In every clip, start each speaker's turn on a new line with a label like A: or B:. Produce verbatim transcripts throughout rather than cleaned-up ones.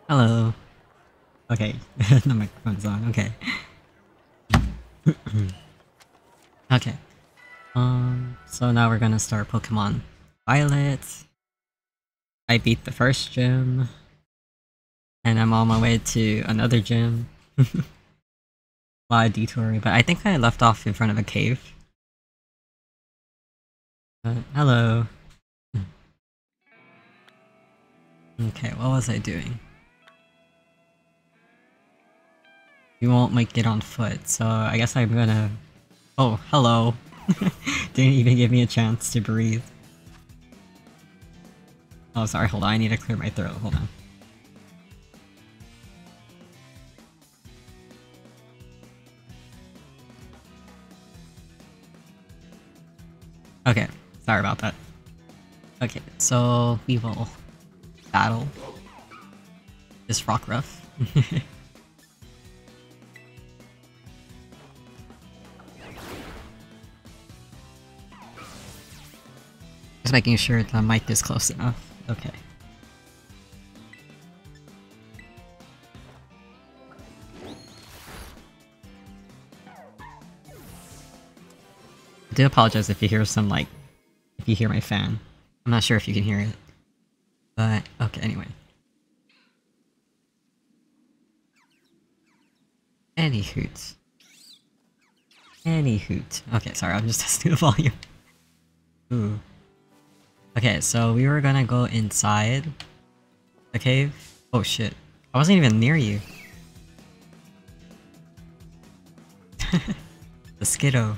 A: Hello. Okay, the microphone's on. Okay. Okay. Um. So now we're gonna start Pokemon Violet. I beat the first gym, and I'm on my way to another gym. A lot of detouring, but I think I left off in front of a cave. Uh, hello. Okay, what was I doing? You won't make it on foot, so I guess I'm gonna... Oh, hello. Didn't even give me a chance to breathe. Oh, sorry, hold on, I need to clear my throat, hold on. Okay, sorry about that. Okay, so we will battle this Rockruff. Just making sure the mic is close enough. Okay. I do apologize if you hear some, like, if you hear my fan. I'm not sure if you can hear it. But, okay, anyway. Any hoot. Any hoot. Okay, sorry, I'm just testing the volume. Ooh. Okay, so we were gonna go inside the cave. Oh shit. I wasn't even near you. The Skiddo.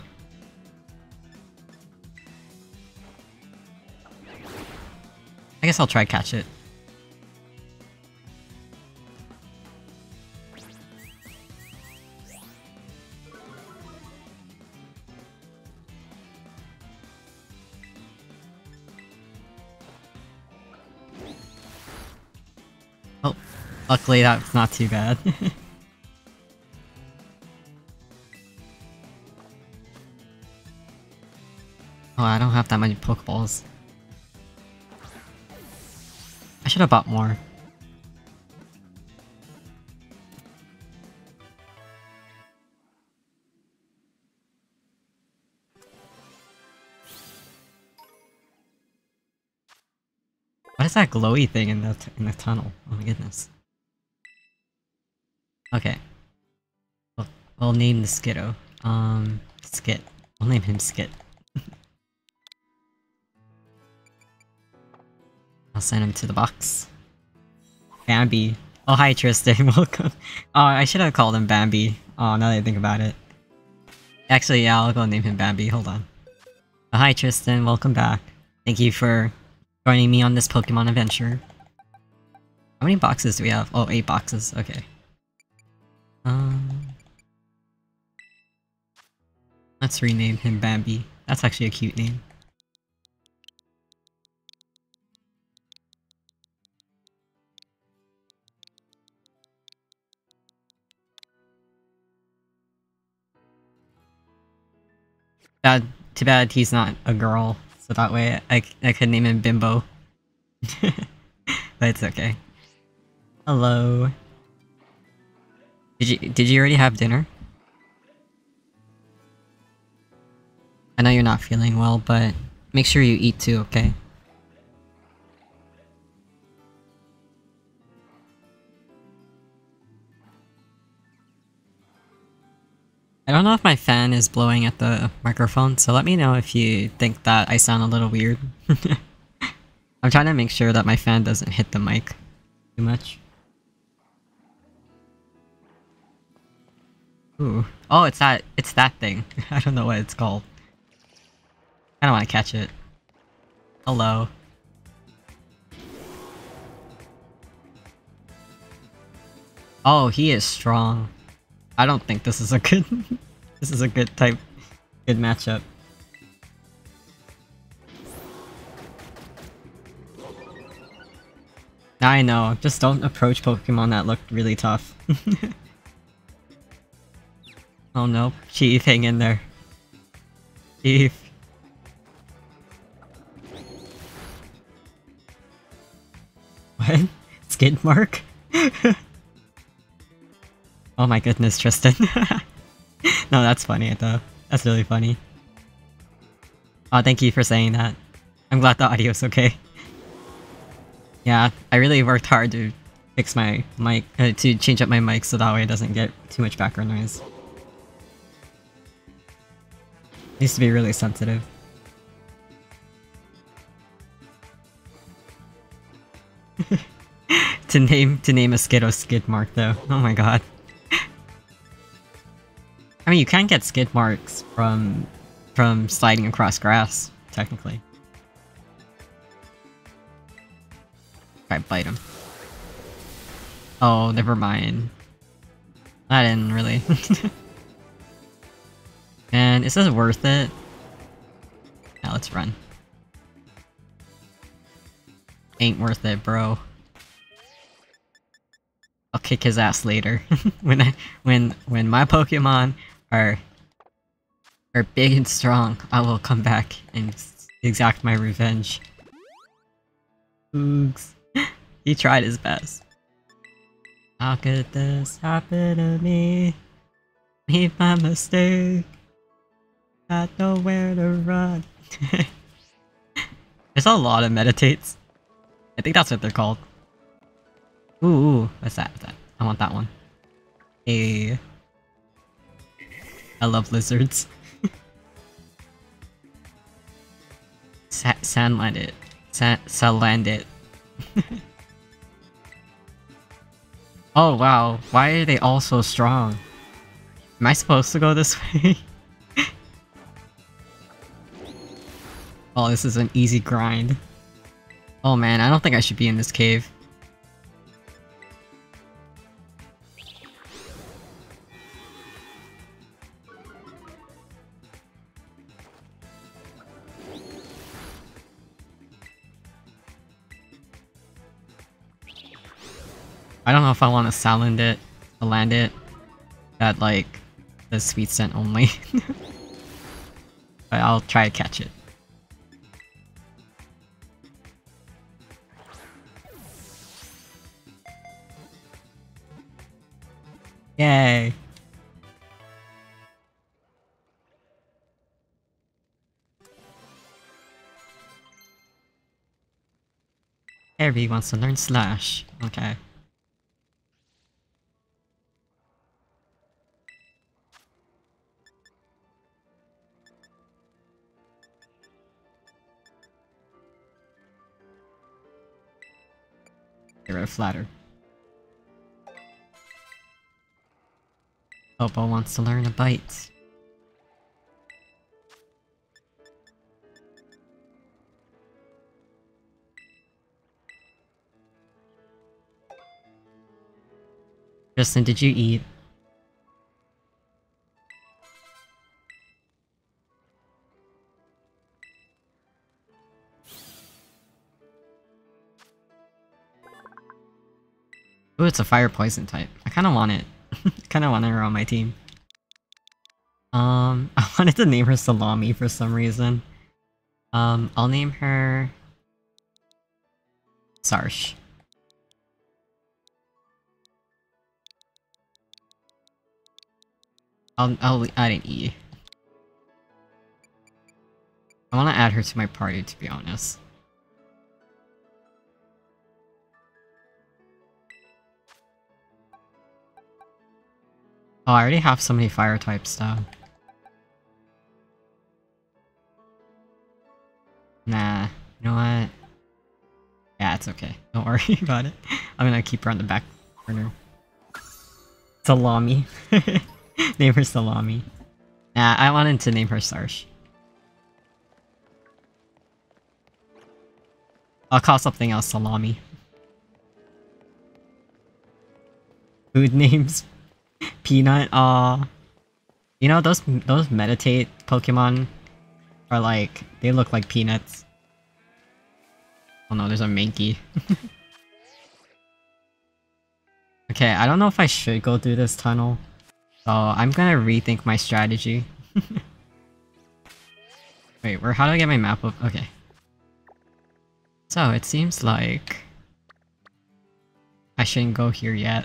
A: I guess I'll try catch it. Oh, luckily that's not too bad. Oh, I don't have that many Pokeballs. I should have bought more. What is that glowy thing in the t in the tunnel? Oh my goodness. Okay. We'll, we'll name the Skiddo. Um, Skit. We'll name him Skit. I'll send him to the box. Bambi. Oh, hi Tristan, welcome. Oh, I should have called him Bambi. Oh, now that I think about it. Actually, yeah, I'll go name him Bambi, hold on. Oh, hi Tristan, welcome back. Thank you for joining me on this Pokemon adventure. How many boxes do we have? Oh, eight boxes, okay. Um... Let's rename him Bambi. That's actually a cute name. Bad, too bad he's not a girl, so that way I, I could name him Bimbo. But it's okay. Hello. Did you did you already have dinner? I know you're not feeling well, but make sure you eat too, okay? I don't know if my fan is blowing at the microphone, so let me know if you think that I sound a little weird. I'm trying to make sure that my fan doesn't hit the mic too much. Ooh. Oh, it's that- it's that thing. I don't know what it's called. I don't want to catch it. Hello. Oh, he is strong. I don't think this is a good... this is a good type... good matchup. I know, just don't approach Pokemon that look really tough. Oh no, Chief, hang in there. Chief. What? Skid mark? Oh my goodness, Tristan. No, that's funny though. That's really funny. Oh, thank you for saying that. I'm glad the audio's okay. Yeah, I really worked hard to fix my mic, uh, to change up my mic so that way it doesn't get too much background noise. It needs to be really sensitive. to name to name a skid skid mark though. Oh my god. I mean, you can get skid marks from from sliding across grass, technically. If I bite him. Oh, never mind. I didn't really. And is this worth it? Yeah, let's run. Ain't worth it, bro. I'll kick his ass later. when I when when my Pokemon are are big and strong, I will come back and exact my revenge. Oogs. He tried his best. How could this happen to me? Made my mistake. Got nowhere to run. There's a lot of meditates. I think that's what they're called. Ooh, ooh, what's that? What's that? I want that one. Hey. I love lizards. Sa Sandlandit. Sa Salandit. Oh wow, why are they all so strong? Am I supposed to go this way? Oh, this is an easy grind. Oh man, I don't think I should be in this cave. I don't know if I want to sound it, to land it, that like, the sweet scent only. But I'll try to catch it. Yay! Harry wants to learn Slash. Okay. Get rid of Flatter. Popo wants to learn a bite. Justin, did you eat? Ooh, it's a fire poison type. I kinda want it. Kinda want her on my team. Um, I wanted to name her Salami for some reason. Um, I'll name her... Sarsh. I'll, I'll add an E. I wanna add her to my party, to be honest. Oh, I already have so many fire types though. Nah, you know what? Yeah, it's okay. Don't worry about it. I'm gonna keep her on the back burner. Salami. Name her Salami. Nah, I wanted to name her Sarsh. I'll call something else Salami. Food names. Peanut, aw. You know, those those meditate Pokemon are like, they look like peanuts. Oh no, there's a Mankey. Okay, I don't know if I should go through this tunnel. So I'm gonna rethink my strategy. Wait, where? How do I get my map up? Okay. So it seems like I shouldn't go here yet.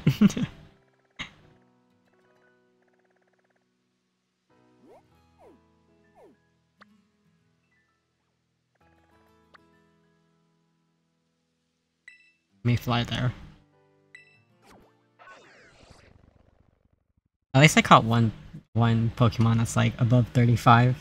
A: Let me fly there. At least I caught one one Pokemon that's like above thirty-five.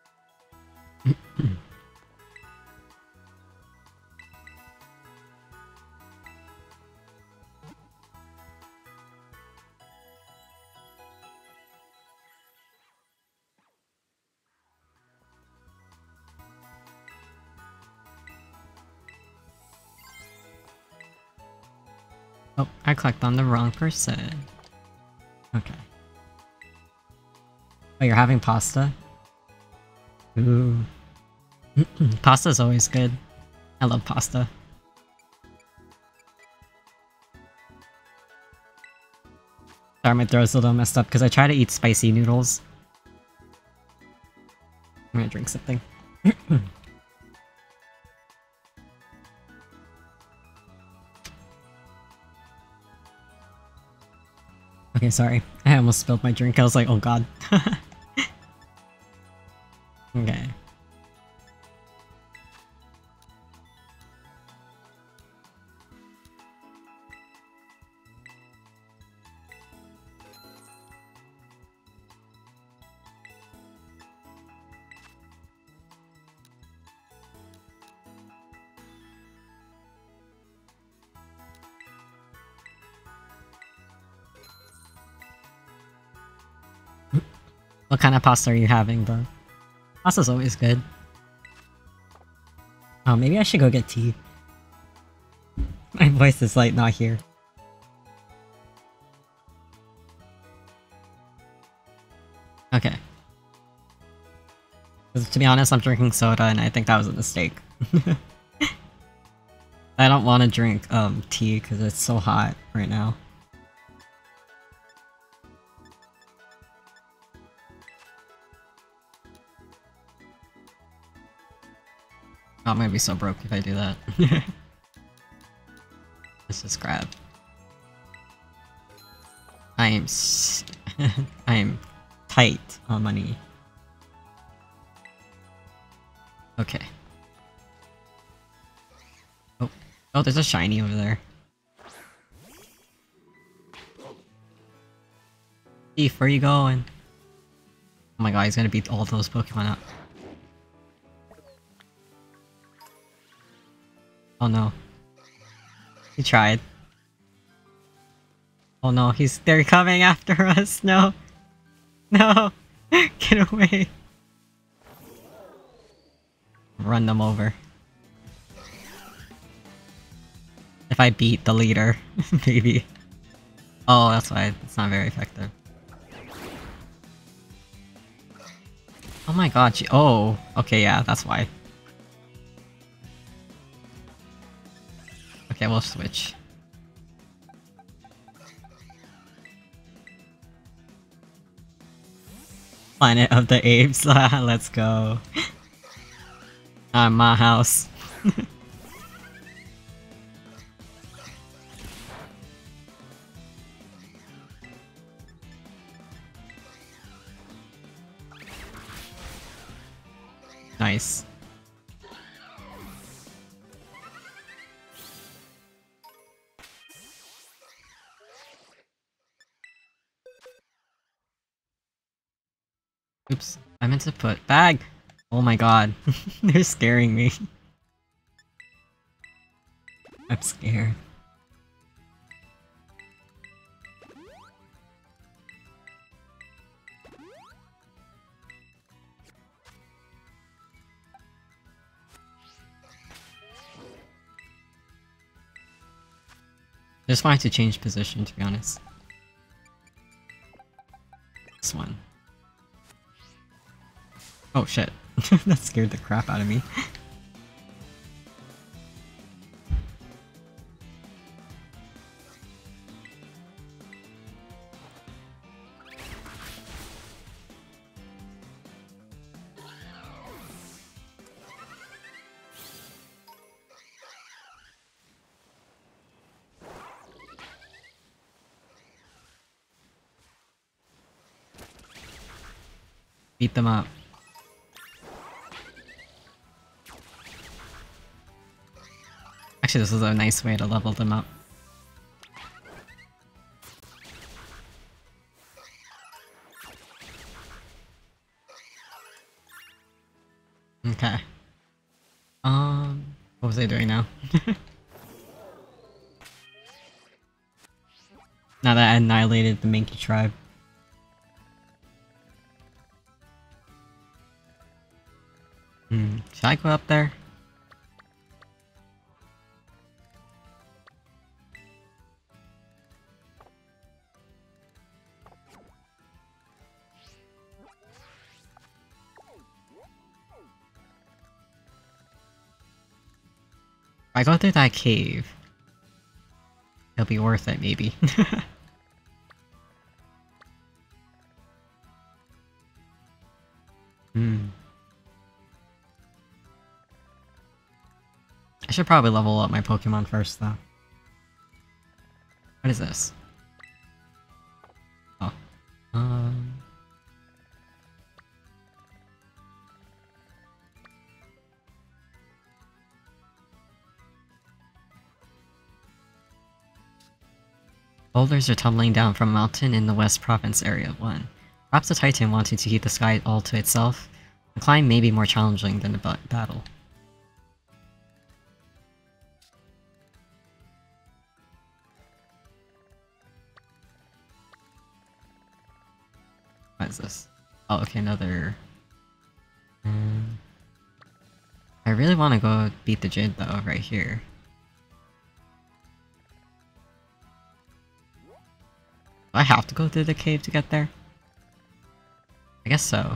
A: Oh, I clicked on the wrong person. Okay. Oh, you're having pasta? Ooh. Pasta's always good. I love pasta. Sorry, my throat's a little messed up because I try to eat spicy noodles. I'm gonna drink something. Okay, sorry. I almost spilled my drink. I was like, oh god. Okay. What kind of pasta are you having, though? Pasta's always good. Oh, maybe I should go get tea. My voice is like not here. Okay. 'Cause to be honest, I'm drinking soda and I think that was a mistake. I don't want to drink um tea because it's so hot right now. Oh, I'm gonna be so broke if I do that. Let's just grab. I am s I am tight on money. Okay. Oh, oh, there's a shiny over there. Thief, where you going? Oh my god, he's gonna beat all those Pokemon up. Oh no. He tried. Oh no, he's- they're coming after us! No! No! Get away! Run them over. If I beat the leader, maybe. Oh, that's why it's not very effective. Oh my god, she- oh! Okay, yeah, that's why. Okay, we'll switch. Planet of the Apes, let's go. Uh, my house. Nice. Oops, I meant to put bag! Oh my god, they're scaring me. I'm scared. I just wanted to change position, to be honest. This one. Oh shit. That scared the crap out of me. Beat them up. Actually, this is a nice way to level them up. Okay. Um, what was I doing now? Now that I annihilated the Mankey tribe. Hmm, should I go up there? If I go through that cave, it'll be worth it, maybe. Hmm. I should probably level up my Pokemon first, though. What is this? Oh. Um... Boulders are tumbling down from a mountain in the West Province Area one. Perhaps the Titan wanting to keep the sky all to itself. The climb may be more challenging than the battle. What is this? Oh, okay, another... Um, I really want to go beat the Jid though, right here. Do I have to go through the cave to get there? I guess so.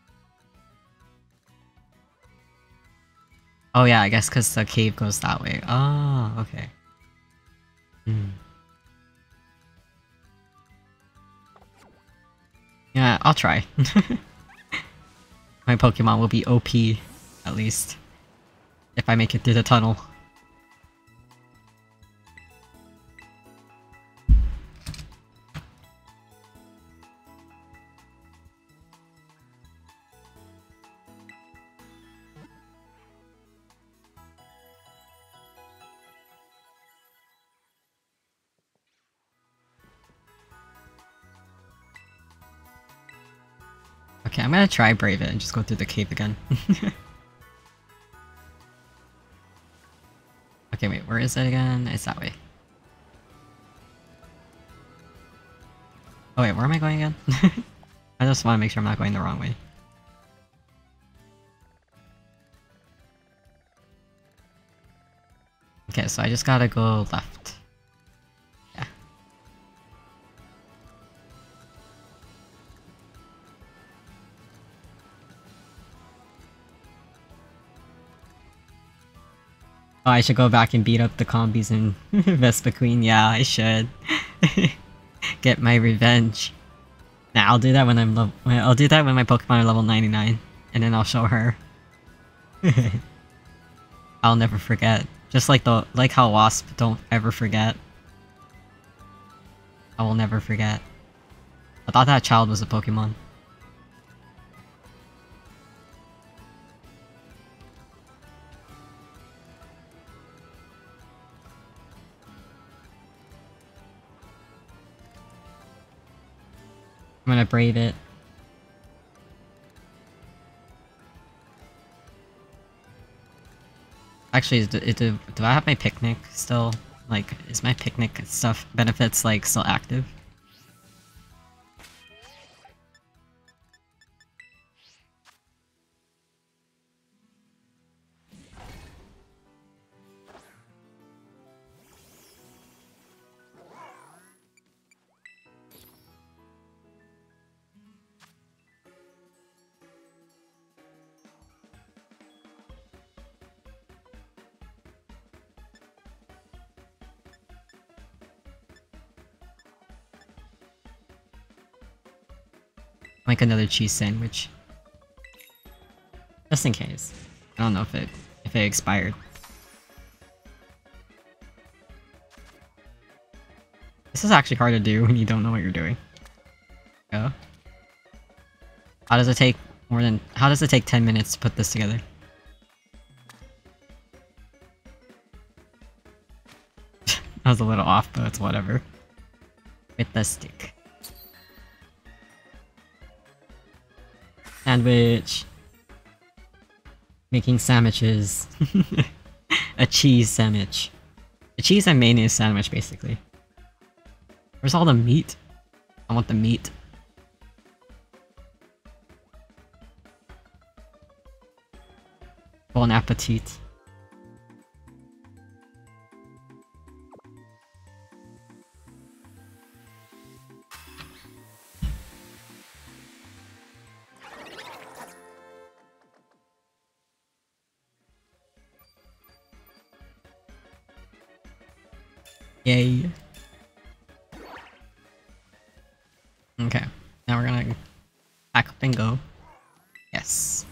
A: Oh yeah, I guess because the cave goes that way. Oh, okay. Hmm. Yeah, I'll try. My Pokemon will be O P, at least. If I make it through the tunnel. Okay, I'm gonna try Brave it and just go through the cave again. Okay, wait, where is it again? It's that way. Oh wait, where am I going again? I just want to make sure I'm not going the wrong way. Okay, so I just gotta go left. Yeah. Oh, I should go back and beat up the Combies in Vespiquen. Yeah, I should. Get my revenge. Nah, I'll do that when I'm level- I'll do that when my Pokemon are level ninety-nine. And then I'll show her. I'll never forget. Just like the- like how Wasp don't ever forget. I will never forget. I thought that child was a Pokemon. I'm gonna Brave it. Actually, is it, do, do I have my picnic still? Like, is my picnic stuff benefits like still active? Like another cheese sandwich. Just in case. I don't know if it if it expired. This is actually hard to do when you don't know what you're doing. Go. How does it take More than- how does it take ten minutes to put this together? I was a little off, but it's whatever. With the stick. Sandwich. Making sandwiches. A cheese sandwich. A cheese and mayonnaise sandwich, basically. Where's all the meat? I want the meat. Bon appetit. Yay. Okay, now we're gonna pack up and go. Yes.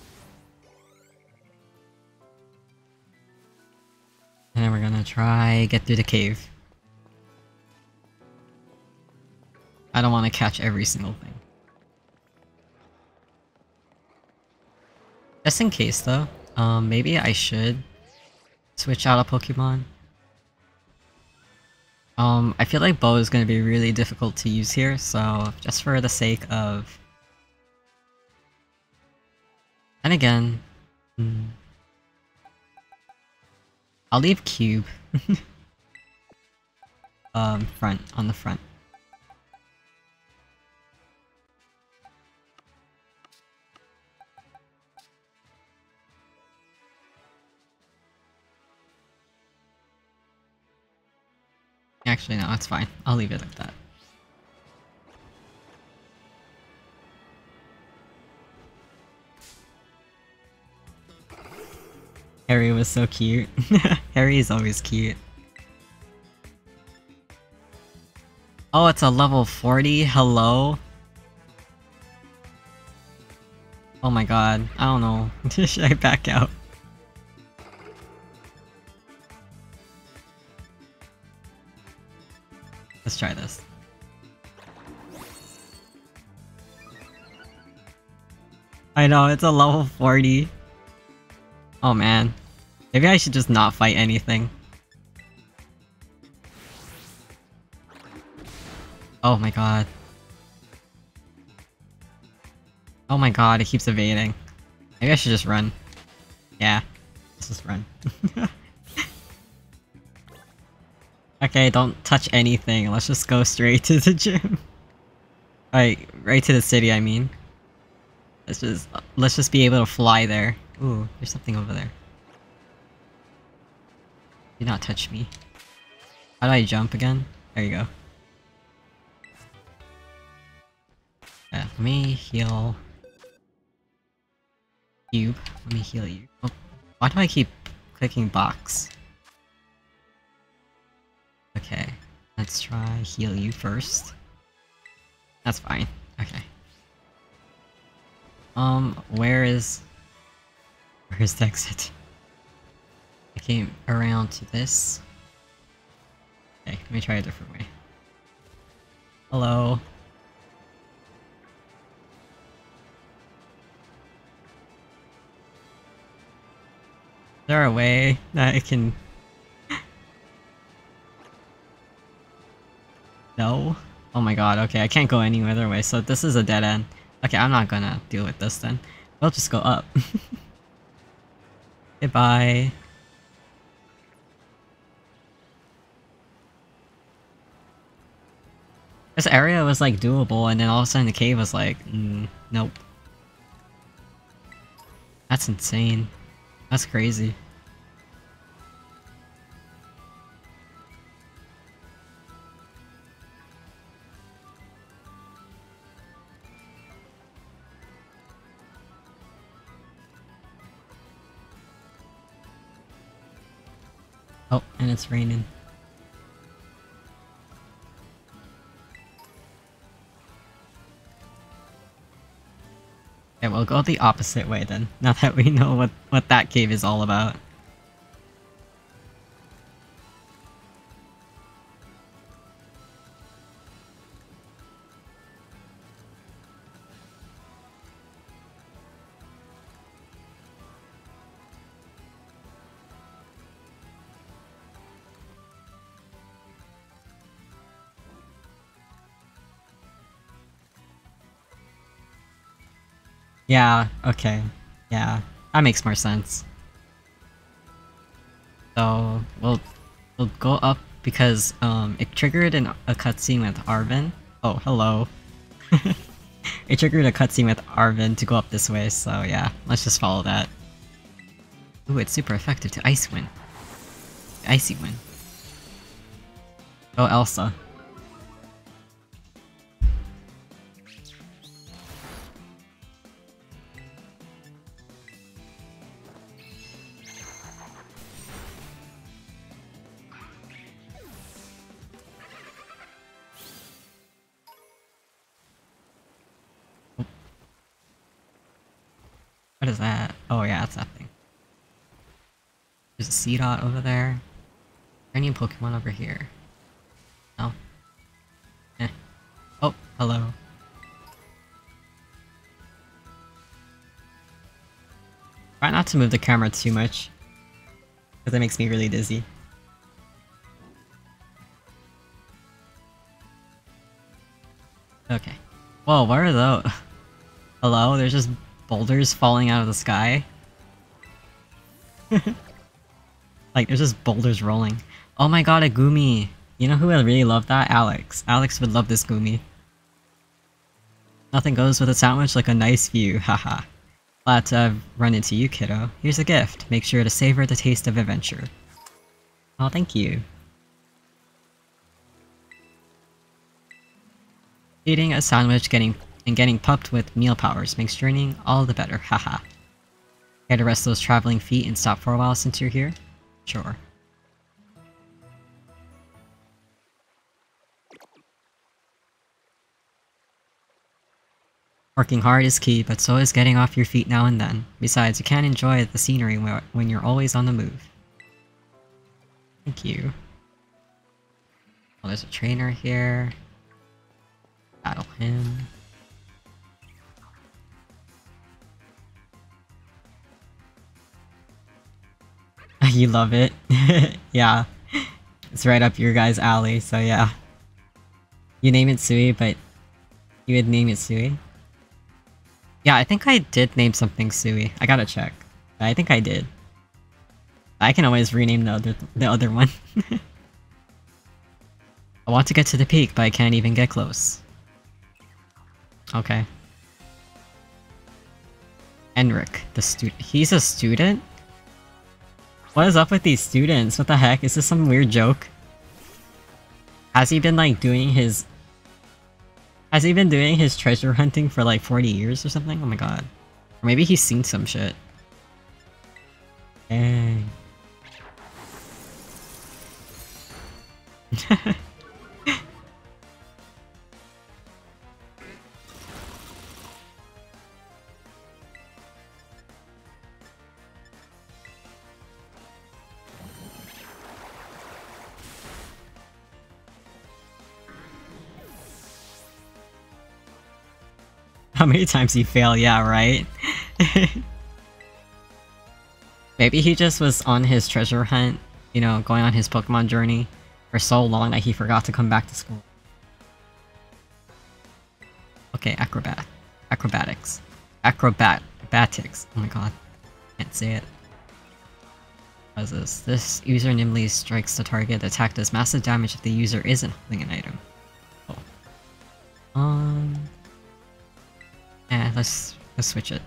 A: And then we're gonna try get through the cave. I don't want to catch every single thing. Just in case though, um, maybe I should switch out a Pokemon. Um, I feel like Bow is going to be really difficult to use here, so just for the sake of... And again... Hmm, I'll leave Cube. um, front, on the front. Actually, no, it's fine. I'll leave it like that. Harry was so cute. Harry is always cute. Oh, it's a level forty? Hello? Oh my god. I don't know. Should I back out? Let's try this. I know, it's a level forty. Oh man. Maybe I should just not fight anything. Oh my god. Oh my god, it keeps evading. Maybe I should just run. Yeah. Let's just run. Okay, don't touch anything. Let's just go straight to the gym. Like, right to the city, I mean. Let's just let's just be able to fly there. Ooh, there's something over there. Do not touch me. How do I jump again? There you go. Yeah, let me heal. Cube. Let me heal you. Oh, why do I keep clicking box? Okay, let's try heal you first. That's fine. Okay. Um, where is... Where is the exit? I came around to this. Okay, let me try a different way. Hello? Is there a way that I can... No? Oh my god, okay, I can't go any other way, so this is a dead end. Okay, I'm not gonna deal with this then. We'll just go up. Goodbye. This area was like doable, and then all of a sudden the cave was like, mm, nope. That's insane. That's crazy. Oh, and it's raining. Okay, we'll go the opposite way then, now that we know what, what that cave is all about. Yeah, okay. Yeah, that makes more sense. So, we'll, we'll go up because um, it triggered an, a cutscene with Arven. Oh, hello. It triggered a cutscene with Arven to go up this way, so yeah, let's just follow that. Ooh, it's super effective to Ice Wind. Icy Wind. Oh, Elsa. What is that? Oh yeah, it's that thing. There's a Seedot over there. Any Pokemon over here? No? Eh. Oh, hello. Try not to move the camera too much, because that makes me really dizzy. Okay. Whoa, what are those? Hello? There's just boulders falling out of the sky? Like, there's just boulders rolling. Oh my god, a Gumi! You know who would really love that? Alex. Alex would love this Gumi. Nothing goes with a sandwich like a nice view, haha. Glad to have run into you, kiddo. Here's a gift. Make sure to savor the taste of adventure. Oh, thank you. Eating a sandwich getting and getting pumped with meal powers makes journeying all the better, haha. Care to rest those traveling feet and stop for a while since you're here? Sure. Working hard is key, but so is getting off your feet now and then. Besides, you can't enjoy the scenery when you're always on the move. Thank you. Oh, there's a trainer here. Battle him. You love it. Yeah. It's right up your guys' alley, so yeah. You name it Sui, but you would name it Sui? Yeah, I think I did name something Sui. I gotta check. I think I did. I can always rename the other the other one. I want to get to the peak, but I can't even get close. Okay. Enric, the student. He's a student? What is up with these students? What the heck? Is this some weird joke? Has he been like doing his... Has he been doing his treasure hunting for like forty years or something? Oh my god. Or maybe he's seen some shit. Dang. How many times you fail? Yeah, right? Maybe he just was on his treasure hunt, you know, going on his Pokemon journey for so long that he forgot to come back to school. Okay, acrobat. Acrobatics. Acrobat. Acrobatics. Oh my god. Can't say it. What is this? This user nimbly strikes the target. The attack does massive damage if the user isn't holding an item. Oh. Um... Eh, let's, let's switch it.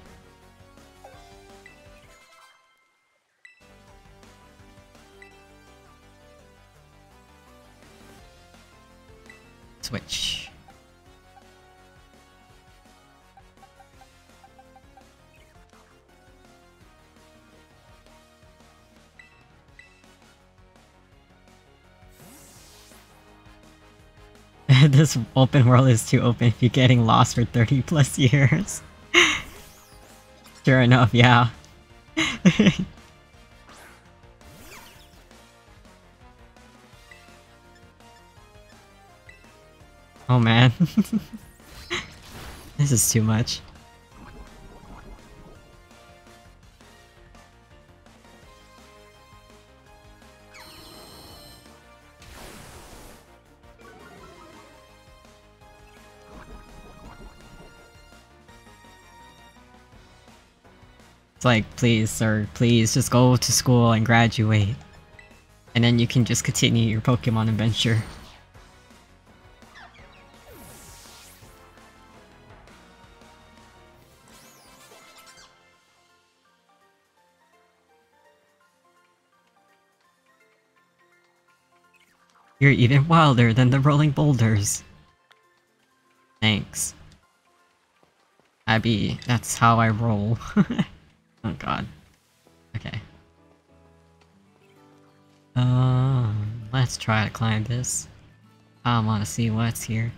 A: Switch. This open world is too open if you're getting lost for thirty plus years. Sure enough, yeah. Oh man. This is too much. It's like, please, sir, please, just go to school and graduate. And then you can just continue your Pokemon adventure. You're even wilder than the rolling boulders. Thanks. Abby, that's how I roll. Oh god. Okay. Um, let's try to climb this. I want to see what's here.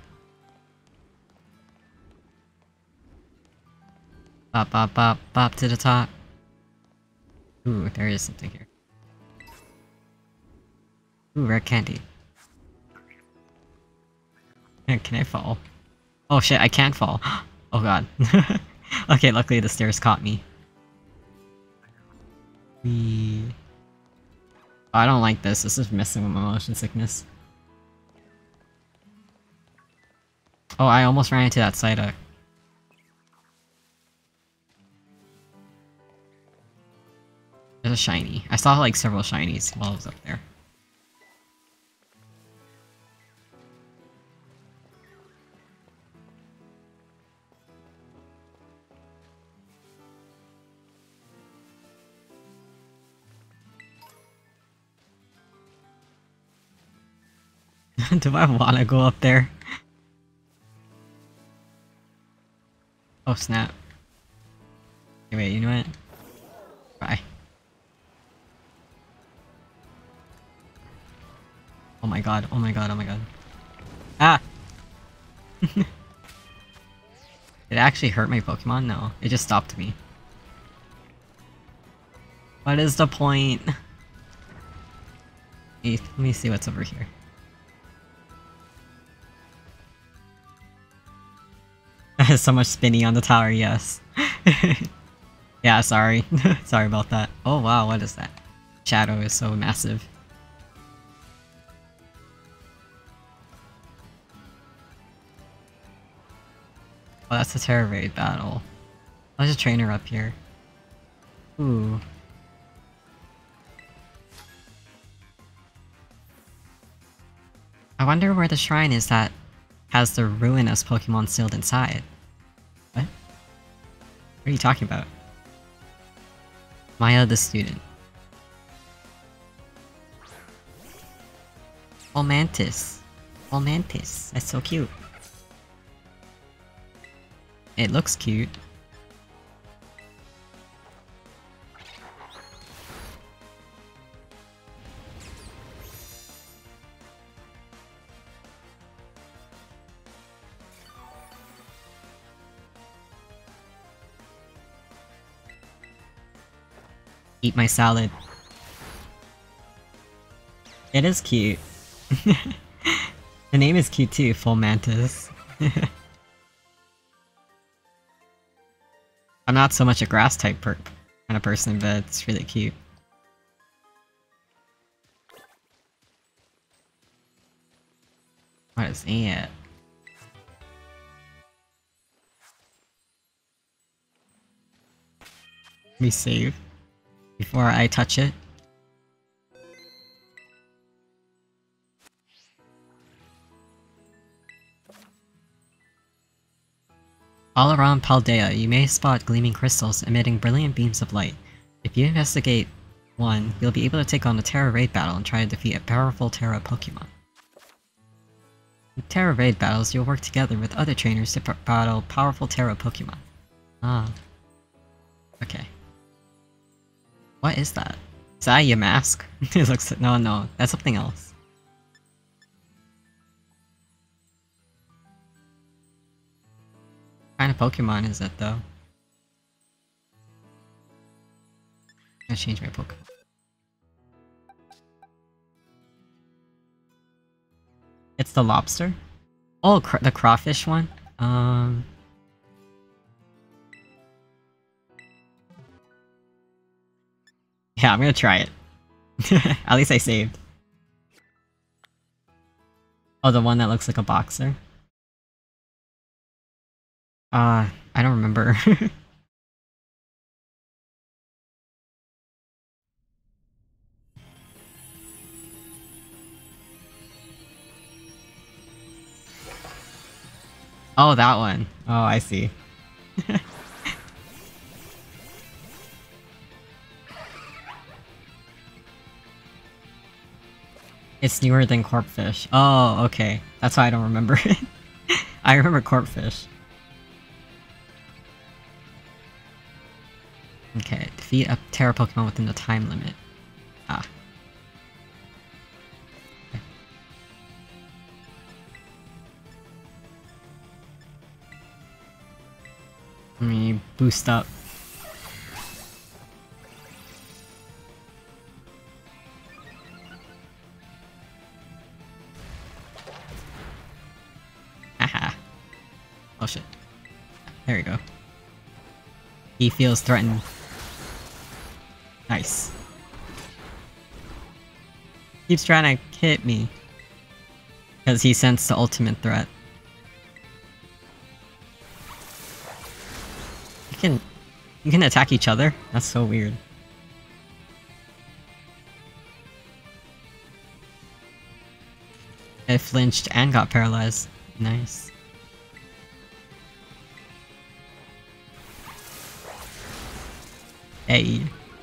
A: Bop bop bop bop to the top. Ooh, there is something here. Ooh, red candy. Can I fall? Oh shit, I can't fall. Oh god. Okay, luckily the stairs caught me. We... Oh, I don't like this. This is messing with my motion sickness. Oh, I almost ran into that Psyduck. There's a shiny. I saw like several shinies while I was up there. Do I wanna go up there? Oh snap. Okay, wait, you know what? Bye. Oh my god, oh my god, oh my god. Ah! Did it actually hurt my Pokemon? No, it just stopped me. What is the point? Let me see what's over here. So much spinny on the tower, yes. Yeah, sorry. Sorry about that. Oh wow, what is that? Shadow is so massive. Oh, that's a Terra Raid battle. There's a trainer up here. Ooh. I wonder where the shrine is that has the ruinous Pokemon sealed inside. What? What are you talking about? Maya the student. Oh, Mantis. Oh, Mantis. That's so cute. It looks cute. Eat my salad. It is cute. The name is cute too, Full Mantis. I'm not so much a grass type per kind of person, but it's really cute. What is it? Let me save before I touch it. All around Paldea, you may spot gleaming crystals emitting brilliant beams of light. If you investigate one, you'll be able to take on a Terra Raid battle and try to defeat a powerful Terra Pokemon. In Terra Raid battles, you'll work together with other trainers to battle powerful Terra Pokemon. Ah. Okay. What is that? Is that your mask? It looks like- no, no, that's something else. What kind of Pokemon is it, though? I'm gonna change my Pokemon. It's the lobster? Oh, cr the crawfish one? Um... Yeah, I'm gonna try it. At least I saved. Oh, the one that looks like a boxer? Uh, I don't remember. Oh, that one. Oh, I see. It's newer than Corpfish. Oh, okay. That's why I don't remember it. I remember Corpfish. Okay, defeat a Terra Pokemon within the time limit. Ah. Okay. Let me boost up. Haha. Oh shit. There we go. He feels threatened. Nice. Keeps trying to hit me. Because he sensed the ultimate threat. You can... You can attack each other? That's so weird. It flinched and got paralyzed. Nice. Hey.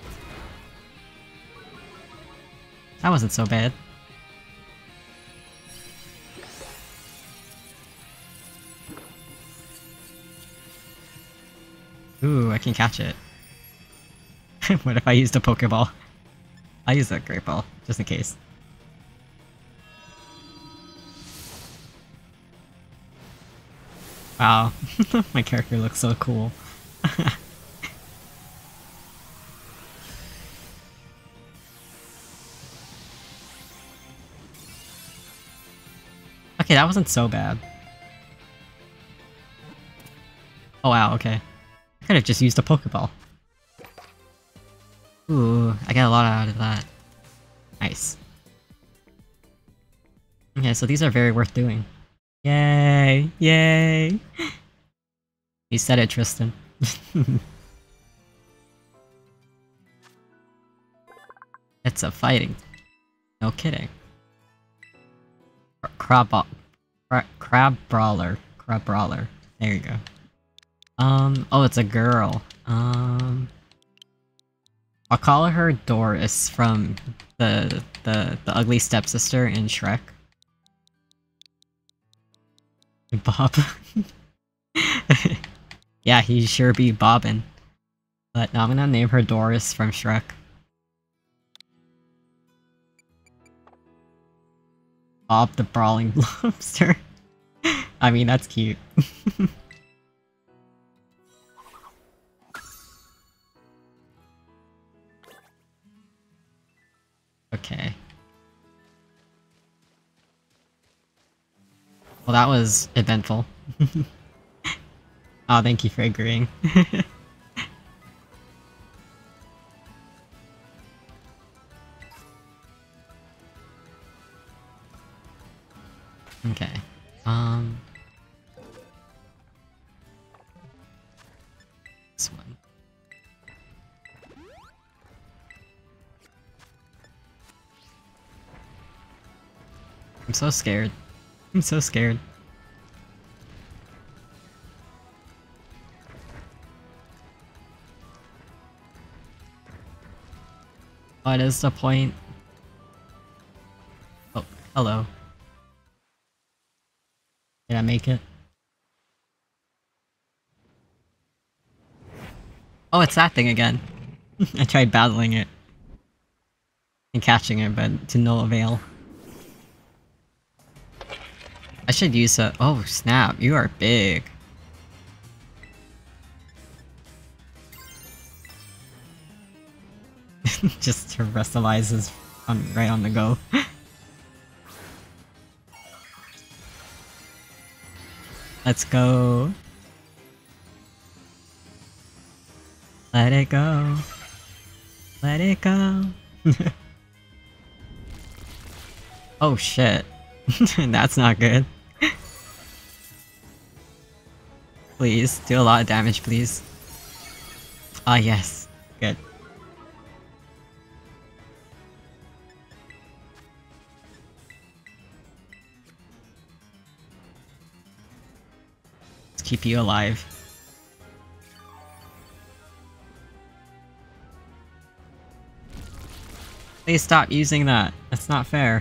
A: That wasn't so bad. Ooh, I can catch it. What if I used a Pokeball? I'll use a Great Ball, just in case. Wow, my character looks so cool. Okay, that wasn't so bad. Oh wow, okay. I could have just used a Pokeball. Ooh, I got a lot out of that. Nice. Okay, so these are very worth doing. Yay! Yay! You said it, Tristan. It's a fighting. No kidding. Crab... Cra crab Brawler. Crab Brawler. There you go. Um, oh, it's a girl. Um... I'll call her Doris from the the the ugly stepsister in Shrek. Bob. Yeah, he sure be bobbin'. But now I'm gonna name her Doris from Shrek. Bob the Brawling Lobster. I mean, that's cute. Okay. Well, that was eventful. Oh, thank you for agreeing. Okay. Um... This one. I'm so scared. I'm so scared. What is the point? Oh, hello. Did I make it? Oh, it's that thing again. I tried battling it. And catching it, but to no avail. I should use a- oh snap, you are big. Just to Terrestrialize is on, right on the go. Let's go. Let it go. Let it go. Oh shit. That's not good. Please, do a lot of damage, please. Ah, yes. Good. keep you alive. Please stop using that. That's not fair.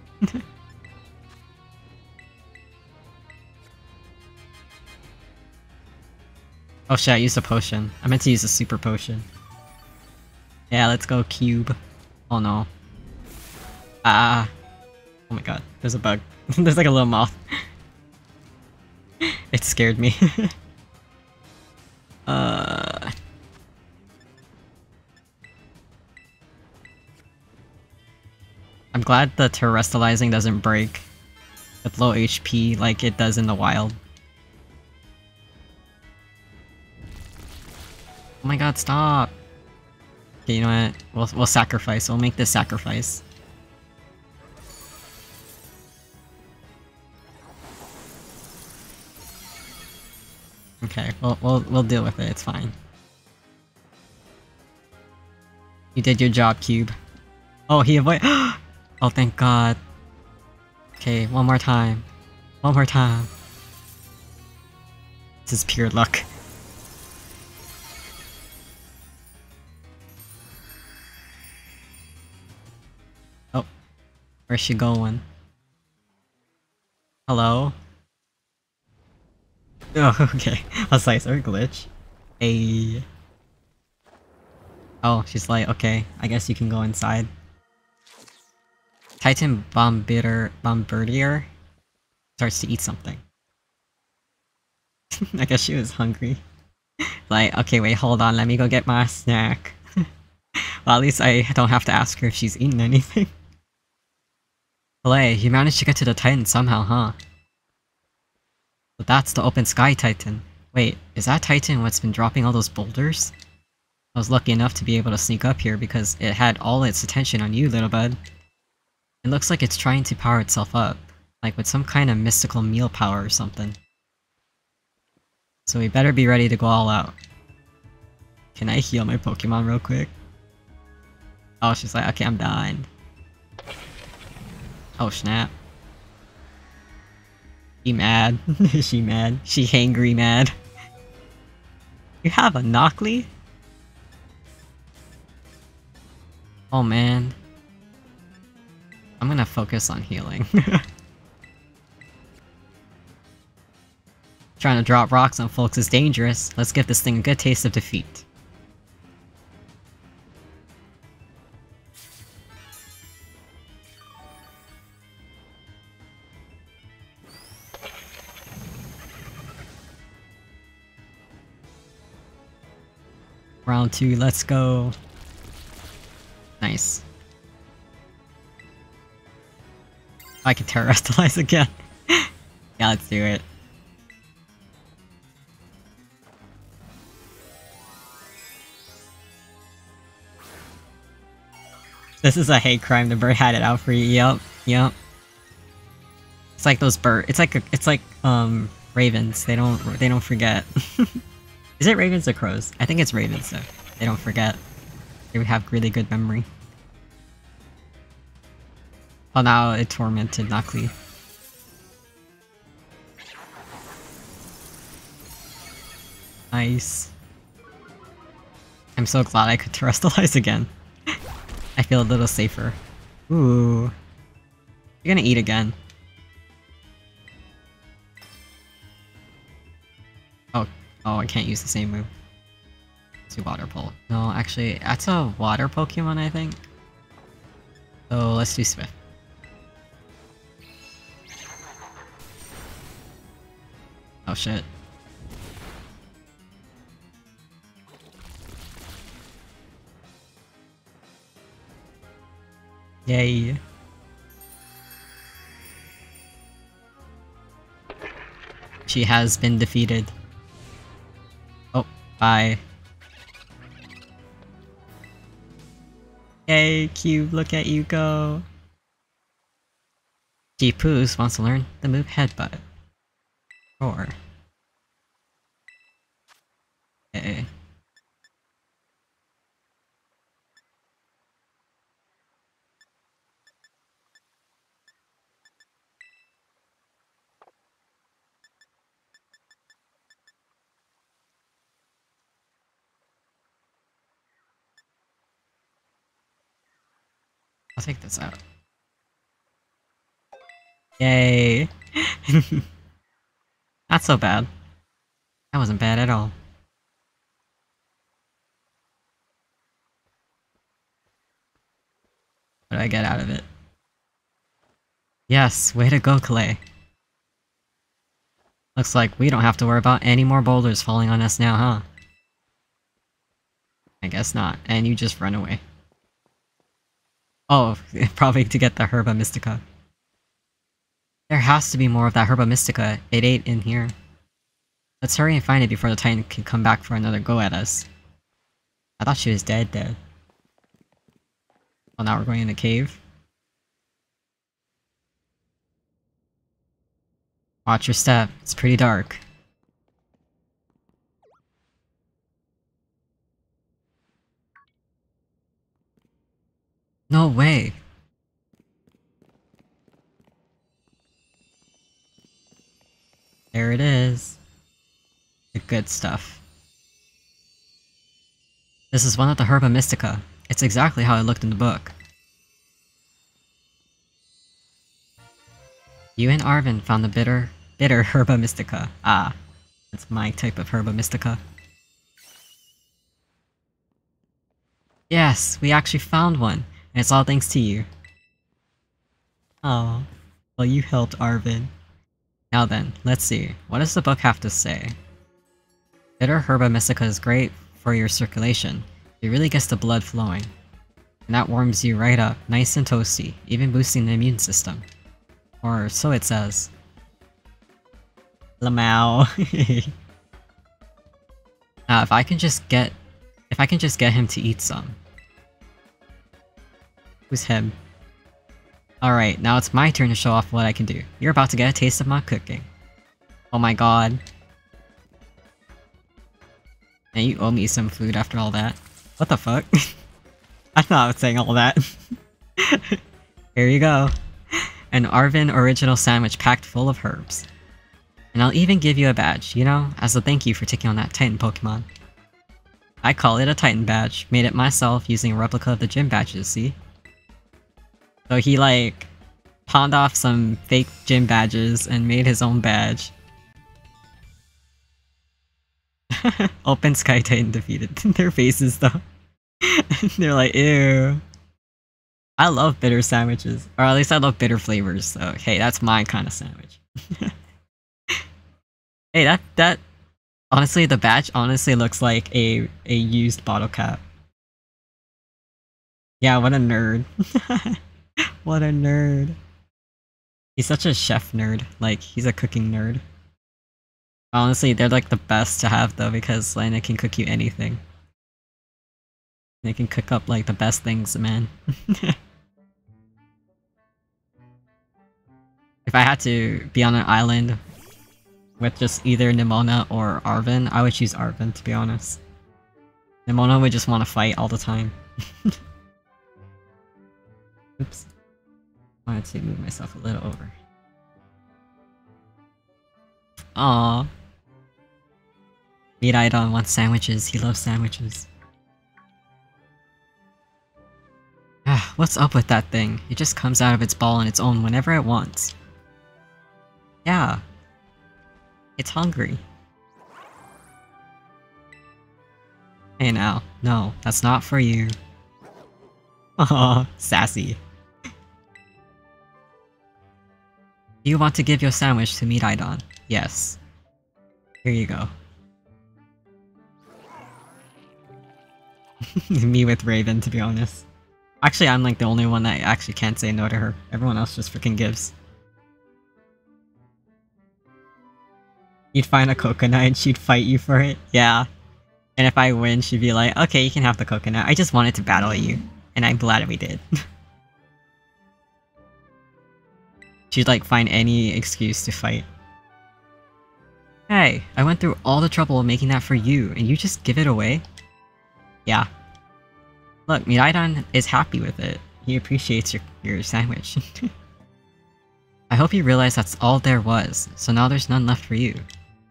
A: Oh shit, I used a potion. I meant to use a super potion. Yeah, let's go cube. Oh no. Ah. Oh my god, there's a bug. There's like a little moth. It scared me. uh... I'm glad the terrestrializing doesn't break with low H P like it does in the wild. Oh my god, stop! Okay, you know what? We'll, we'll sacrifice. We'll make this sacrifice. Okay, we'll, we'll, we'll deal with it. It's fine. You did your job, Cube. Oh, he avoid- Oh, thank god. Okay, one more time. One more time. This is pure luck. Oh. Where's she going? Hello? Oh, okay. I was like, is there a glitch? Hey. Oh, she's like, okay, I guess you can go inside. Titan Bombardier, Bombardier starts to eat something. I guess she was hungry. Like, okay, wait, hold on, let me go get my snack. Well, at least I don't have to ask her if she's eaten anything. Play, you managed to get to the Titan somehow, huh? But that's the open sky Titan. Wait, is that Titan what's been dropping all those boulders? I was lucky enough to be able to sneak up here because it had all its attention on you, little bud. It looks like it's trying to power itself up, like with some kind of mystical meal power or something. So we better be ready to go all out. Can I heal my Pokemon real quick? Oh, she's like, okay, I'm done. Oh, snap. She mad. She mad. She hangry mad. You have a Knockley? Oh man. I'm gonna focus on healing. Trying to drop rocks on folks is dangerous. Let's give this thing a good taste of defeat. Round two, let's go. Nice. I can terrestrialize again. Yeah, let's do it. This is a hate crime. The bird had it out for you. Yep, yep. It's like those bird. It's like a, it's like um ravens. They don't they don't forget. Is it ravens or crows? I think it's ravens though. They don't forget. They have really good memory. Oh, now it tormented Knockley. Nice. I'm so glad I could terrestrialize again. I feel a little safer. Ooh. You're gonna eat again. Oh, oh, I can't use the same move. Let's do Water Pole. No, actually, that's a water Pokemon, I think. So let's do Swift. Oh shit. Yay. She has been defeated. Oh, bye. Yay, Cube, look at you go. G-Poos wants to learn the move Headbutt. Or... Okay. I'll take this out. Yay! Not so bad. That wasn't bad at all. What did I get out of it? Yes, way to go, Clay. Looks like we don't have to worry about any more boulders falling on us now, huh? I guess not. And you just run away. Oh, probably to get the Herba Mystica. There has to be more of that Herba Mystica. It ate in here. Let's hurry and find it before the Titan can come back for another go at us. I thought she was dead dead. Well, now we're going in the cave. Watch your step, it's pretty dark. No way! There it is. The good stuff. This is one of the Herba Mystica. It's exactly how it looked in the book. You and Arven found the bitter, bitter Herba Mystica. Ah, that's my type of Herba Mystica. Yes, we actually found one, and it's all thanks to you. Oh, well you helped Arven. Now then, let's see, what does the book have to say? Bitter Herba Mystica is great for your circulation. It really gets the blood flowing. And that warms you right up, nice and toasty, even boosting the immune system. Or so it says. Lamau. Now if I can just get... If I can just get him to eat some. Who's him? Alright, now it's my turn to show off what I can do. You're about to get a taste of my cooking. Oh my god. And you owe me some food after all that. What the fuck? I thought I was saying all that. Here you go. An Arven original sandwich packed full of herbs. And I'll even give you a badge, you know, as a thank you for taking on that Titan Pokemon. I call it a Titan badge, made it myself using a replica of the gym badges, see? So he like, pawned off some fake gym badges and made his own badge. Open Sky Titan defeated. Their faces though. They're like, ew. I love bitter sandwiches. Or at least I love bitter flavors, so hey, that's my kind of sandwich. Hey, that, that... Honestly, the badge honestly looks like a, a used bottle cap. Yeah, what a nerd. What a nerd. He's such a chef nerd. Like, he's a cooking nerd. Honestly, they're like the best to have though, because like, they can cook you anything. They can cook up like the best things, man. If I had to be on an island with just either Nemona or Arven, I would choose Arven, to be honest. Nemona would just want to fight all the time. Oops. I wanted to move myself a little over. Aww. Miraidon wants sandwiches, he loves sandwiches. Ah, what's up with that thing? It just comes out of its ball on its own whenever it wants. Yeah. It's hungry. Hey now, no, that's not for you. Aw, sassy. Do you want to give your sandwich to Miraidon? Yes. Here you go. Me with Raven, to be honest. Actually, I'm like the only one that actually can't say no to her. Everyone else just freaking gives. You'd find a coconut and she'd fight you for it? Yeah. And if I win, she'd be like, okay, you can have the coconut. I just wanted to battle you. And I'm glad we did. She'd like find any excuse to fight. Hey, I went through all the trouble of making that for you, and you just give it away? Yeah. Look, Miraidon is happy with it. He appreciates your, your sandwich. I hope you realize that's all there was, so now there's none left for you.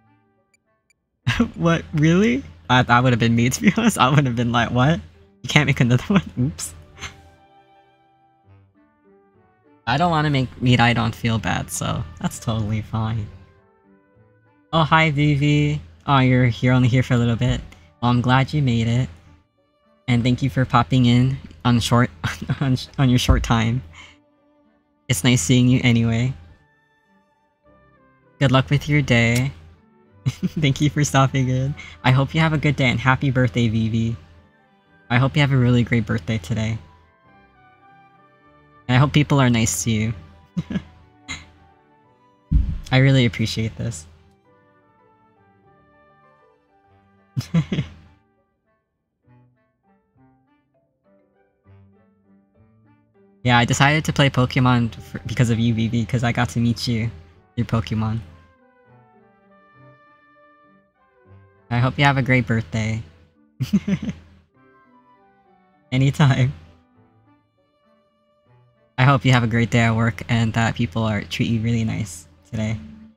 A: What, really? I, that would have been me, to be honest. I would have been like, what? You can't make another one? Oops. I don't want to make Miraidon feel bad, so that's totally fine. Oh, hi Vivi. Oh, you're here only here for a little bit. Well, I'm glad you made it. And thank you for popping in on short on, on your short time. It's nice seeing you anyway. Good luck with your day. Thank you for stopping in. I hope you have a good day and happy birthday, Vivi. I hope you have a really great birthday today. And I hope people are nice to you. I really appreciate this. Yeah, I decided to play Pokemon for, because of you, Vivi, because I got to meet you through Pokemon. I hope you have a great birthday. Anytime. I hope you have a great day at work and that people are treat you really nice today.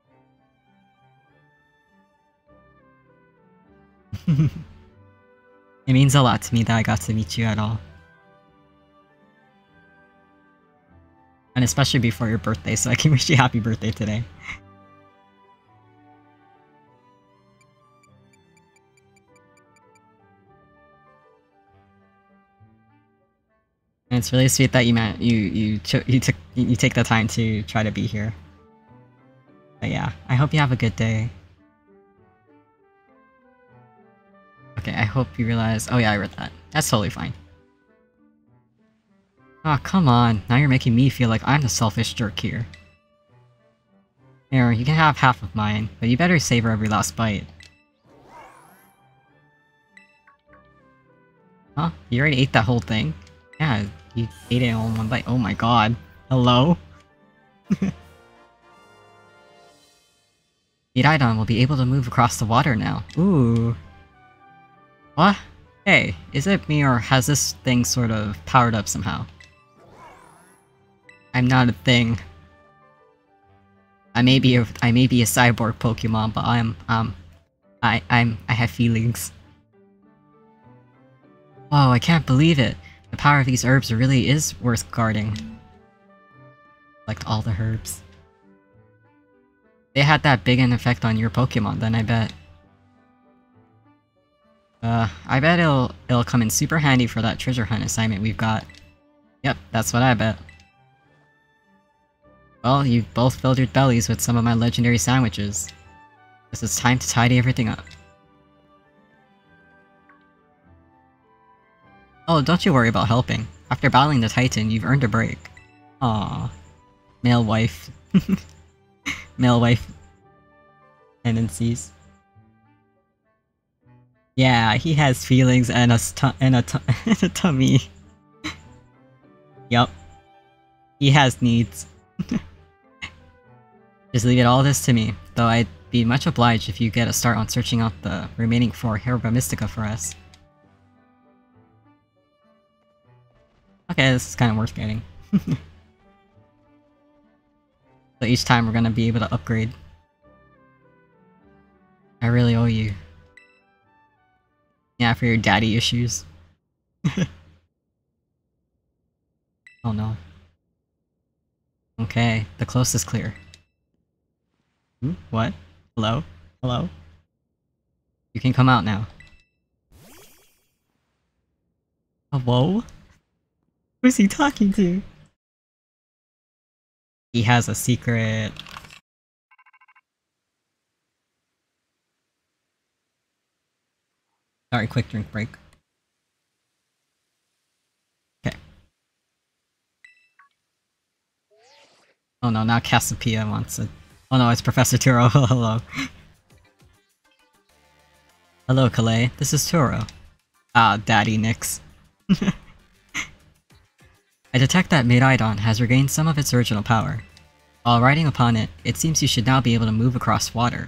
A: It means a lot to me that I got to meet you at all. And especially before your birthday, so I can wish you happy birthday today. And it's really sweet that you man you you you took you take the time to try to be here. But yeah, I hope you have a good day. Okay, I hope you realize. Oh yeah, I read that. That's totally fine. Oh, come on. Now you're making me feel like I'm the selfish jerk here. Here, you can have half of mine, but you better savor every last bite. Huh? You already ate that whole thing? Yeah, you ate it all in one bite. Oh my god. Hello? Miraidon will be able to move across the water now. Ooh. What? Hey, is it me or has this thing sort of powered up somehow? I'm not a thing. I may be a I may be a cyborg Pokemon, but I'm um I I'm I have feelings. Whoa, I can't believe it. The power of these herbs really is worth guarding. Like all the herbs. They had that big an effect on your Pokemon, then I bet. Uh, I bet it'll it'll come in super handy for that treasure hunt assignment we've got. Yep, that's what I bet. Well, you've both filled your bellies with some of my legendary sandwiches. Guess it's time to tidy everything up. Oh, don't you worry about helping. After battling the Titan, you've earned a break. Aww. Male wife. Male wife tendencies. Yeah, he has feelings and a stu and a, tu and a tummy. Yup. He has needs. Just leave it all this to me, though I'd be much obliged if you get a start on searching out the remaining four Herba Mystica for us. Okay, this is kind of worth getting. So each time we're gonna be able to upgrade. I really owe you. Yeah, for your daddy issues. Oh no. Okay, the coast is clear. Hmm? What? Hello? Hello? You can come out now. Hello? Who's he talking to? He has a secret. Sorry, quick drink break. Okay. Oh no, now Cassiopeia wants it. Oh no, it's Professor Turo. Hello. Hello, Calais. This is Turo. Ah, Daddy Nix. I detect that Miraidon has regained some of its original power. While riding upon it, it seems you should now be able to move across water.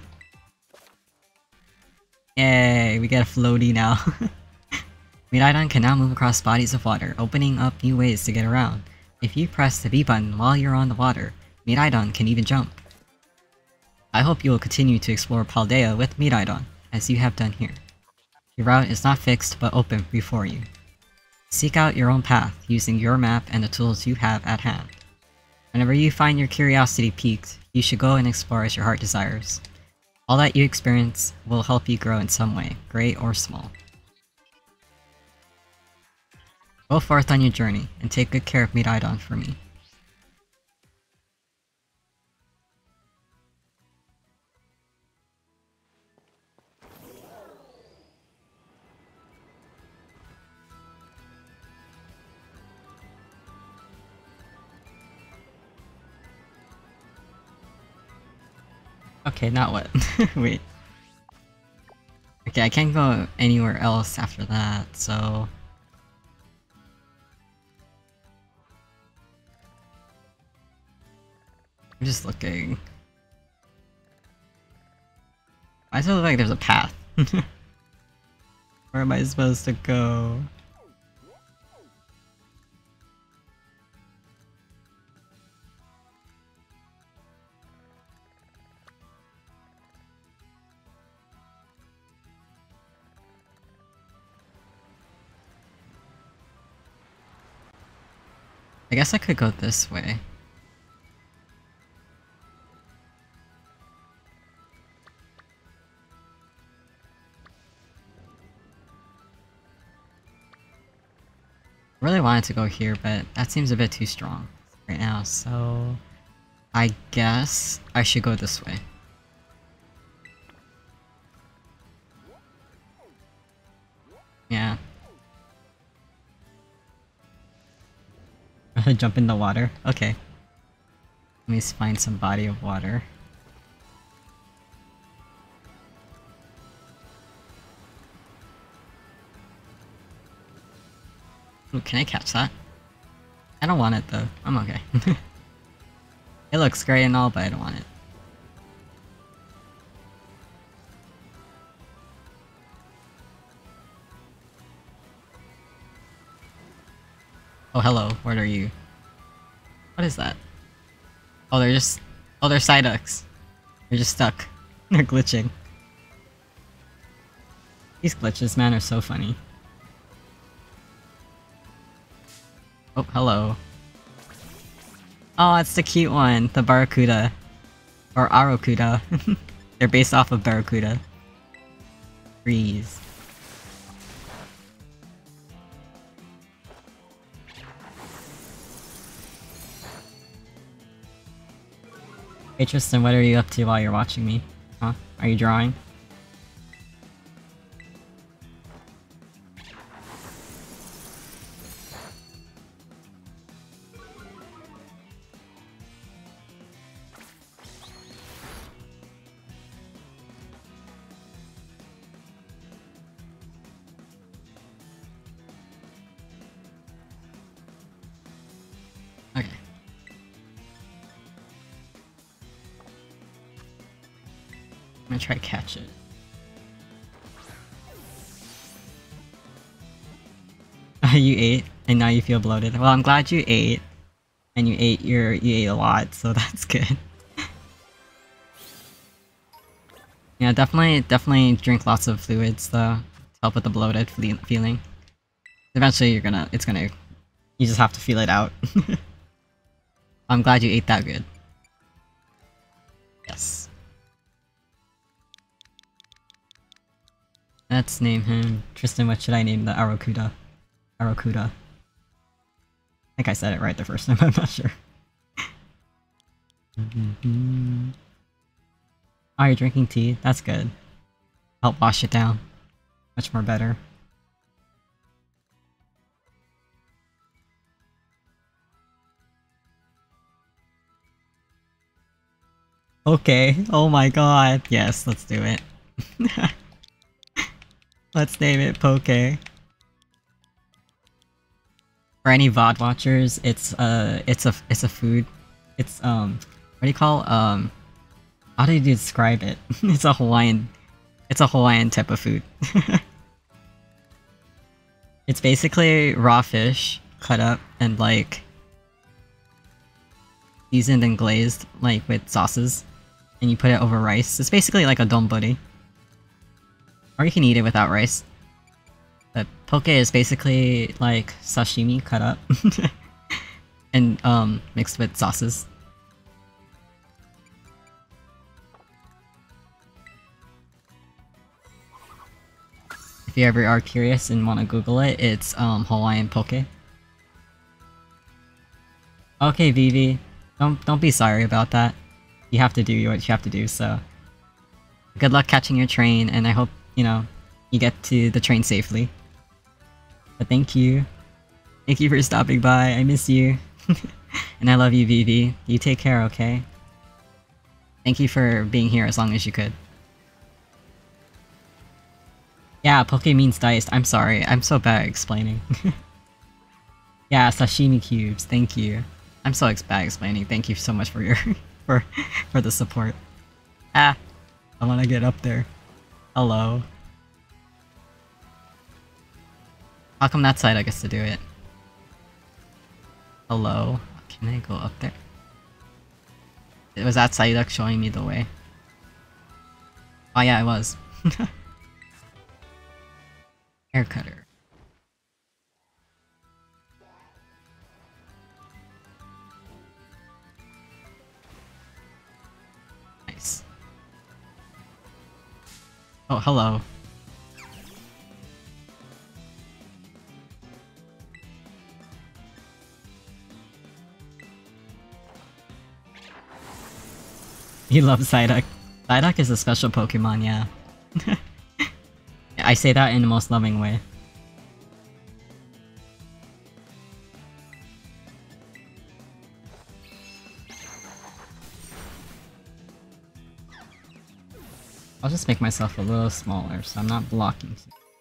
A: Yay, we get a floaty now. Miraidon can now move across bodies of water, opening up new ways to get around. If you press the B button while you're on the water, Miraidon can even jump. I hope you will continue to explore Paldea with Miraidon, as you have done here. Your route is not fixed but open before you. Seek out your own path using your map and the tools you have at hand. Whenever you find your curiosity piqued, you should go and explore as your heart desires. All that you experience will help you grow in some way, great or small. Go forth on your journey, and take good care of Miraidon for me. Okay, now what? Wait. Okay, I can't go anywhere else after that, so... I'm just looking. I still look like there's a path. Where am I supposed to go? I guess I could go this way. I really wanted to go here, but that seems a bit too strong right now, so... I guess I should go this way. Yeah. Jump in the water? Okay. Let me find some body of water. Ooh, can I catch that? I don't want it though. I'm okay. It looks great and all, but I don't want it. Oh, hello. What are you? What is that? Oh, they're just... Oh, they're Psyducks. They're just stuck. They're glitching. These glitches, man, are so funny. Oh, hello. Oh, it's the cute one. The Barracuda. Or Arrokuda. They're based off of Barracuda. Freeze. Hey Tristan, what are you up to while you're watching me? Huh? Are you drawing? Okay. I'm gonna try to catch it. You ate, and now you feel bloated. Well, I'm glad you ate, and you ate your you ate a lot, so that's good. Yeah, definitely, definitely drink lots of fluids though to help with the bloated feeling. Eventually, you're gonna, it's gonna, you just have to feel it out. I'm glad you ate that good. Yes. Let's name him Tristan. What should I name the Arrokuda? Arrokuda. I think I said it right the first time, I'm not sure. Mm-hmm. Oh, you're drinking tea? That's good. Help wash it down. Much more better. Okay, oh my god. Yes, let's do it. Let's name it Poke. For any V O D watchers, it's uh it's a it's a food. It's um what do you call um how do you describe it? It's a Hawaiian it's a Hawaiian type of food. It's basically raw fish cut up and like seasoned and glazed like with sauces, and you put it over rice. It's basically like a donburi. Or you can eat it without rice. But poke is basically like sashimi cut up. and um mixed with sauces. If you ever are curious and want to Google it, it's um Hawaiian poke. Okay, Vivi, don't don't be sorry about that. You have to do what you have to do. So, good luck catching your train, and I hope you know you get to the train safely. But thank you, thank you for stopping by. I miss you, and I love you, Vivi. You take care, okay? Thank you for being here as long as you could. Yeah, poke means diced. I'm sorry. I'm so bad at explaining. Yeah, sashimi cubes. Thank you. I'm so ex bad explaining. Thank you so much for your for for the support. Ah, I want to get up there. Hello. How come that side I gets to do it? Hello. Can I go up there? It was that Psyduck showing me the way. Oh yeah, it was. Hair cutter. Nice. Oh, hello. He loves Psyduck. Psyduck is a special Pokemon, yeah. I say that in the most loving way. I'll just make myself a little smaller so I'm not blocking.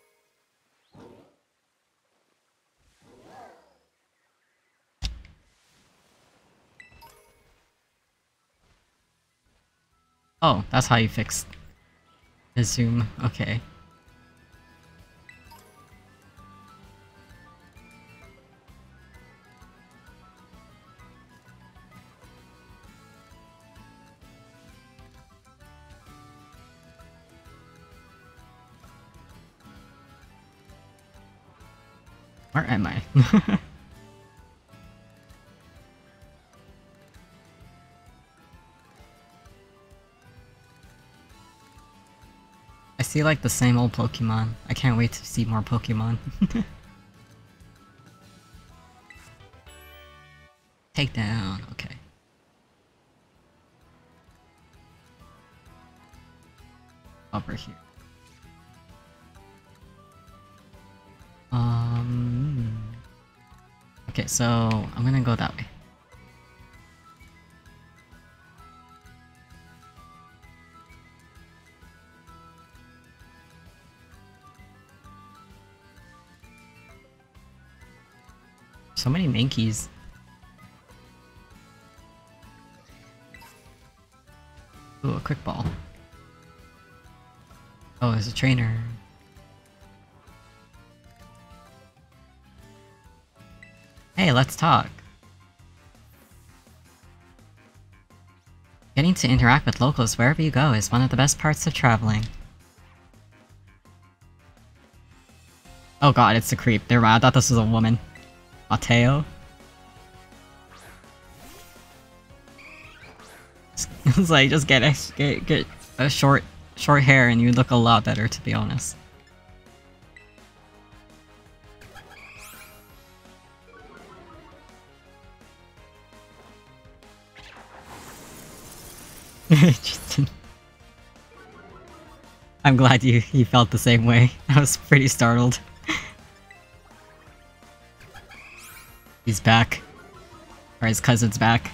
A: Oh, that's how you fix the zoom. Okay. Where am I? I see like the same old Pokemon. I can't wait to see more Pokemon. Take down, okay. Over here. Um. Okay, so I'm gonna go that way. So many Mankeys. Ooh, a quick ball. Oh, there's a trainer. Hey, let's talk. Getting to interact with locals wherever you go is one of the best parts of traveling. Oh god, it's a creep. Never mind, I thought this was a woman. Mateo? It's like, just get a, get, get a short, short hair and you look a lot better, to be honest. Tristan. I'm glad you, you felt the same way. I was pretty startled. He's back. Or his cousin's back.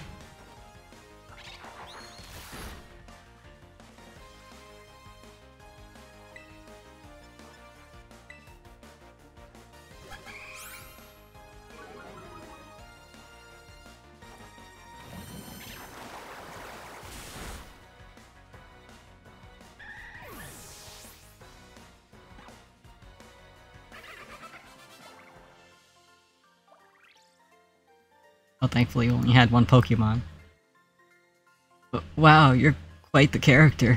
A: Oh, thankfully you only had one Pokemon. But wow, you're quite the character.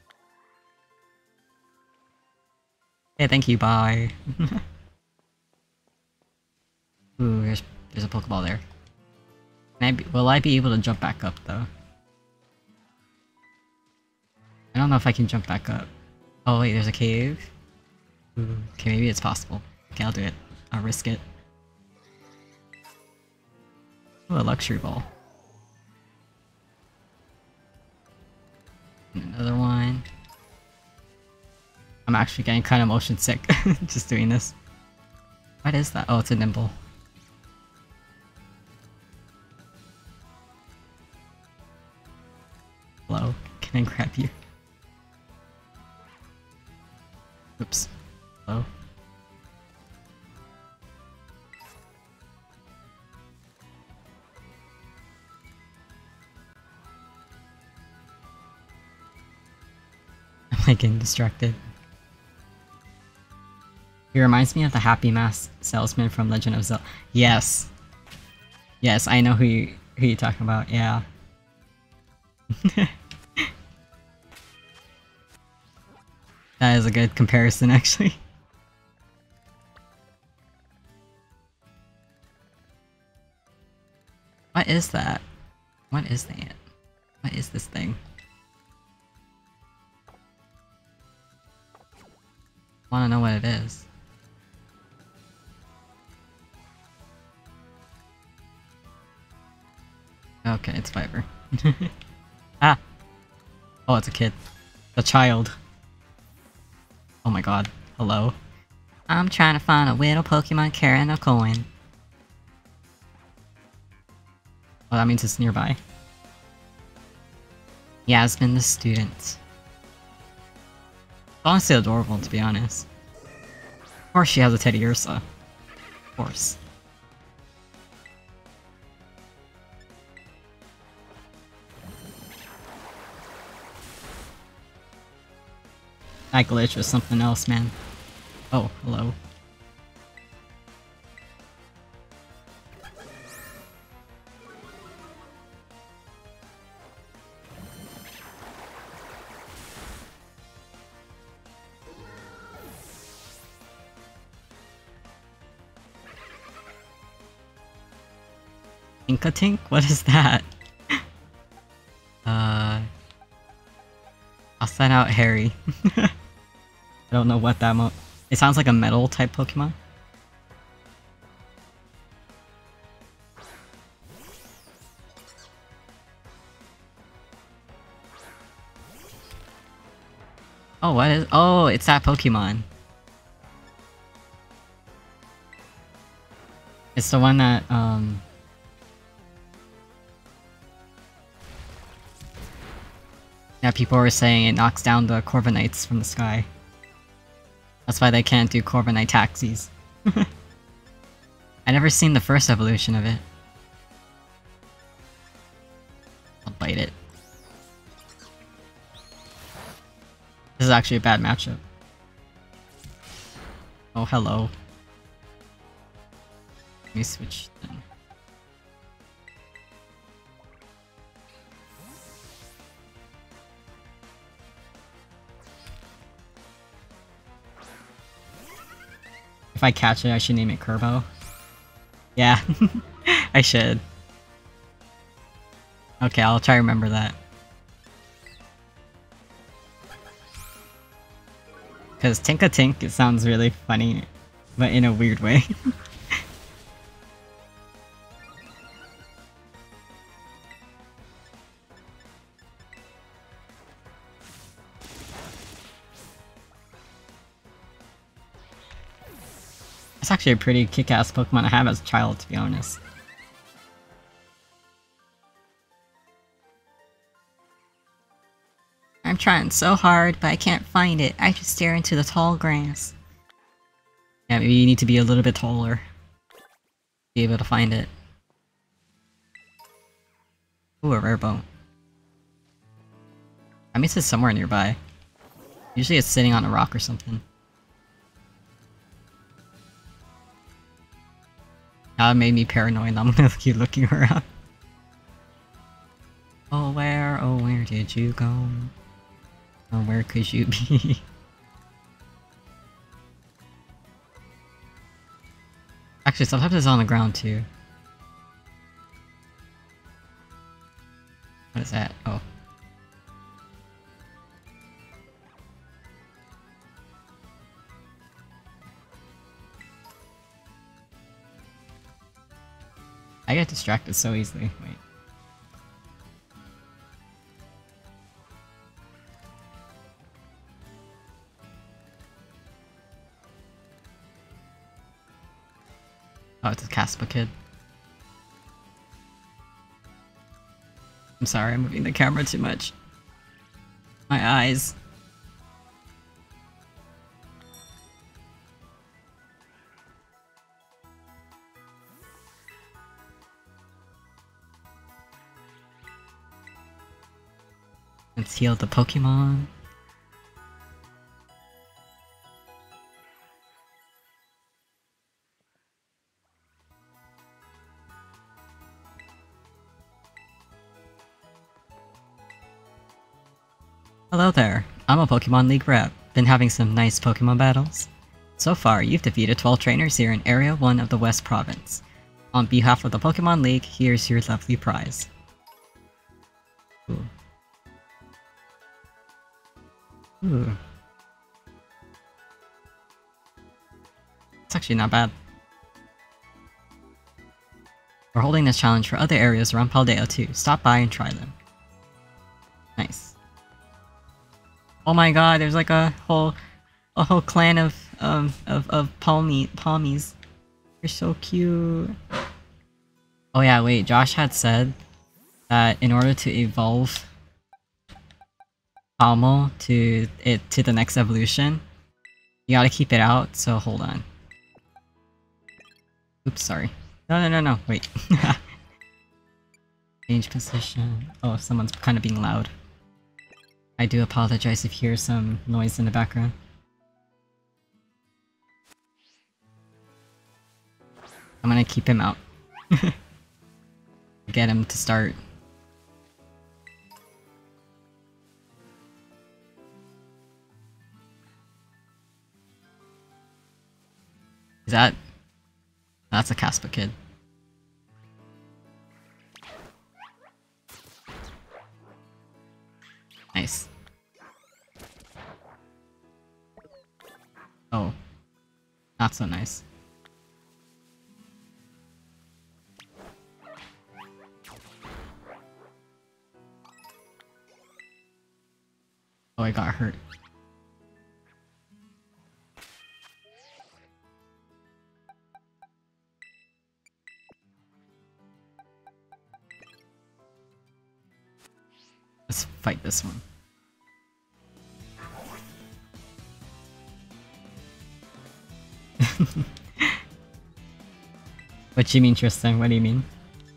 A: Hey, thank you, bye. Ooh, there's, there's a Pokeball there. Can I be, will I be able to jump back up though? I don't know if I can jump back up. Oh wait, there's a cave? Ooh, okay, maybe it's possible. Okay, I'll do it. I'll risk it. Ooh, a luxury ball. And another one. I'm actually getting kind of motion sick just doing this. What is that? Oh, it's a nimble. Hello, can I grab you? Oops. Hello. Am I getting distracted? He reminds me of the Happy Mask salesman from Legend of Zelda. Yes. Yes, I know who you who you're talking about, yeah. That is a good comparison, actually. What is that? What is that? What is this thing? I wanna know what it is. Okay, it's Viper. Ah! Oh, it's a kid. A child. Oh my god. Hello? I'm trying to find a little Pokemon carrying a coin. Oh, that means it's nearby. Yasmin the student. Honestly adorable, to be honest. Of course she has a Teddy Ursa. Of course. That glitch was something else, man. Oh, hello. Inkatink? What is that? uh... I'll send out Harry. I don't know what that mo- It sounds like a metal type Pokemon. Oh, what is- Oh, it's that Pokemon. It's the one that, um... yeah, people were saying it knocks down the Corviknights from the sky. That's why they can't do Corviknight taxis. I never seen the first evolution of it. I'll bite it. This is actually a bad matchup. Oh, hello. Let me switch then. If I catch it, I should name it Kerbo. Yeah, I should. Okay, I'll try to remember that. Because Tinkatink, it sounds really funny, but in a weird way. It's actually a pretty kick-ass Pokemon to have as a child, to be honest. I'm trying so hard, but I can't find it. I just stare into the tall grass. Yeah, maybe you need to be a little bit taller to be able to find it. Ooh, a rare bone. I mean, it's somewhere nearby. Usually it's sitting on a rock or something. That made me paranoid. I'm gonna keep looking around. Oh, where, oh, where did you go? Or where could you be? Actually, sometimes it's on the ground too. What is that? Oh. I get distracted so easily. Wait. Oh, it's a Caspa kid. I'm sorry, I'm moving the camera too much. My eyes. Let's heal the Pokemon. Hello there, I'm a Pokemon League rep. Been having some nice Pokemon battles. So far, you've defeated twelve trainers here in Area one of the West Province. On behalf of the Pokemon League, here's your lovely prize. Ooh. Ooh. It's actually not bad. We're holding this challenge for other areas around Paldea too. Stop by and try them. Nice. Oh my god, there's like a whole a whole clan of um of, of palmy palmies. You're so cute. Oh yeah, wait, Josh had said that in order to evolve Palmo to it to the next evolution, you gotta keep it out, so hold on. Oops, sorry. No no no no, wait. Change position. Oh, someone's kind of being loud. I do apologize if you hear some noise in the background. I'm gonna keep him out. Get him to start. Is that... That's a Caspa kid. Nice. Oh. Not so nice. Oh, I got hurt. Let's fight this one. What do you mean, Tristan? What do you mean?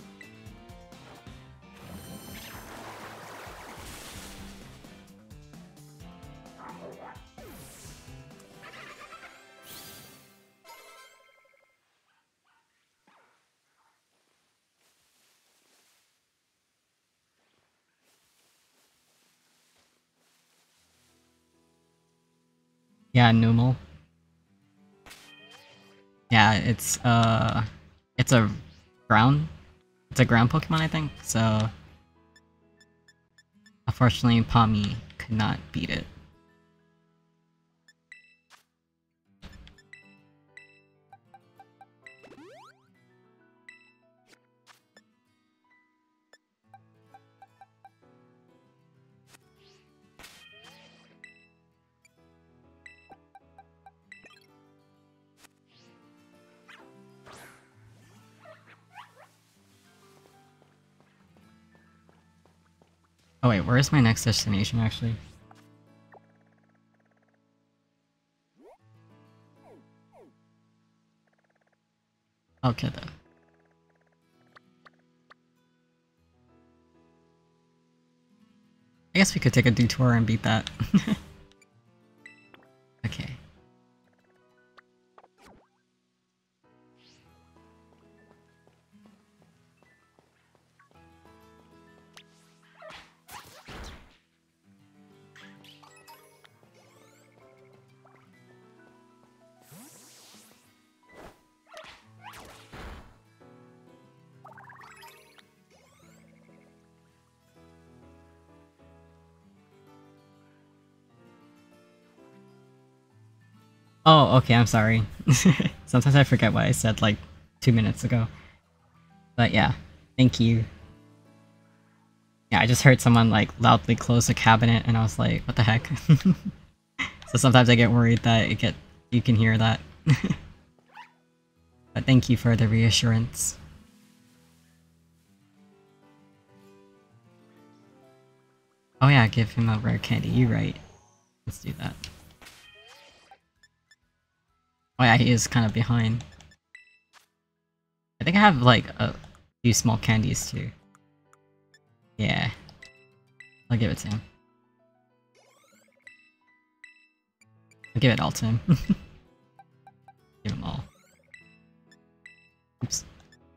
A: Yeah, Numel. Yeah, it's uh, it's a ground, it's a ground Pokemon, I think. So, unfortunately, Pawmi could not beat it. Oh wait, where is my next destination actually? Okay then. I guess we could take a detour and beat that. Okay. Oh, okay, I'm sorry. Sometimes I forget what I said like two minutes ago. But yeah, thank you. Yeah, I just heard someone like loudly close a cabinet and I was like, what the heck? So sometimes I get worried that it get you can hear that. But thank you for the reassurance. Oh yeah, give him a rare candy, you're right. Let's do that. Oh yeah, he is kind of behind. I think I have like a few small candies too. Yeah. I'll give it to him. I'll give it all to him. Give him all. Oops.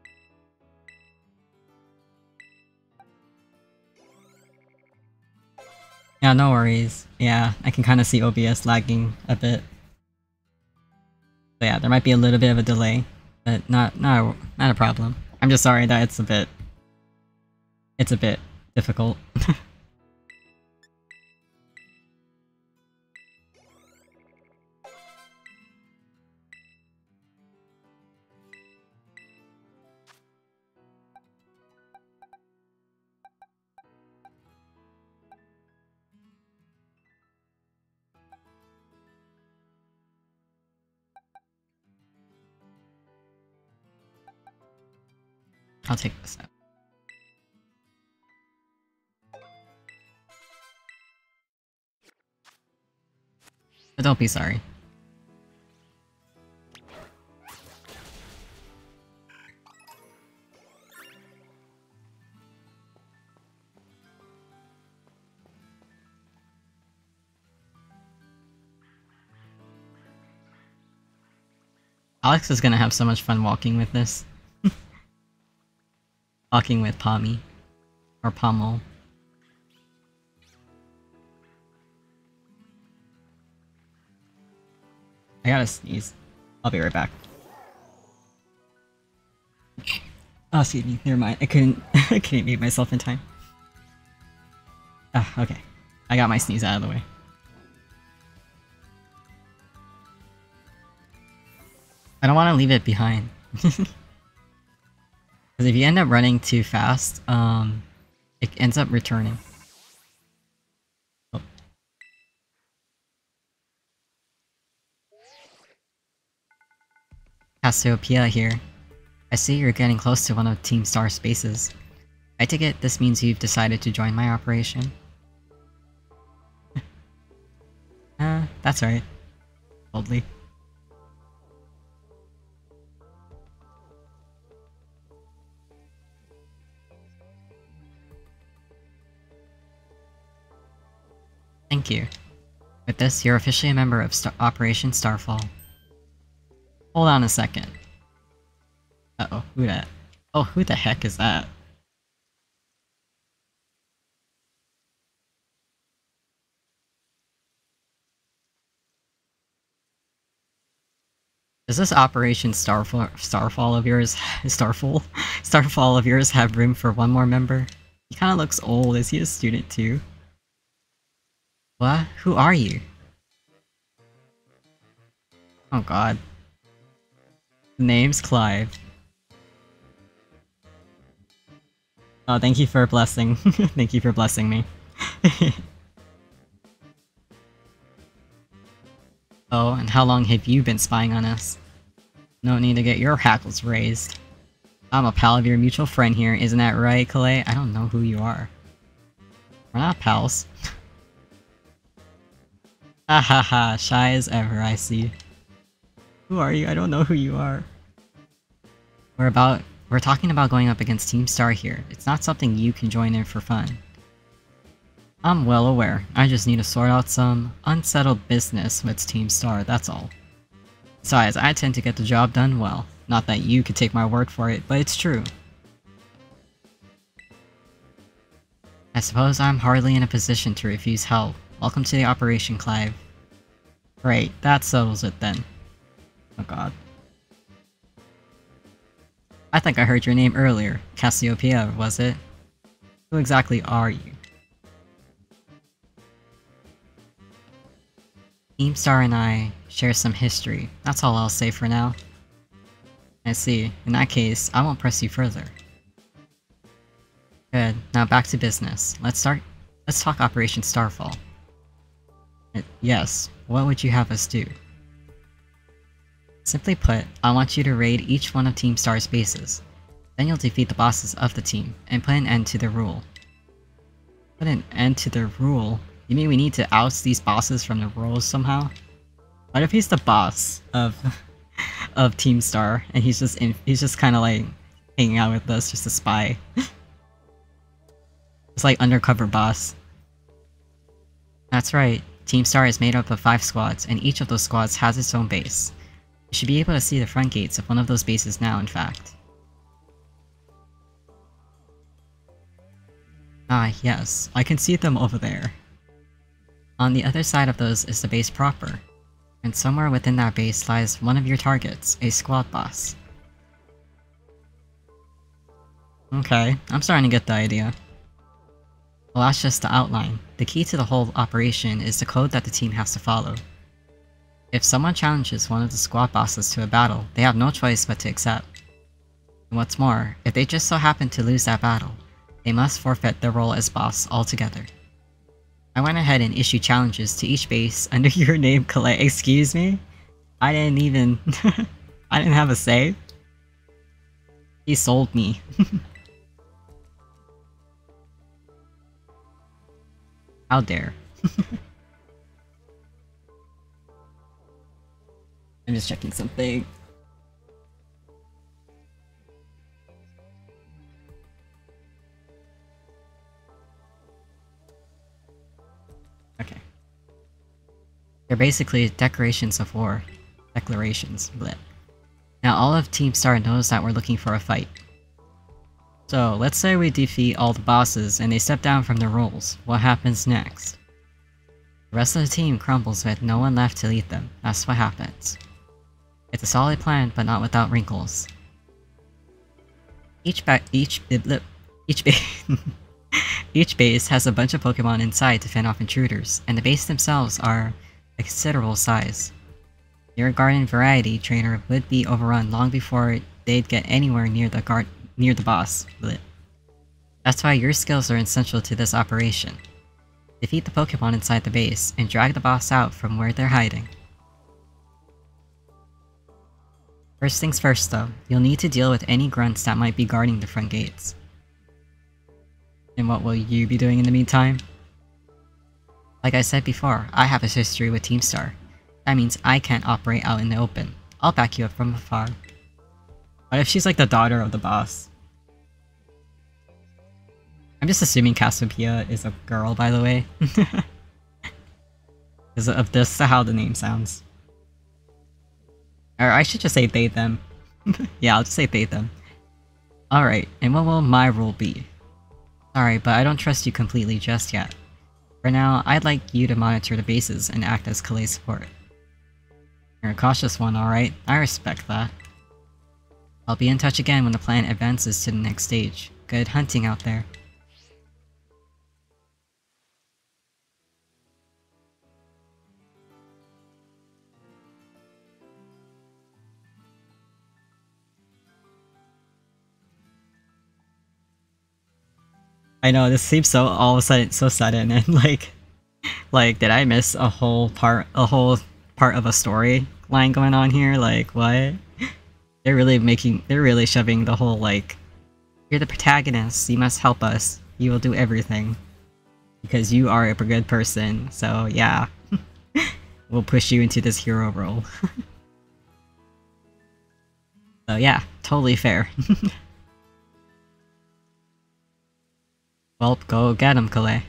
A: Yeah, no worries. Yeah, I can kind of see O B S lagging a bit. So yeah, there might be a little bit of a delay, but not not not a problem. I'm just sorry that it's a bit it's a bit difficult. I'll take this out. But don't be sorry. Alex is gonna have so much fun walking with this. Walking with Pommy. Or Pommel. I gotta sneeze. I'll be right back. Oh, excuse me. Never mind. I couldn't. I couldn't mute myself in time. Ah, okay. I got my sneeze out of the way. I don't want to leave it behind. Because if you end up running too fast, um, it ends up returning. Oh. Cassiopeia here. I see you're getting close to one of Team Star's bases. I take it this means you've decided to join my operation? uh, that's right. Boldly. Thank you. With this, you're officially a member of Star Operation Starfall. Hold on a second. Uh-oh, who that? Oh, who the heck is that? Does this Operation Starfall, Starfall of yours, Starfall? Starfall of yours have room for one more member? He kinda looks old, is he a student too? What? Who are you? Oh god. Name's Clive. Oh, thank you for blessing. Thank you for blessing me. Oh, and how long have you been spying on us? No need to get your hackles raised. I'm a pal of your mutual friend here, isn't that right, Calais? I don't know who you are. We're not pals. Ha ha ha, shy as ever, I see. Who are you? I don't know who you are. We're about- we're talking about going up against Team Star here. It's not something you can join in for fun. I'm well aware. I just need to sort out some unsettled business with Team Star, that's all. Besides, I tend to get the job done well. Not that you could take my word for it, but it's true. I suppose I'm hardly in a position to refuse help. Welcome to the operation, Clive. Great, that settles it then. Oh god. I think I heard your name earlier. Cassiopeia, was it? Who exactly are you? Team Star and I share some history. That's all I'll say for now. I see. In that case, I won't press you further. Good. Now back to business. Let's start- let's talk Operation Starfall. Uh, yes, what would you have us do? Simply put, I want you to raid each one of Team Star's bases. Then you'll defeat the bosses of the team, and put an end to their rule. Put an end to their rule? You mean we need to oust these bosses from the roles somehow? What if he's the boss of of Team Star, and he's just in- he's just kind of like hanging out with us, just a spy? It's like undercover boss. That's right. Team Star is made up of five squads, and each of those squads has its own base. You should be able to see the front gates of one of those bases now, in fact. Ah, yes. I can see them over there. On the other side of those is the base proper, and somewhere within that base lies one of your targets, a squad boss. Okay, I'm starting to get the idea. Well, that's just the outline. The key to the whole operation is the code that the team has to follow. If someone challenges one of the squad bosses to a battle, they have no choice but to accept. And what's more, if they just so happen to lose that battle, they must forfeit their role as boss altogether. I went ahead and issued challenges to each base under your name, Collect. Excuse me? I didn't even... I didn't have a say. He sold me. How dare. I'm just checking something. Okay. They're basically declarations of war. Declarations. Bleh. Now all of Team Star knows that we're looking for a fight. So, let's say we defeat all the bosses and they step down from their roles. What happens next? The rest of the team crumbles with no one left to lead them. That's what happens. It's a solid plan, but not without wrinkles. Each ba- each bibli- each ba- each base has a bunch of Pokemon inside to fend off intruders, and the base themselves are a considerable size. Your Garden Variety trainer would be overrun long before they'd get anywhere near the guard near the boss. Blech. That's why your skills are essential to this operation. Defeat the Pokemon inside the base, and drag the boss out from where they're hiding. First things first though, you'll need to deal with any grunts that might be guarding the front gates. And what will you be doing in the meantime? Like I said before, I have a history with Team Star. That means I can't operate out in the open. I'll back you up from afar. What if she's like the daughter of the boss? I'm just assuming Cassiopeia is a girl, by the way. Because of this, how the name sounds. Or I should just say they, them. Yeah, I'll just say they, them. Alright, and what will my role be? Sorry, but I don't trust you completely just yet. For now, I'd like you to monitor the bases and act as Kale's support. You're a cautious one, alright? I respect that. I'll be in touch again when the plan advances to the next stage. Good hunting out there. I know, this seems so all of a sudden so sudden and like like did I miss a whole part a whole part of a story line going on here? Like what? They're really making they're really shoving the whole like you're the protagonist, you must help us. You will do everything. Because you are a good person, so yeah. We'll push you into this hero role. So yeah, totally fair. Well, go get him, Kale.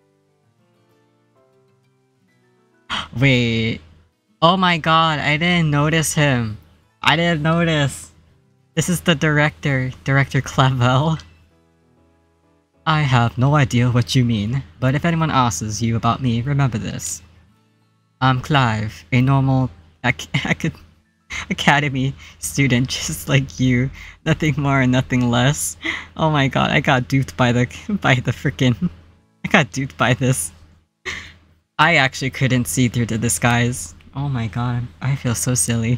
A: Wait. Oh my god, I didn't notice him. I didn't notice. This is the director, Director Clavel. I have no idea what you mean, but if anyone asks you about me, remember this. I'm Clive, a normal ac ac academy student just like you. Nothing more and nothing less. Oh my god, I got duped by the by the frickin' I got duped by this. I actually couldn't see through the disguise. Oh my god, I feel so silly.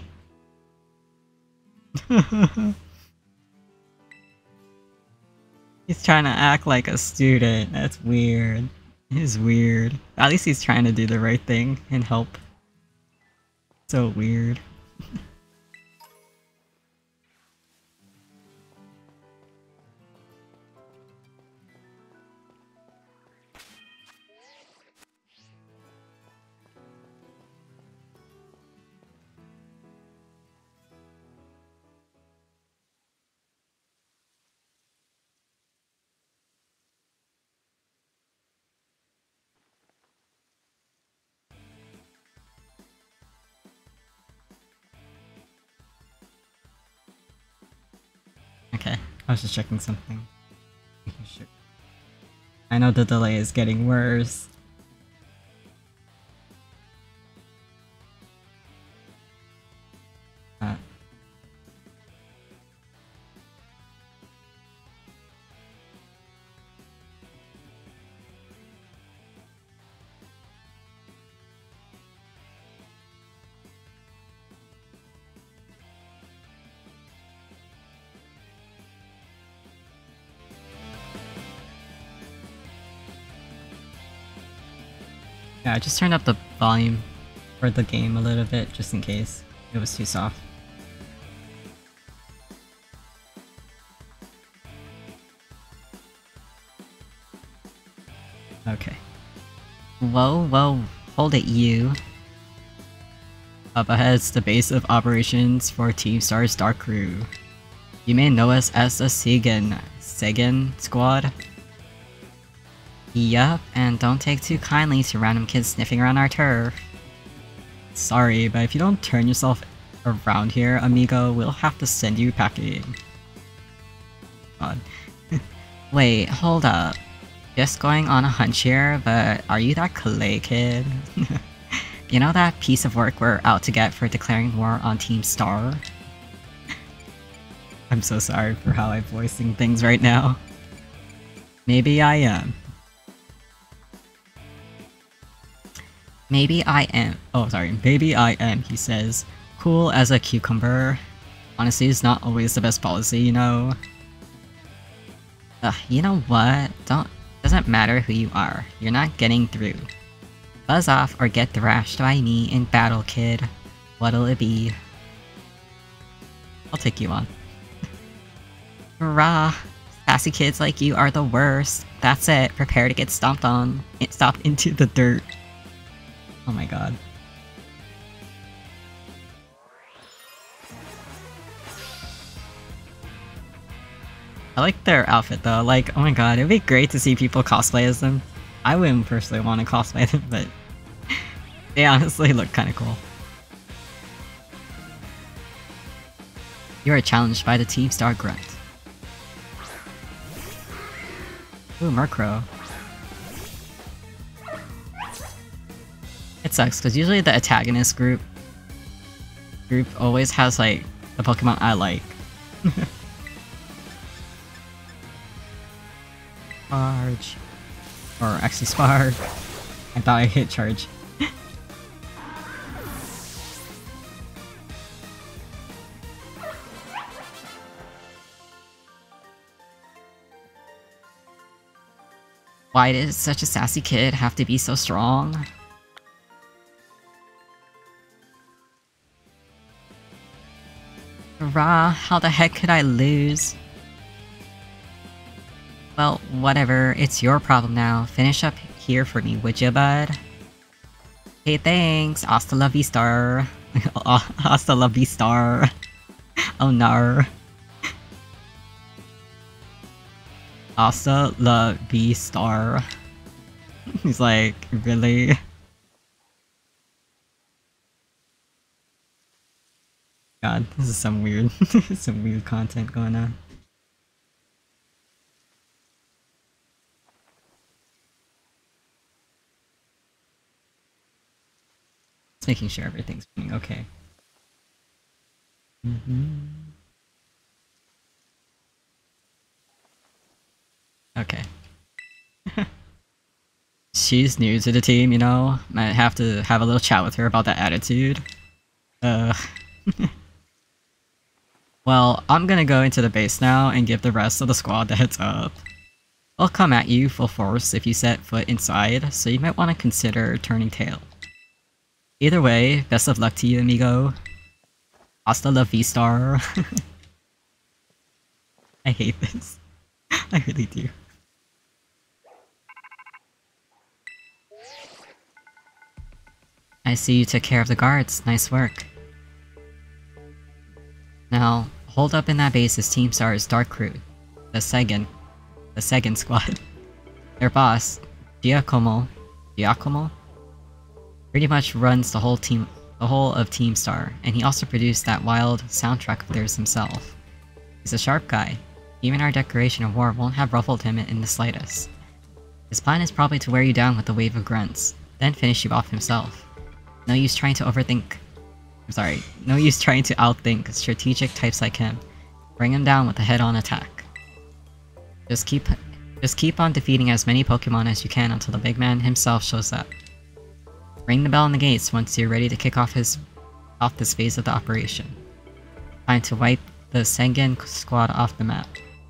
A: He's trying to act like a student. That's weird. He's weird. At least he's trying to do the right thing and help. So weird. Okay, I was just checking something. Making sure. I know the delay is getting worse. Uh, yeah, I just turned up the volume for the game a little bit just in case it was too soft. Okay. Whoa, whoa, hold it, you. Up ahead's the base of operations for Team Star's Dark Crew. You may know us as the Seigen, Seigen Squad. Yup, and don't take too kindly to random kids sniffing around our turf. Sorry, but if you don't turn yourself around here, amigo, we'll have to send you packing. God. Wait, hold up. Just going on a hunch here, but are you that Clay kid? You know that piece of work we're out to get for declaring war on Team Star? I'm so sorry for how I'm voicing things right now. Maybe I am. Maybe I am. Oh, sorry. Maybe I am, he says. Cool as a cucumber. Honesty is not always the best policy, you know? Ugh, you know what? Don't- doesn't matter who you are. You're not getting through. Buzz off or get thrashed by me in battle, kid. What'll it be? I'll take you on. Hurrah! Sassy kids like you are the worst. That's it. Prepare to get stomped on. Stomped into the dirt. Oh my god. I like their outfit though, like, oh my god, it'd be great to see people cosplay as them. I wouldn't personally want to cosplay them, but they honestly look kinda cool. You are challenged by the Team Star Grunt. Ooh, Murkrow. It sucks, because usually the antagonist group group always has like the Pokemon I like. Charge. Or actually Spark. I thought I hit Charge. Why did such a sassy kid have to be so strong? Hurrah, how the heck could I lose? Well, whatever, it's your problem now. Finish up here for me, would ya, bud? Hey, thanks! Hasta la vista! Hasta la vista! Oh no. Hasta la vista. He's like, really? God, this is some weird, some weird content going on. Just making sure everything's running okay. Mm-hmm. Okay. she's new to the team, you know? Might have to have a little chat with her about that attitude. Uh... Well, I'm gonna go into the base now and give the rest of the squad the heads up. I'll come at you full force if you set foot inside, so you might want to consider turning tail. Either way, best of luck to you, amigo. Hasta la V-Star. I hate this. I really do. I see you took care of the guards. Nice work. Now, hold up in that base is Team Star's Dark Crew, the Segan, the Segan squad. Their boss, Giacomo, Giacomo, pretty much runs the whole team, the whole of Team Star, and he also produced that wild soundtrack of theirs himself. He's a sharp guy. Even our declaration of war won't have ruffled him in the slightest. His plan is probably to wear you down with a wave of grunts, then finish you off himself. No use trying to overthink. I'm sorry, no use trying to outthink strategic types like him. Bring him down with a head-on attack. Just keep just keep on defeating as many Pokemon as you can until the big man himself shows up. Ring the bell on the gates once you're ready to kick off his off this phase of the operation. Time to wipe the Sengen squad off the map.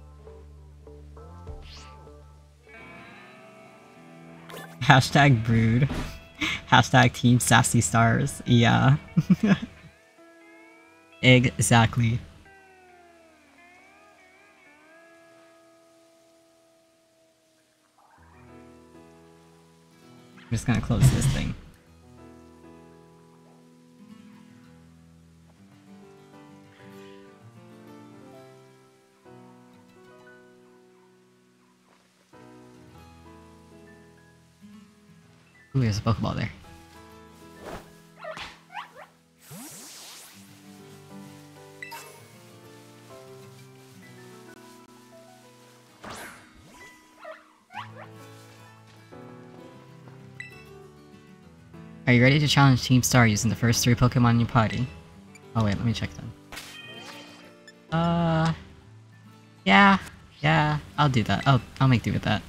A: Hashtag brood. Hashtag Team Sassy Stars. Yeah. Exactly. I'm just gonna close this thing. Ooh, there's a Pokeball there. Are you ready to challenge Team Star using the first three Pokemon in your party? Oh wait, let me check them. Uh... Yeah, yeah, I'll do that. I'll, I'll make do with that.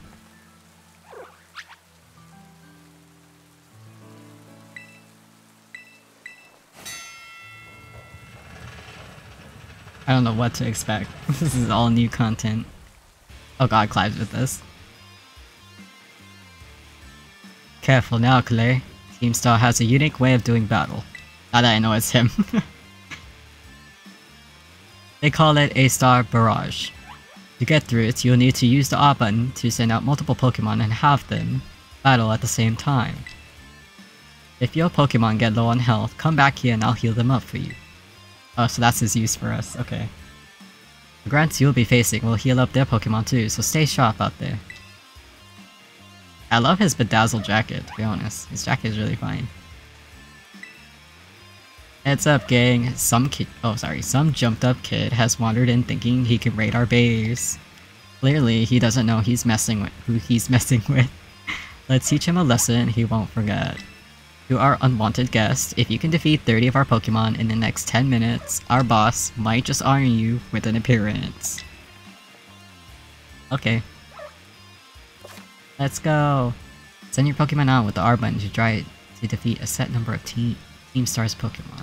A: I don't know what to expect. This is all new content. Oh god, Clive's with this. Careful now, Clay. Team Star has a unique way of doing battle. Now that I know it's him. They call it A-Star Barrage. To get through it, you'll need to use the R button to send out multiple Pokemon and have them battle at the same time. If your Pokemon get low on health, come back here and I'll heal them up for you. Oh, so that's his use for us, okay. The grunts you'll be facing will heal up their Pokemon too, so stay sharp out there. I love his bedazzled jacket, to be honest. His jacket is really fine. Heads up, gang. Some kid- oh sorry, some jumped up kid has wandered in thinking he can raid our base. Clearly, he doesn't know he's messing with who he's messing with. Let's teach him a lesson he won't forget. To our unwanted guest, if you can defeat thirty of our Pokemon in the next ten minutes, our boss might just honor you with an appearance. Okay. Let's go! Send your Pokemon out with the R button to try to defeat a set number of team, team Star's Pokemon.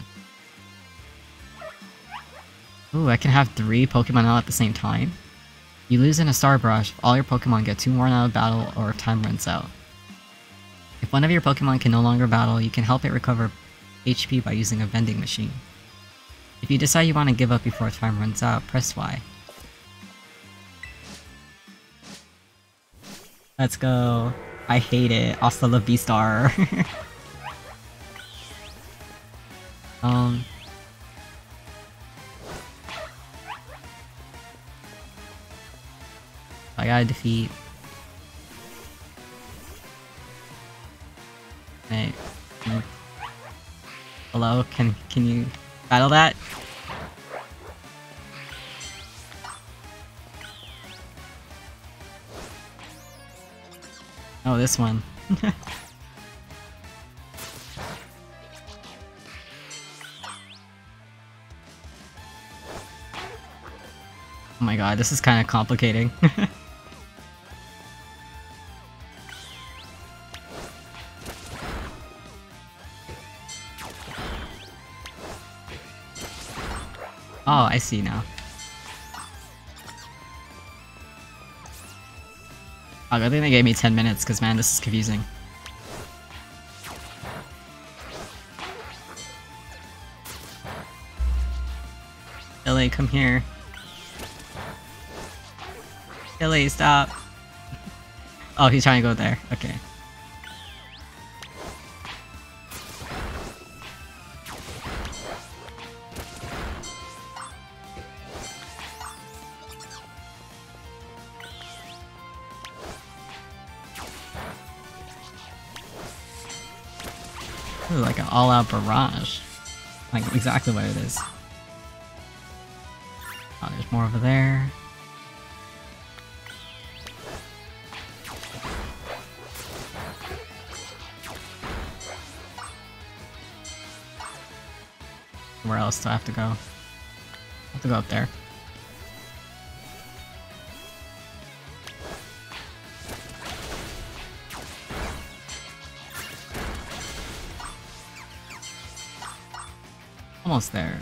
A: Ooh, I can have three Pokemon out at the same time? You lose in a Star Barrage if all your Pokemon get too worn out of battle or if time runs out. If one of your Pokemon can no longer battle, you can help it recover H P by using a vending machine. If you decide you want to give up before time runs out, press Y. Let's go. I hate it. Hasta la V-Star. um... I gotta defeat... Hey, can you... Hello? Can, can you battle that? Oh, this one. Oh my god, this is kind of complicating. Oh, I see now. Oh, good thing they gave me ten minutes, because man, this is confusing. Billy, come here. Billy, stop! Oh, he's trying to go there. Okay. Ooh, like an all-out barrage. Like, exactly what it is. Oh, there's more over there. Where else do I have to go? I have to go up there. Almost there.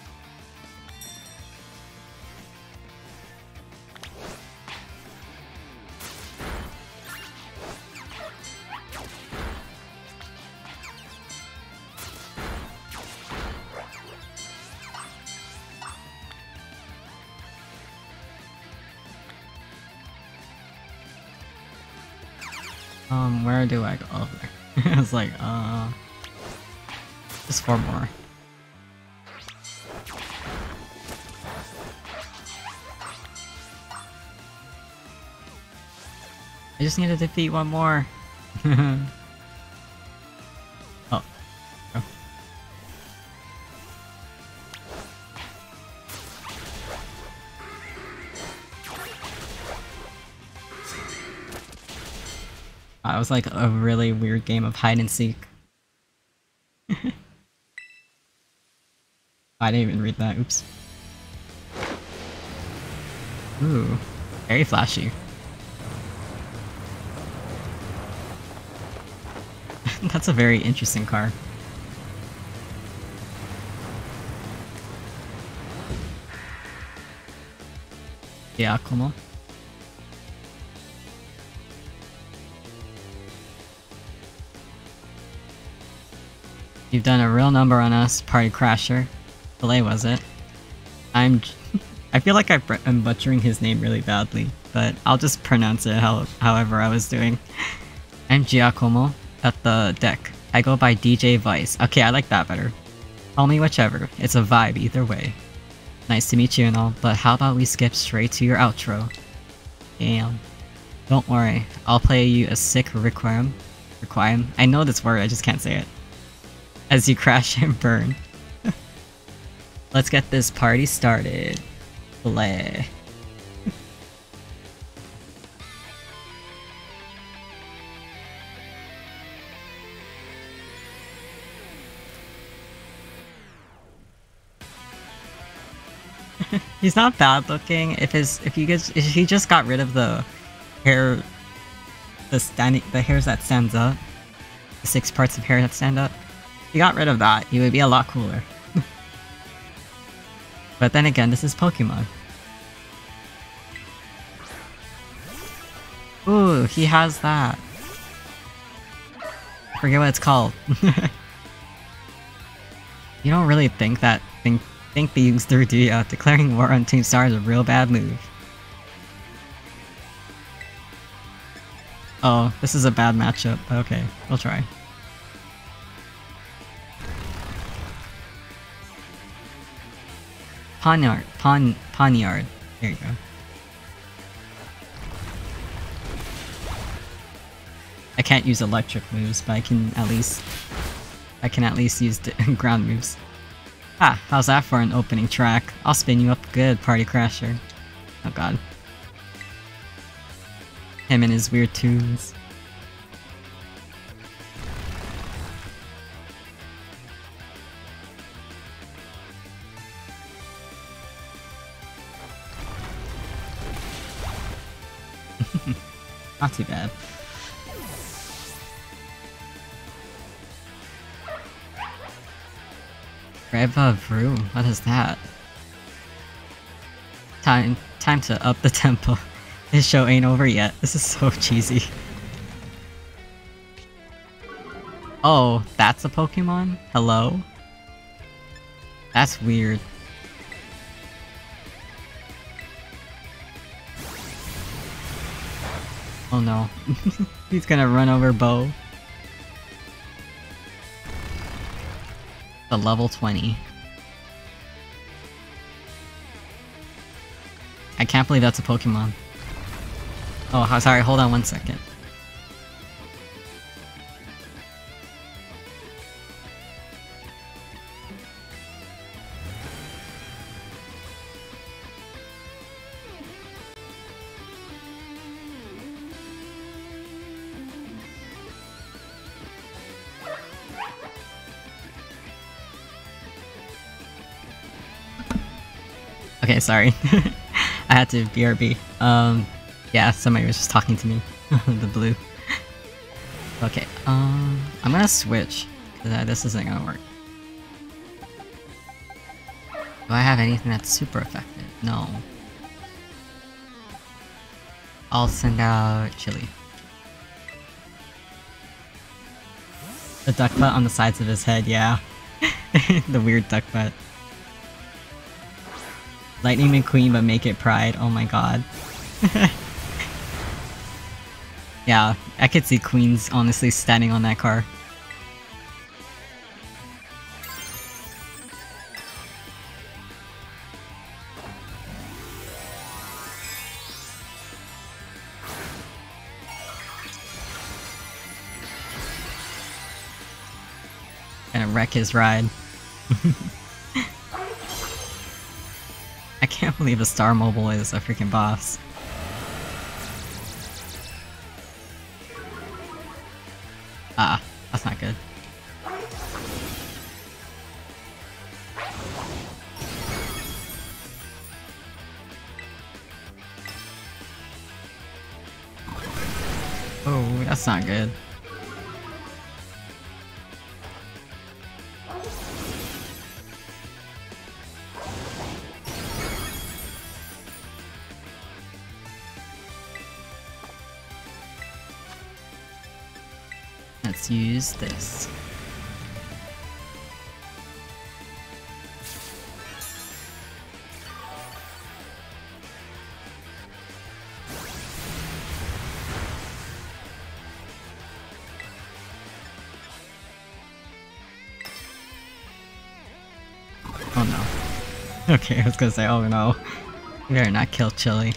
A: Um, where do I go? Oh, there. I was like, uh... just four more. I just need to defeat one more. Oh. Oh. That was like a really weird game of hide and seek. I didn't even read that, oops. Ooh, very flashy. That's a very interesting car. Giacomo. You've done a real number on us, Party Crasher. Delay was it? I'm... I feel like I'm butchering his name really badly, but I'll just pronounce it how however I was doing. I'm Giacomo, at the deck. I go by D J Vice. Okay, I like that better. Call me whichever, it's a vibe either way. Nice to meet you and all, but how about we skip straight to your outro? Damn. Don't worry, I'll play you a sick requiem. Requiem? I know this word, I just can't say it. As you crash and burn. Let's get this party started. Play. He's not bad looking. If his if you guys if he just got rid of the hair, the standing the hairs that stands up, the six parts of hair that stand up. If he got rid of that, he would be a lot cooler. But then again, this is Pokemon. Ooh, he has that. I forget what it's called. You don't really think that think think things through, do ya? Declaring war on Team Star is a real bad move. Oh, this is a bad matchup. Okay, we'll try. Poniard, Pon, Poniard. There you go. I can't use electric moves, but I can at least... I can at least use ground moves. Ah, how's that for an opening track? I'll spin you up good, Party Crasher. Oh god. Him and his weird tunes. Not too bad. Reva Vroom, what is that? Time, time to up the tempo. This show ain't over yet. This is so cheesy. Oh, that's a Pokemon? Hello? That's weird. Oh no. He's gonna run over Bo. The level twenty. I can't believe that's a Pokemon. Oh, sorry, hold on one second. Okay, sorry. I had to B R B. Um, yeah, somebody was just talking to me. The blue. Okay, um, I'm gonna switch, because uh, this isn't gonna work. Do I have anything that's super effective? No. I'll send out Chili. The duck butt on the sides of his head, yeah. The weird duck butt. Lightning McQueen, but make it Pride. Oh my god. Yeah, I could see Queens honestly standing on that car. Gonna wreck his ride. I can't believe a Star Mobile is a freaking boss. Ah, that's not good. Oh, that's not good. Let's use this. Oh no. Okay, I was gonna say, oh no. You better not kill Chili.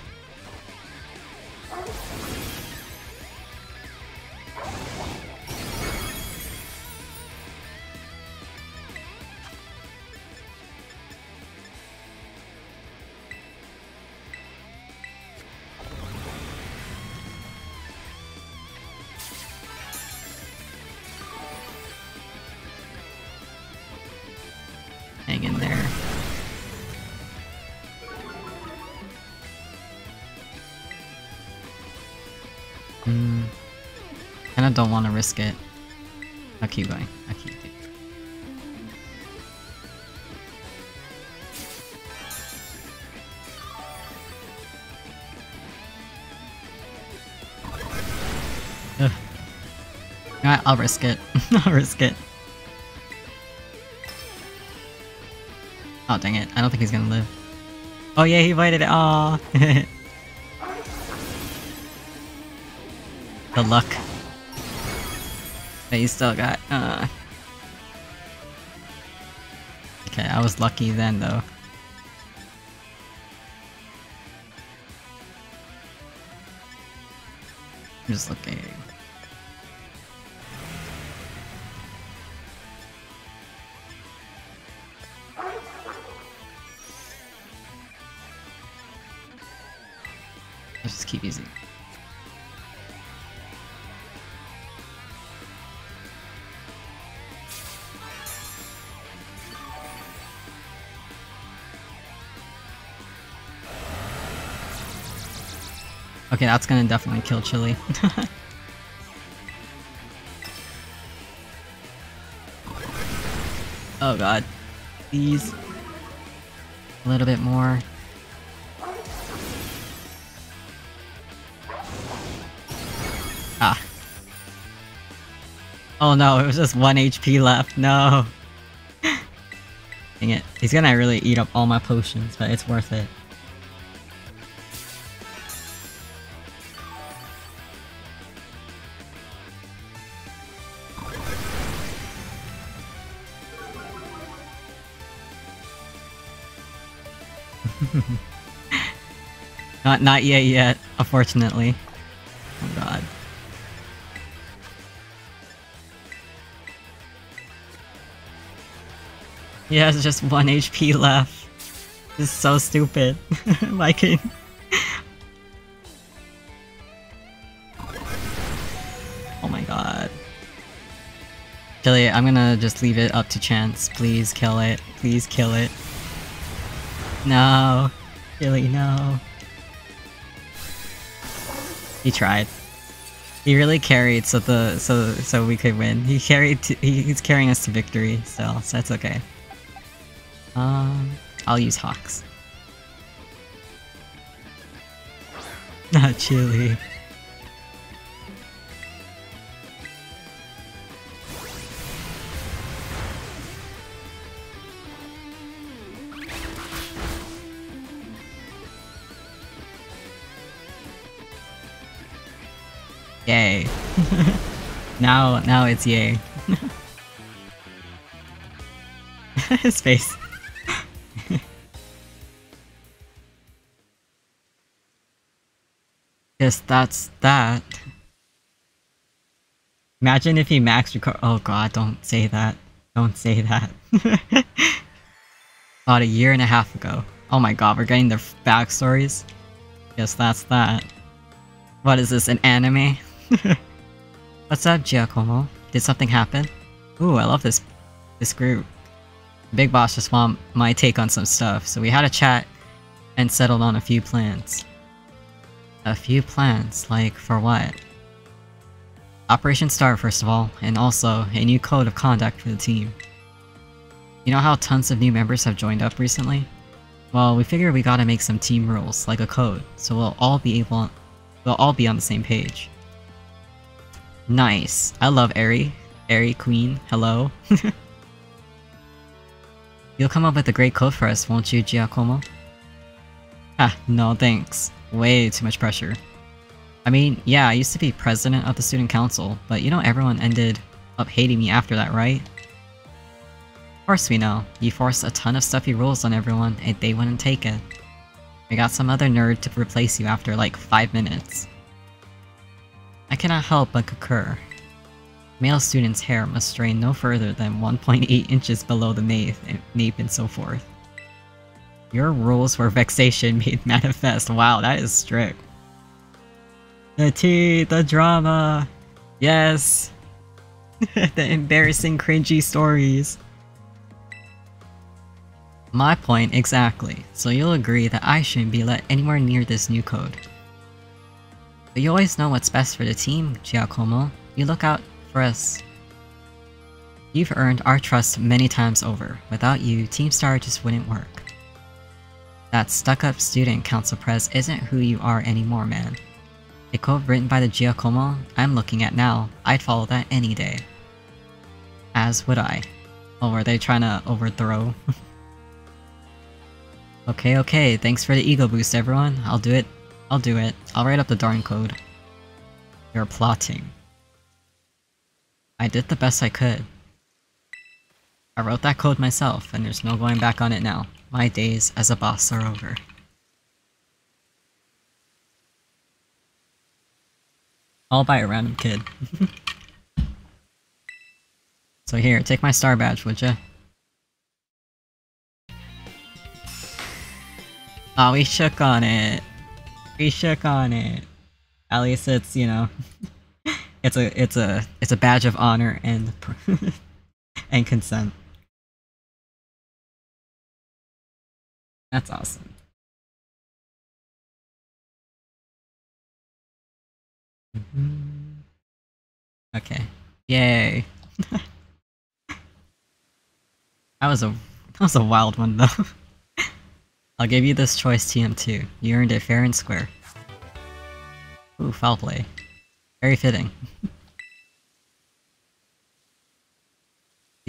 A: Hang in there. Hmm. Kinda don't want to risk it. I'll keep going. I'll keep it. Ugh. Alright, I'll risk it. I'll risk it. Oh dang it, I don't think he's gonna live. Oh yeah, he bited it, aww! The luck. But he still got, uh... okay, I was lucky then though. I'm just looking. Let's just keep using. Okay, that's gonna definitely kill Chili. Oh god. Please. A little bit more. Oh no, it was just one H P left. No. Dang it. He's gonna really eat up all my potions, but it's worth it. Not not yet yet, unfortunately. Oh god. He has just one H P left. This is so stupid. Like it. Oh my god. Chili, I'm gonna just leave it up to chance. Please kill it. Please kill it. No. Chili, no. He tried. He really carried so the so so we could win. He carried to, he, he's carrying us to victory still, so that's okay. Um I'll use Hawks. Not Chili. Yay. now, now it's yay. His face. Yes, that's that. Imagine if he maxed record- oh god, don't say that. Don't say that. About a year and a half ago. Oh my god, we're getting their backstories? Yes, that's that. What is this, an anime? What's up, Giacomo? Did something happen? Ooh, I love this this group. Big Boss just want my take on some stuff, so we had a chat and settled on a few plans. A few plans? Like, for what? Operation Star, first of all, and also a new code of conduct for the team. You know how tons of new members have joined up recently? Well, we figured we gotta make some team rules, like a code, so we'll all be able- we'll all be on the same page. Nice. I love Eri. Eri Queen, hello. You'll come up with a great code for us, won't you, Giacomo? Ah, no thanks. Way too much pressure. I mean, yeah, I used to be president of the student council, but you know everyone ended up hating me after that, right? Of course we know. You forced a ton of stuffy rules on everyone, and they wouldn't take it. We got some other nerd to replace you after like five minutes. I cannot help but concur. Male students' hair must strain no further than one point eight inches below the nape, nape and so forth. Your rules for vexation made manifest. Wow, that is strict. The tea, the drama. Yes. The embarrassing, cringy stories. My point exactly. So you'll agree that I shouldn't be let anywhere near this new code. But you always know what's best for the team, Giacomo. You look out for us. You've earned our trust many times over. Without you, Team Star just wouldn't work. That stuck-up student council pres isn't who you are anymore, man. A code written by the Giacomo I'm looking at now, I'd follow that any day. As would I. Oh, were they trying to overthrow? Okay, okay, thanks for the ego boost, everyone. I'll do it. I'll do it. I'll write up the darn code. You're plotting. I did the best I could. I wrote that code myself, and there's no going back on it now. My days as a boss are over. All by a random kid. So here, take my star badge, would ya? Oh, we shook on it. We shook on it. At least it's, you know, it's a it's a it's a badge of honor and and consent. That's awesome. Mm-hmm. Okay. Yay. That was a that was a wild one though. I'll give you this choice, T M two. You earned it fair and square. Ooh, foul play. Very fitting.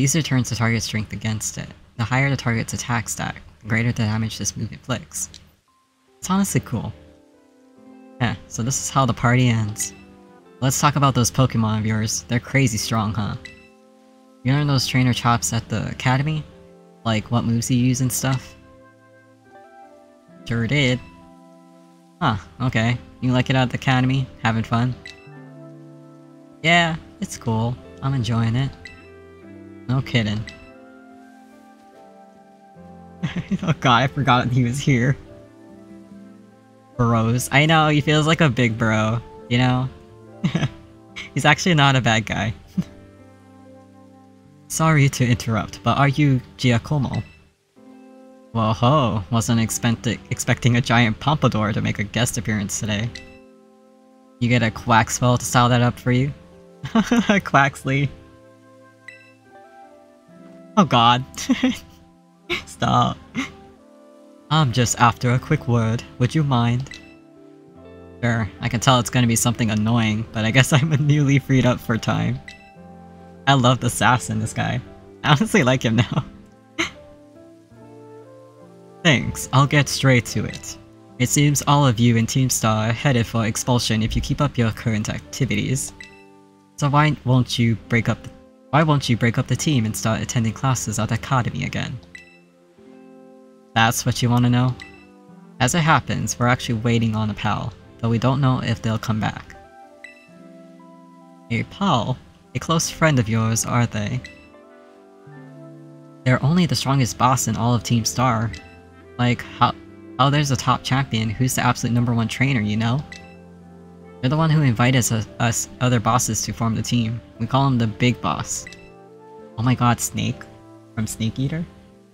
A: These returns the target's strength against it. The higher the target's attack stack, the greater the damage this move inflicts. It's honestly cool. Yeah, so this is how the party ends. Let's talk about those Pokemon of yours. They're crazy strong, huh? You learn those trainer chops at the academy? Like what moves you use and stuff? Sure did. Huh, okay. You like it at the academy? Having fun? Yeah, it's cool. I'm enjoying it. No kidding. Oh god, I forgot he was here. Bros. I know, he feels like a big bro, you know? He's actually not a bad guy. Sorry to interrupt, but are you Giacomo? Whoa ho, wasn't expect expecting a giant pompadour to make a guest appearance today. You get a Quaxwell to style that up for you? Quaxley. Oh god. Stop. I'm just after a quick word, would you mind? Sure, I can tell it's gonna be something annoying, but I guess I'm newly freed up for time. I love the sass in this guy. I honestly like him now. Thanks, I'll get straight to it. It seems all of you in Team Star are headed for expulsion if you keep up your current activities. So why won't you break up why won't you break up the team and start attending classes at the academy again? That's what you want to know? As it happens, we're actually waiting on a pal, but we don't know if they'll come back. A pal? A close friend of yours, are they? They're only the strongest boss in all of Team Star. Like, how, how there's a top champion who's the absolute number one trainer, you know? They're the one who invited us, us other bosses to form the team. We call him the Big Boss. Oh my god, Snake? From Snake Eater?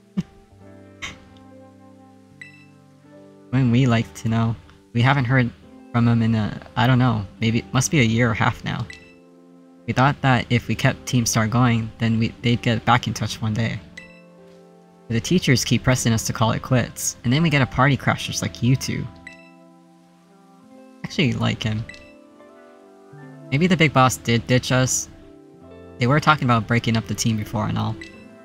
A: When we like to know. We haven't heard from him in a, I don't know, maybe, must be a year or half now. We thought that if we kept Team Star going, then we, they'd get back in touch one day. But the teachers keep pressing us to call it quits, and then we get a party crashers like you two. Actually like him. Maybe the Big Boss did ditch us. They were talking about breaking up the team before and all.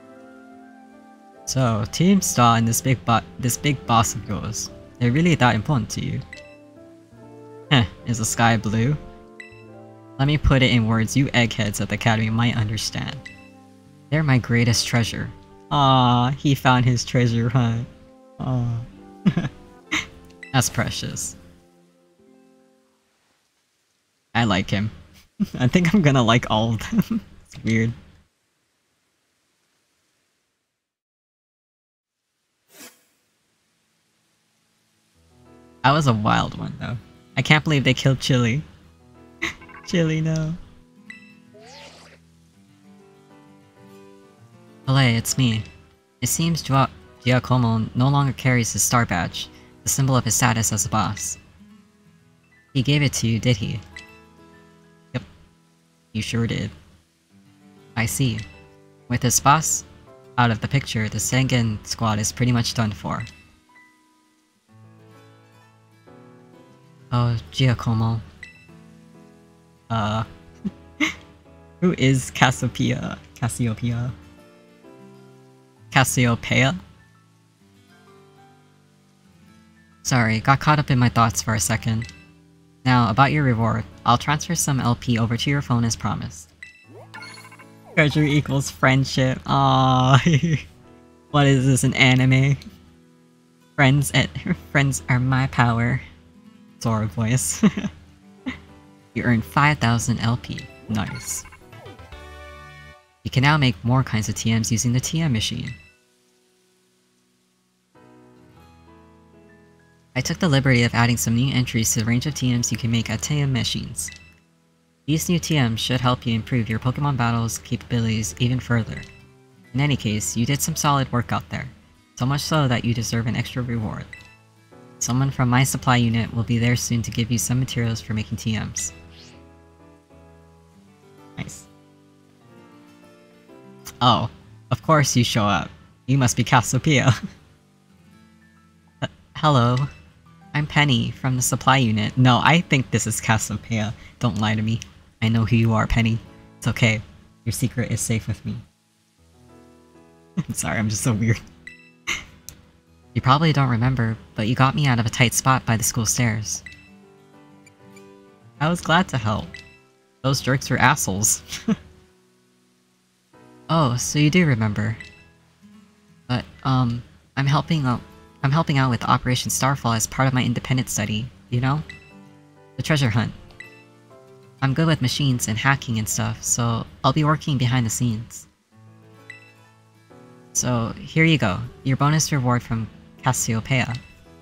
A: So, Team Star and this big bo this big boss of yours, they're really that important to you? Heh, is the sky blue? Let me put it in words you eggheads at the academy might understand. They're my greatest treasure. Ah, he found his treasure hunt. Aww. That's precious. I like him. I think I'm gonna like all of them. It's weird. That was a wild one though. I can't believe they killed Chili. Chili, no. Olay, it's me. It seems Gia Giacomo no longer carries his star badge, the symbol of his status as a boss. He gave it to you, did he? Yep. You sure did. I see. With his boss out of the picture, the Sengen squad is pretty much done for. Oh, Giacomo. Uh... Who is Cassiopeia? Cassiopeia? Cassiopeia? Sorry, got caught up in my thoughts for a second. Now, about your reward, I'll transfer some L P over to your phone as promised. Treasure equals friendship. Aww. What is this, an anime? Friends at friends are my power. Sora voice. You earned five thousand L P. Nice. You can now make more kinds of T Ms using the T M machine. I took the liberty of adding some new entries to the range of T Ms you can make at T M machines. These new T Ms should help you improve your Pokemon battles capabilities even further. In any case, you did some solid work out there, so much so that you deserve an extra reward. Someone from my supply unit will be there soon to give you some materials for making T Ms. Nice. Oh, of course you show up. You must be Cassiopeia. uh, hello. I'm Penny, from the supply unit. No, I think this is Cassiopeia. Don't lie to me. I know who you are, Penny. It's okay. Your secret is safe with me. I'm sorry, I'm just so weird. You probably don't remember, but you got me out of a tight spot by the school stairs. I was glad to help. Those jerks were assholes. Oh, so you do remember. But, um, I'm helping out- I'm helping out with Operation Starfall as part of my independent study, you know? The treasure hunt. I'm good with machines and hacking and stuff, so I'll be working behind the scenes. So, here you go, your bonus reward from Cassiopeia.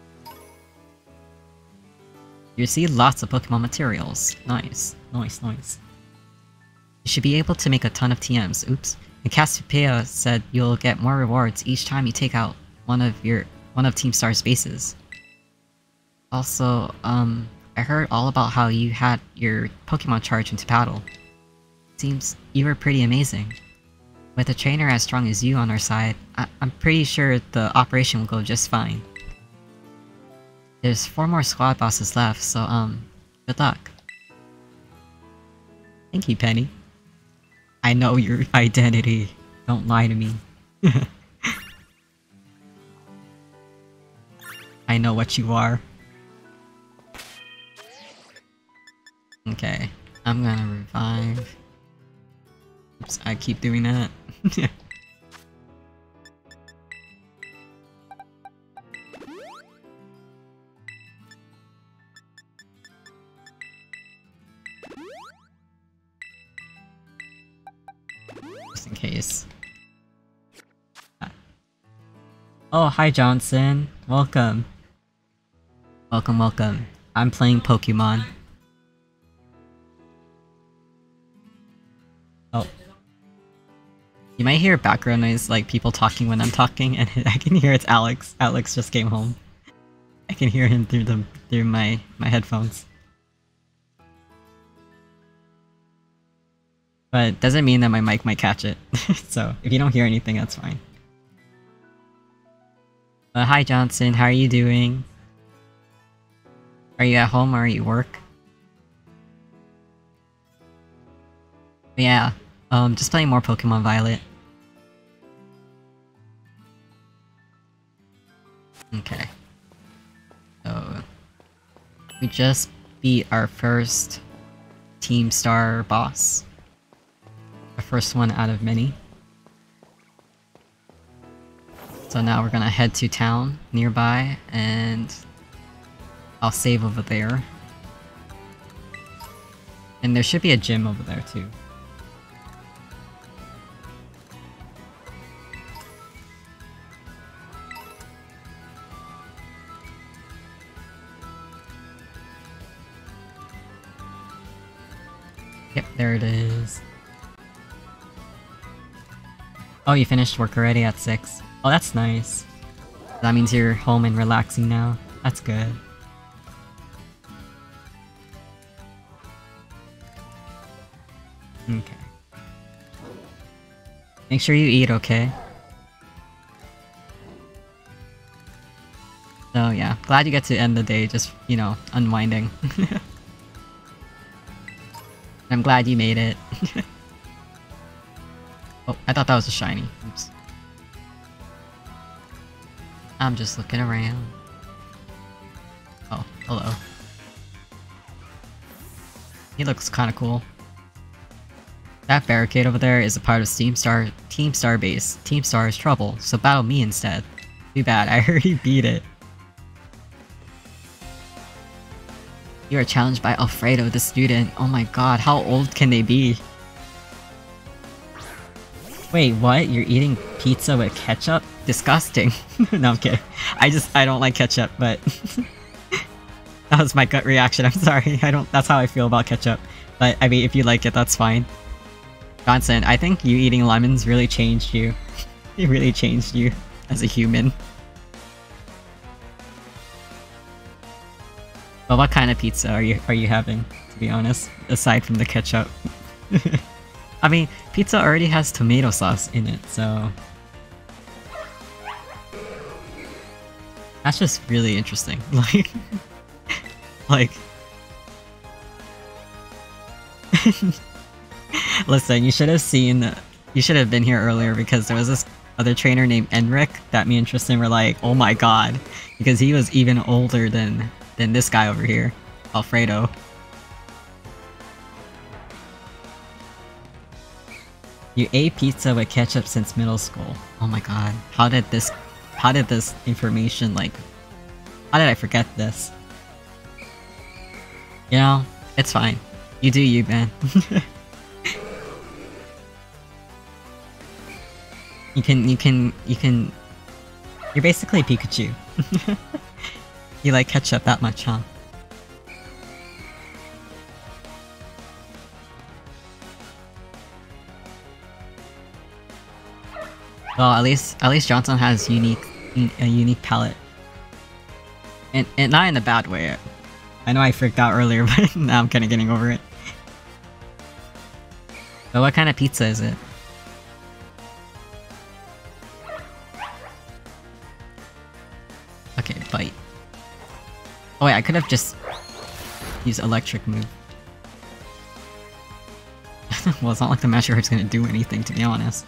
A: You receive lots of Pokemon materials. Nice, nice, nice. You should be able to make a ton of T Ms, oops. And Cassiopeia said you'll get more rewards each time you take out one of your- one of Team Star's bases. Also, um, I heard all about how you had your Pokemon charge into battle. Seems you were pretty amazing. With a trainer as strong as you on our side, I I'm pretty sure the operation will go just fine. There's four more squad bosses left, so um, good luck. Thank you, Penny. I know your identity. Don't lie to me. I know what you are. Okay, I'm gonna revive. Oops, I keep doing that. Just in case. Oh, hi Johnson. Welcome. Welcome, welcome. I'm playing Pokemon. Oh. You might hear background noise, like people talking when I'm talking, and I can hear it's Alex. Alex just came home. I can hear him through the through my my headphones. But it doesn't mean that my mic might catch it. So if you don't hear anything, that's fine. Uh, hi Johnson, how are you doing? Are you at home or are you at work? Yeah, um, just playing more Pokemon Violet. Okay. So, we just beat our first Team Star boss. The first one out of many. So now we're gonna head to town nearby, and I'll save over there. And there should be a gym over there too. Yep, there it is. Oh, you finished work already at six. Oh, that's nice. That means you're home and relaxing now. That's good. Okay. Make sure you eat, okay? So yeah, glad you get to end the day just, you know, unwinding. I'm glad you made it. Oh, I thought that was a shiny. Oops. I'm just looking around. Oh, hello. He looks kinda cool. That barricade over there is a part of Team Star Team Star base. Team Star is trouble, so battle me instead. Too bad, I already beat it. You are challenged by Alfredo, the student. Oh my god, how old can they be? Wait, what? You're eating pizza with ketchup? Disgusting. No, I'm kidding. I just, I don't like ketchup, but... that was my gut reaction, I'm sorry. I don't, that's how I feel about ketchup. But, I mean, if you like it, that's fine. Johnson, I think you eating lemons really changed you. It really changed you as a human. But what kind of pizza are you are you having, to be honest? Aside from the ketchup. I mean, pizza already has tomato sauce in it, so... that's just really interesting. Like... like... Listen, you should have seen... you should have been here earlier because there was this other trainer named Enric that me and Tristan were like, oh my god, because he was even older than than this guy over here, Alfredo. You ate pizza with ketchup since middle school. Oh my god, how did this, how did this information like, how did I forget this? You know, it's fine. You do you, man. You can, you can, you can... You're basically Pikachu. You like ketchup that much, huh? Well, at least, at least Johnson has unique, a unique palette. And, and not in a bad way. I know I freaked out earlier, but now I'm kinda getting over it. But what kind of pizza is it? Okay, bite. Oh wait, I could have just used electric move. Well, it's not like the Master Heart's gonna do anything, to be honest.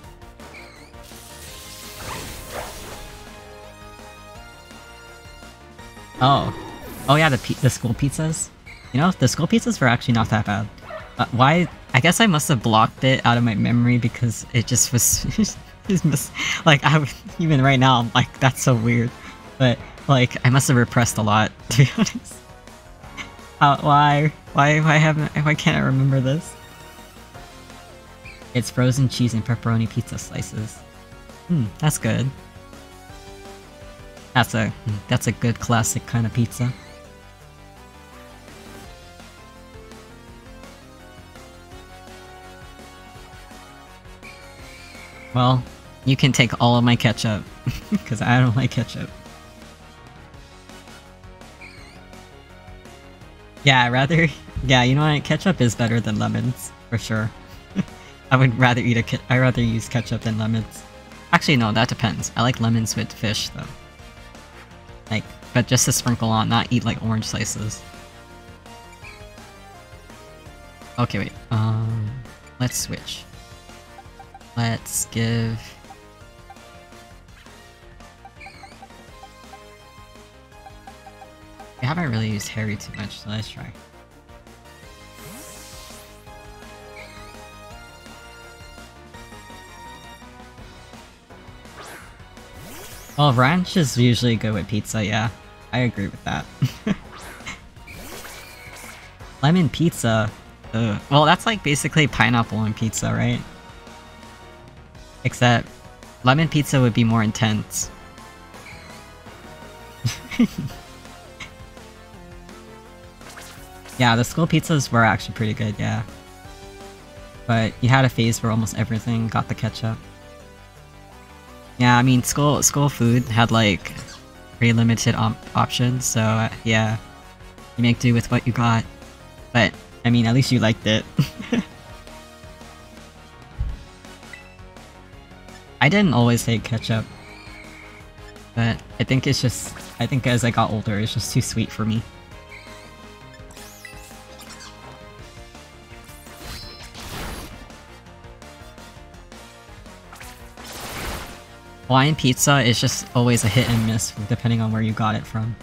A: Oh. Oh yeah, the pi the school pizzas? You know, the school pizzas were actually not that bad. Uh, why? I guess I must have blocked it out of my memory because it just was... just mis like, I would, even right now, I'm like, that's so weird. But, like, I must have repressed a lot, to be honest. Uh, why? Why, why haven't- why can't I remember this? It's frozen cheese and pepperoni pizza slices. Hmm, that's good. That's a- that's a good classic kind of pizza. Well, you can take all of my ketchup, because I don't like ketchup. Yeah, rather- yeah, you know what, ketchup is better than lemons, for sure. I would rather eat a ke- I'd rather use ketchup than lemons. Actually, no, that depends. I like lemons with fish, though. Like, but just to sprinkle on, not eat like orange slices. Okay, wait, um... let's switch. Let's give... We haven't really used Harry too much, so let's try. Well, ranch is usually good with pizza, yeah. I agree with that. Lemon pizza? Ugh. Well, that's like basically pineapple on pizza, right? Except, lemon pizza would be more intense. Yeah, the school pizzas were actually pretty good, yeah. But you had a phase where almost everything got the ketchup. Yeah, I mean, school school food had like pretty limited op options, so uh, yeah, you make do with what you got. But I mean, at least you liked it. I didn't always hate ketchup, but I think it's just I think as I got older, it's just too sweet for me. Hawaiian pizza is just always a hit and miss depending on where you got it from.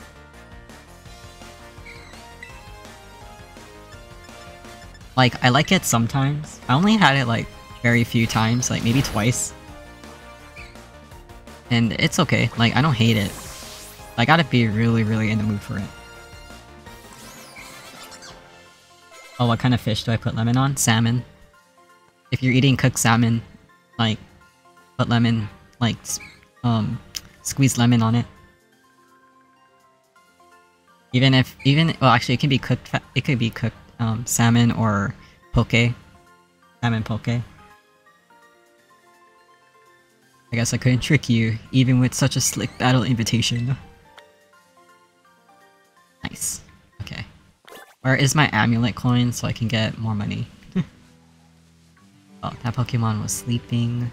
A: Like, I like it sometimes. I only had it like very few times, like maybe twice. And it's okay, like I don't hate it. I gotta be really, really in the mood for it. Oh, what kind of fish do I put lemon on? Salmon. If you're eating cooked salmon, like, put lemon, like, um, squeeze lemon on it. Even if, even, well actually it can be cooked, it could be cooked, um, salmon or poke. Salmon poke. I guess I couldn't trick you, even with such a slick battle invitation. Nice. Okay. Where is my amulet coin so I can get more money? Oh, that Pokemon was sleeping.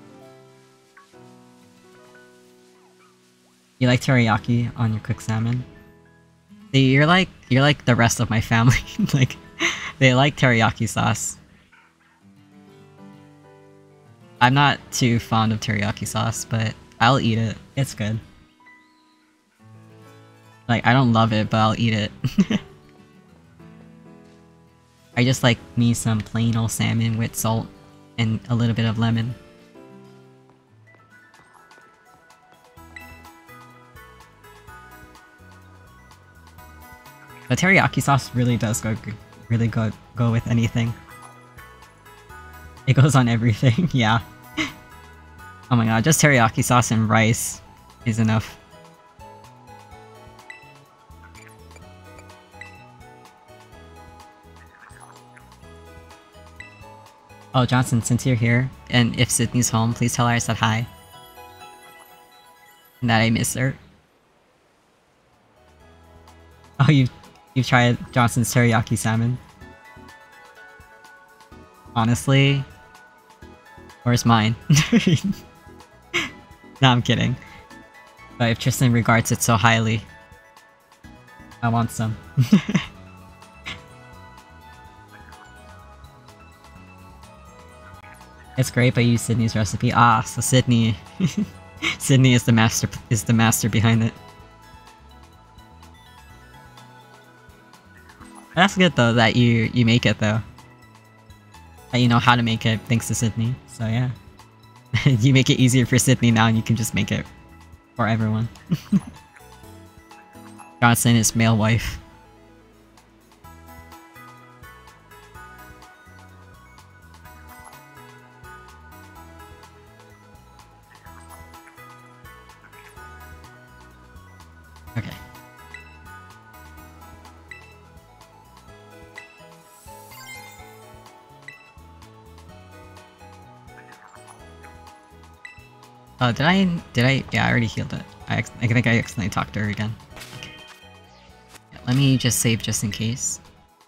A: You like teriyaki on your cooked salmon? See, you're like you're like the rest of my family. Like, they like teriyaki sauce. I'm not too fond of teriyaki sauce, but I'll eat it. It's good. Like, I don't love it, but I'll eat it. I just like me some plain old salmon with salt and a little bit of lemon. The teriyaki sauce really does go really go go with anything. It goes on everything, yeah. Oh my god, just teriyaki sauce and rice is enough. Oh, Johnson, since you're here, and if Sydney's home, please tell her I said hi. And that I miss her. Oh, you you've tried Johnson's teriyaki salmon? Honestly, where's mine? No, I'm kidding. But if Tristan regards it so highly, I want some. It's great, but use Sydney's recipe. Ah, so Sydney, Sydney is the master is the master behind it. That's good though that you you make it though. That you know how to make it thanks to Sydney. So yeah, you make it easier for Sydney now, and you can just make it for everyone. Johnson is male wife. Okay. Oh, did I? Did I? Yeah, I already healed it. I, I think I accidentally talked to her again. Okay. Yeah, let me just save just in case.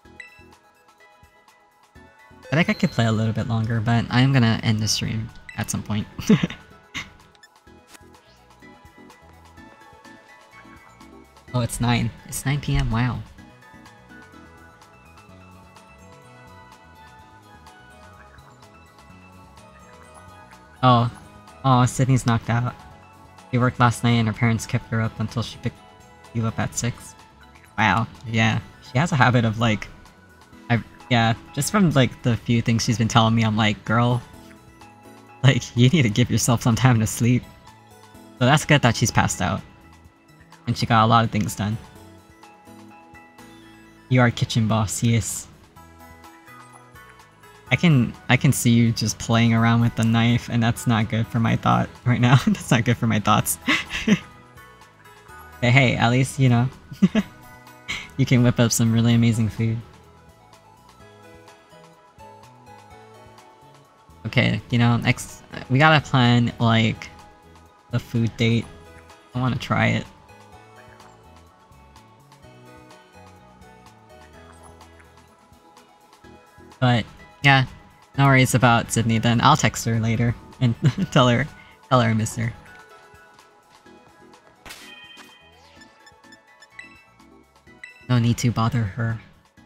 A: I think I could play a little bit longer, but I am gonna end the stream at some point. Oh, it's nine. It's nine p m Wow. Oh. Oh, Sydney's knocked out. She worked last night and her parents kept her up until she picked you up at six. Wow. Yeah. She has a habit of like... I Yeah, just from like the few things she's been telling me, I'm like, girl, like, you need to give yourself some time to sleep. So that's good that she's passed out. And she got a lot of things done. You are kitchen boss, yes. I can I can see you just playing around with the knife, and that's not good for my thought right now. That's not good for my thoughts. But hey, at least, you know, you can whip up some really amazing food. Okay, you know, next we gotta plan like a food date. I wanna try it. But yeah, no worries about Sydney then. I'll text her later and tell her tell her I miss her. No need to bother her.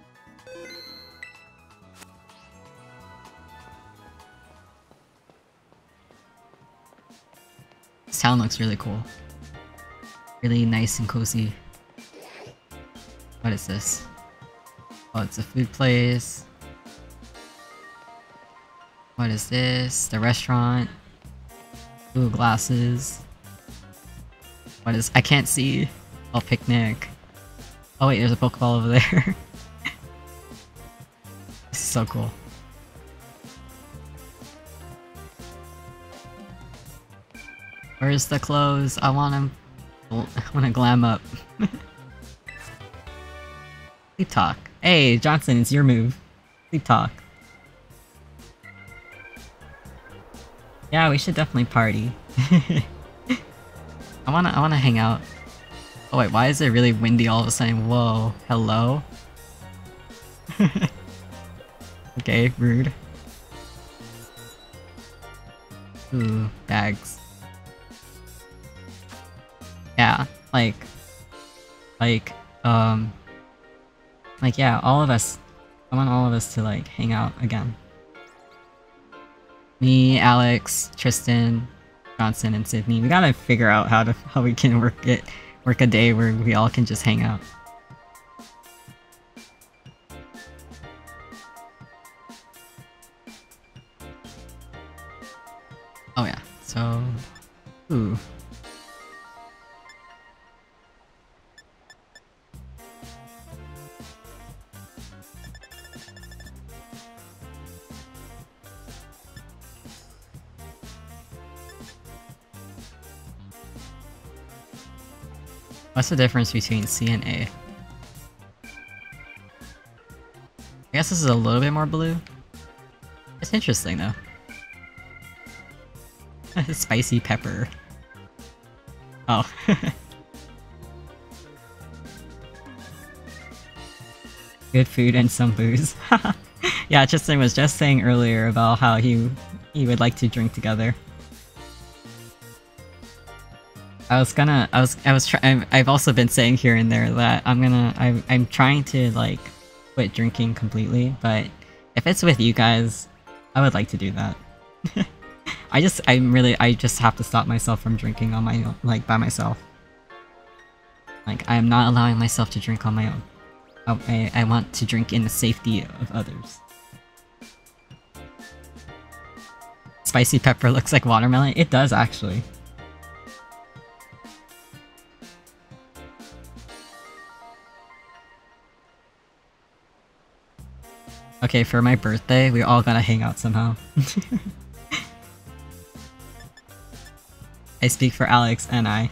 A: This town looks really cool. Really nice and cozy. What is this? Oh, it's a food place. What is this? The restaurant. Ooh, glasses. What is- I can't see. Oh, picnic. Oh wait, there's a Pokeball over there. This is so cool. Where's the clothes? I want them. I want to glam up. Sleep talk. Hey, Johnson, it's your move. Sleep talk. Yeah, we should definitely party. I wanna, I wanna hang out. Oh wait, why is it really windy all of a sudden? Whoa, hello? Okay, rude. Ooh, bags. Yeah, like... Like, um... Like, yeah, all of us... I want all of us to, like, hang out again. Me, Alex, Tristan, Johnson, and Sydney. We gotta figure out how to how we can work it work a day where we all can just hang out. Oh yeah, so ooh. What's the difference between C and A? I guess this is a little bit more blue. It's interesting though. Spicy pepper. Oh. Good food and some booze. Yeah, Tristan was just saying earlier about how he he would like to drink together. I was gonna, I was, I was trying. I've also been saying here and there that I'm gonna, I'm, I'm trying to like quit drinking completely. But if it's with you guys, I would like to do that. I just, I'm really, I just have to stop myself from drinking on my own, like by myself. Like I am not allowing myself to drink on my own. I, I want to drink in the safety of others. Spicy pepper looks like watermelon. It does actually. Okay, for my birthday, we all gotta hang out somehow. I speak for Alex and I.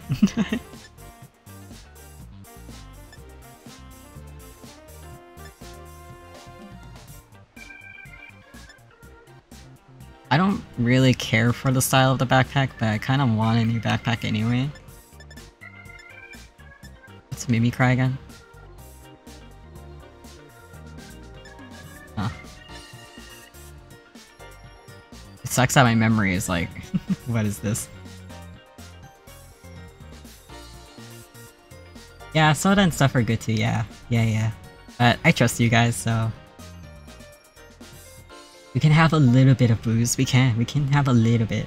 A: I don't really care for the style of the backpack, but I kind of want a new backpack anyway. Let's Mimi cry again. Huh. It sucks that my memory is like, what is this? Yeah, soda and stuff are good too, yeah. Yeah, yeah. But I trust you guys, so... We can have a little bit of booze, we can, we can have a little bit.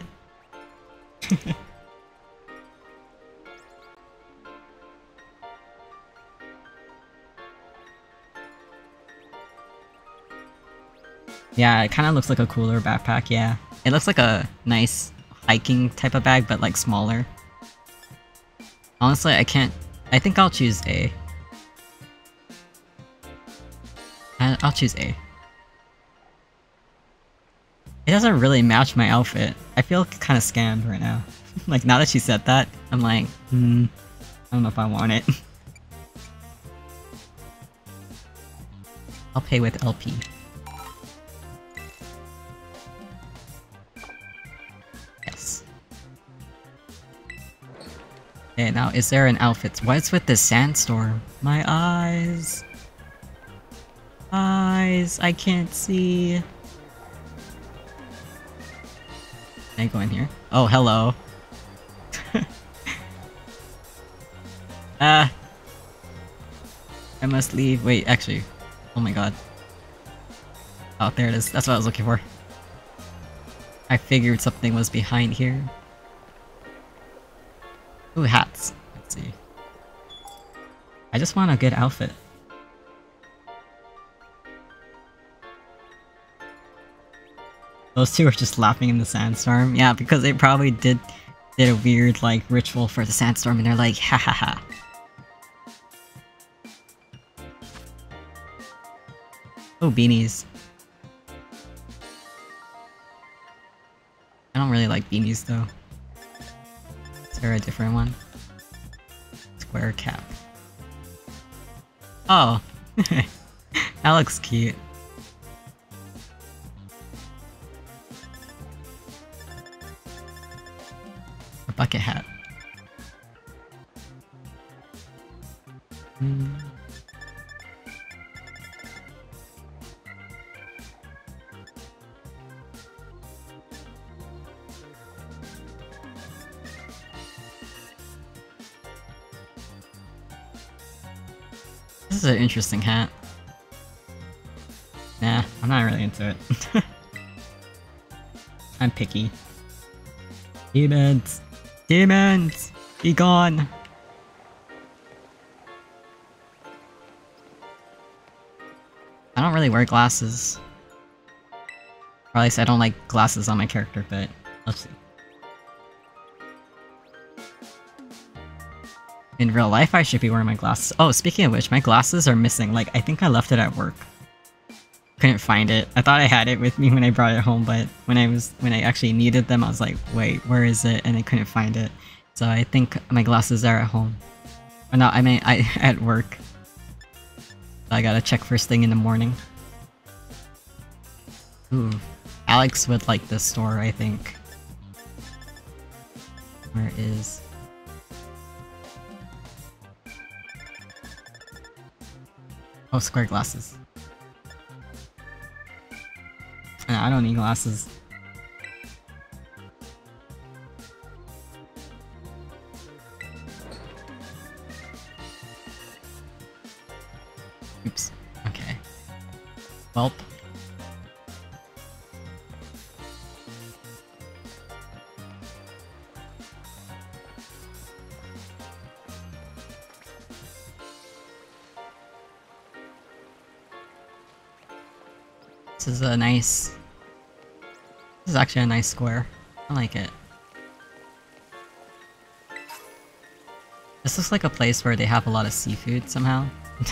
A: Yeah, it kinda looks like a cooler backpack, yeah. It looks like a nice hiking type of bag, but like smaller. Honestly, I can't... I think I'll choose A. I I'll choose A. It doesn't really match my outfit. I feel kind of scammed right now. Like, now that she said that, I'm like, hmm, I don't know if I want it. I'll pay with L P. Yes. Okay, now is there an outfit? What's with the sandstorm? My eyes. Eyes, I can't see. Can I go in here? Oh, hello. Ah. I must leave. Wait, actually. Oh my god. Oh, there it is. That's what I was looking for. I figured something was behind here. Ooh, hats. Let's see. I just want a good outfit. Those two are just laughing in the sandstorm. Yeah, because they probably did did a weird like ritual for the sandstorm and they're like, ha ha ha. Oh, beanies. I don't really like beanies though. Is there a different one? Square cap. Oh. That looks cute. A bucket hat. Hmm. This is an interesting hat. Nah, I'm not really into it. I'm picky. Demons! Demons! Be gone! I don't really wear glasses. Or at least I don't like glasses on my character, but let's see. In real life, I should be wearing my glasses. Oh, speaking of which, my glasses are missing. Like, I think I left it at work. Couldn't find it. I thought I had it with me when I brought it home, but when I was when I actually needed them, I was like, wait, where is it? And I couldn't find it. So I think my glasses are at home. Or no, I mean, I at work. I gotta check first thing in the morning. Ooh. Alex would like this store, I think. Where is... Oh, square glasses. No, I don't need glasses. Oops. Okay. Welp. This is a nice... This is actually a nice square. I like it. This looks like a place where they have a lot of seafood somehow.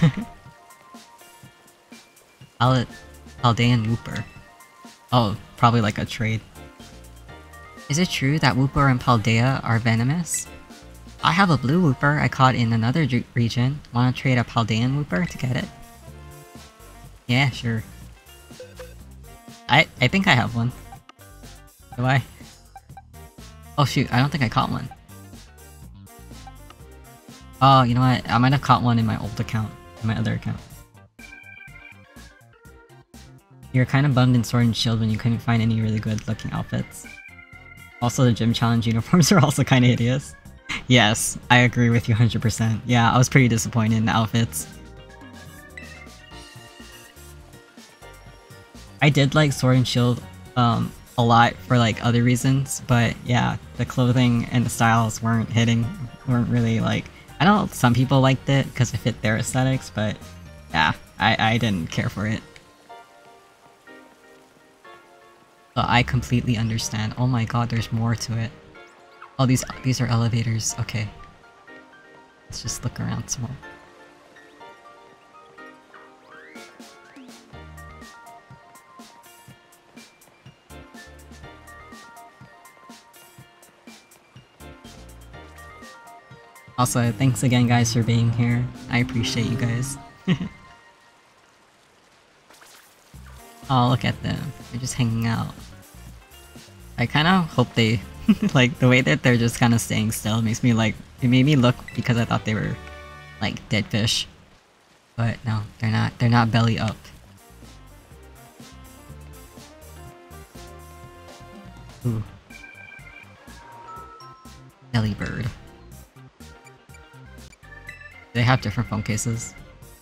A: Al Aldean Wooper. Oh, probably like a trade. Is it true that Wooper and Paldea are venomous? I have a blue Wooper I caught in another region. Wanna trade a Paldean Wooper to get it? Yeah, sure. I I think I have one. Do I? Oh shoot, I don't think I caught one. Oh, you know what? I might have caught one in my old account. In my other account. You're kind of bummed in Sword and Shield when you couldn't find any really good looking outfits. Also, the gym challenge uniforms are also kind of hideous. Yes, I agree with you one hundred percent. Yeah, I was pretty disappointed in the outfits. I did like Sword and Shield um, a lot for like other reasons, but yeah, the clothing and the styles weren't hitting, weren't really like... I know some people liked it because it fit their aesthetics, but yeah, I, I didn't care for it. So I completely understand. Oh my god, there's more to it. Oh, these these are elevators. Okay. Let's just look around some more. Also, thanks again guys for being here. I appreciate you guys. Oh, look at them. They're just hanging out. I kind of hope they... like, the way that they're just kind of staying still makes me like... It made me look because I thought they were like dead fish. But no, they're not. They're not belly up. Ooh. Belly bird. They have different phone cases.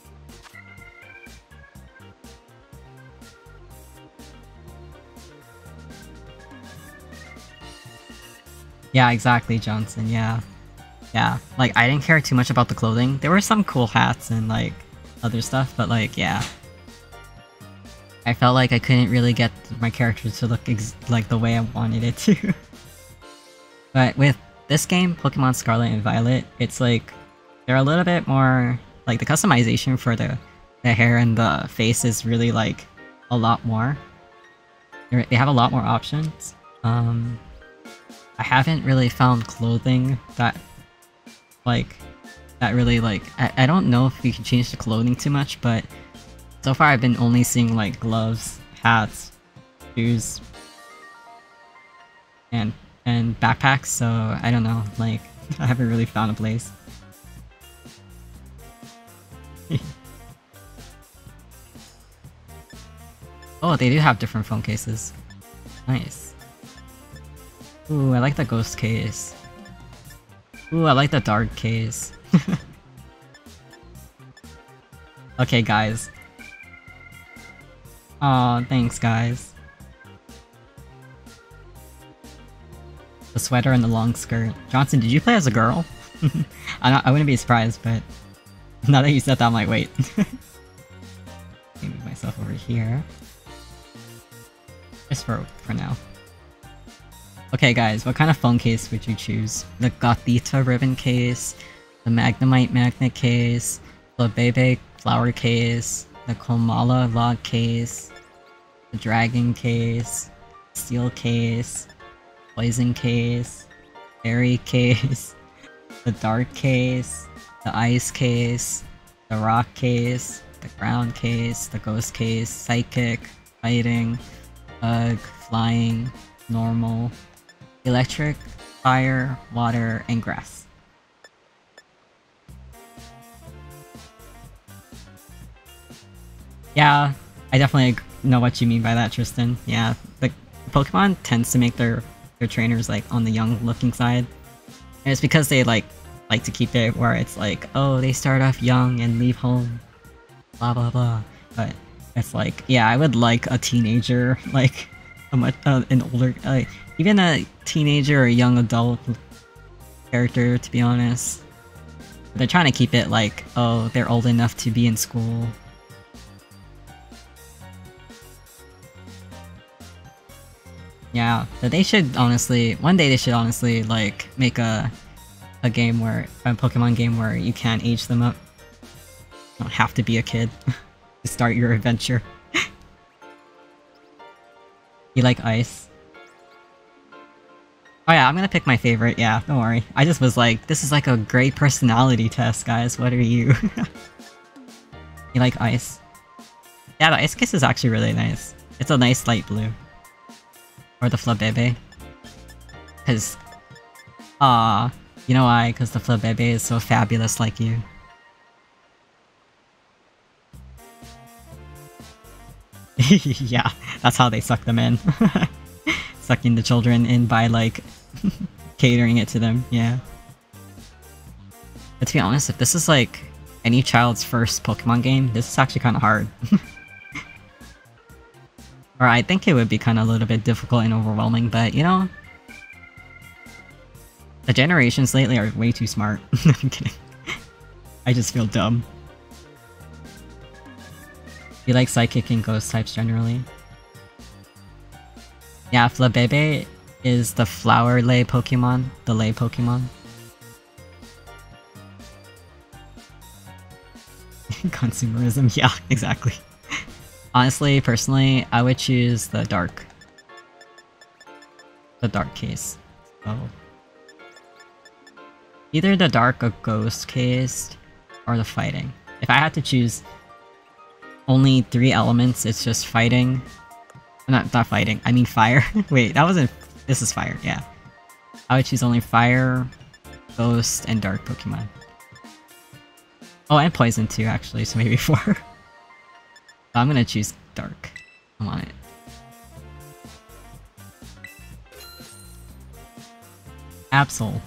A: Yeah, exactly, Johnson, yeah. Yeah, like, I didn't care too much about the clothing. There were some cool hats and, like, other stuff, but, like, yeah. I felt like I couldn't really get my character to look ex like the way I wanted it to. But with this game, Pokemon Scarlet and Violet, it's like, they're a little bit more... Like, the customization for the, the hair and the face is really, like, a lot more. They're, they have a lot more options. Um... I haven't really found clothing that, like, that really, like, I, I don't know if you can change the clothing too much, but so far I've been only seeing, like, gloves, hats, shoes, and, and backpacks, so I don't know, like, I haven't really found a place. Oh, they do have different phone cases. Nice. Ooh, I like the ghost case. Ooh, I like the dark case. Okay, guys. Aw, thanks, guys. The sweater and the long skirt. Johnson, did you play as a girl? I'm not, I wouldn't be surprised, but now that you said that, I'm like, wait. Let me move myself over here. Just for, for now. Okay guys, what kind of phone case would you choose? The Gothita ribbon case, the Magnemite magnet case, the Bebe flower case, the Komala log case, the dragon case, steel case, poison case, fairy case, the dark case, the ice case, the rock case, the ground case, the ghost case, psychic, fighting, bug, flying, normal, electric, fire, water, and grass. Yeah, I definitely know what you mean by that, Tristan. Yeah, the Pokemon tends to make their their trainers like on the young looking side. And it's because they like like to keep it where it's like, oh, they start off young and leave home, blah blah blah. But it's like, yeah, I would like a teenager, like a much uh, an older, like even a teenager or a young adult character, to be honest. They're trying to keep it like, oh, they're old enough to be in school. Yeah, but they should honestly, one day they should honestly like make a a game where, a Pokemon game where you can't age them up. You don't have to be a kid to start your adventure. You like ice? Oh yeah, I'm gonna pick my favorite, yeah, don't worry. I just was like, this is like a great personality test, guys, what are you? You like ice? Yeah, the ice kiss is actually really nice. It's a nice light blue. Or the Flabebe. Cause... ah, you know why? Cause the Flabebe is so fabulous like you. Yeah, that's how they suck them in. Sucking the children in by like... catering it to them, yeah. But to be honest, if this is like any child's first Pokemon game, this is actually kinda hard. Or I think it would be kind of a little bit difficult and overwhelming, but you know... The generations lately are way too smart. I'm kidding. I just feel dumb. You like Psychic and Ghost types generally? Yeah, Flabebe is the flower lay Pokemon, the lay Pokemon. Consumerism, yeah, exactly. Honestly, personally, I would choose the dark. The dark case. Oh. Either the dark or ghost case, or the fighting. If I had to choose only three elements, it's just fighting. Not, not fighting, I mean fire. Wait, that wasn't... This is fire, yeah. I would choose only fire, ghost, and dark Pokemon. Oh, and poison too, actually, so maybe four. I'm gonna choose dark. I want it. Absol.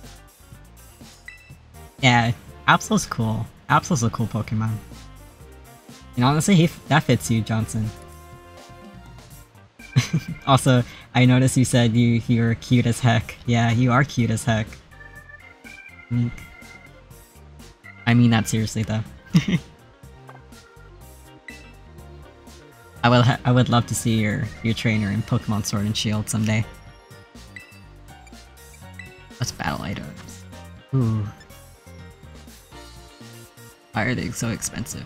A: Yeah, Absol's cool. Absol's a cool Pokemon. And honestly, he f that fits you, Johnson. Also, I noticed you said you you're cute as heck. Yeah, you are cute as heck. Meek. I mean that seriously though. I will ha I would love to see your your trainer in Pokemon Sword and Shield someday. What's battle items? Ooh. Why are they so expensive?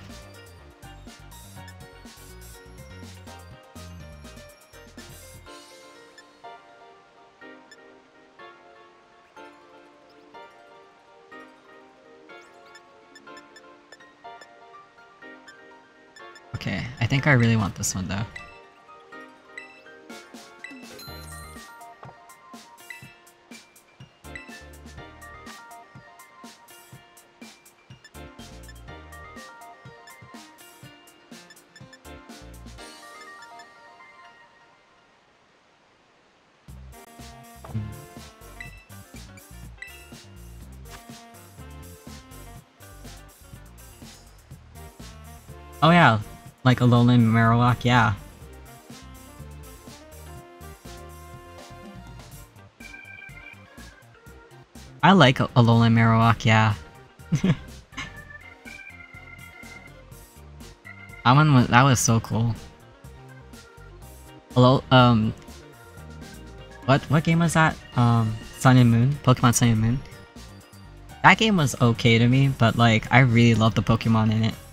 A: Okay, I think I really want this one though. Oh yeah, like Alolan Marowak, yeah. I like Alolan Marowak, yeah. That one was- that was so cool. Hello, um... What, what game was that? Um, Sun and Moon? Pokemon Sun and Moon? That game was okay to me, but like, I really loved the Pokemon in it.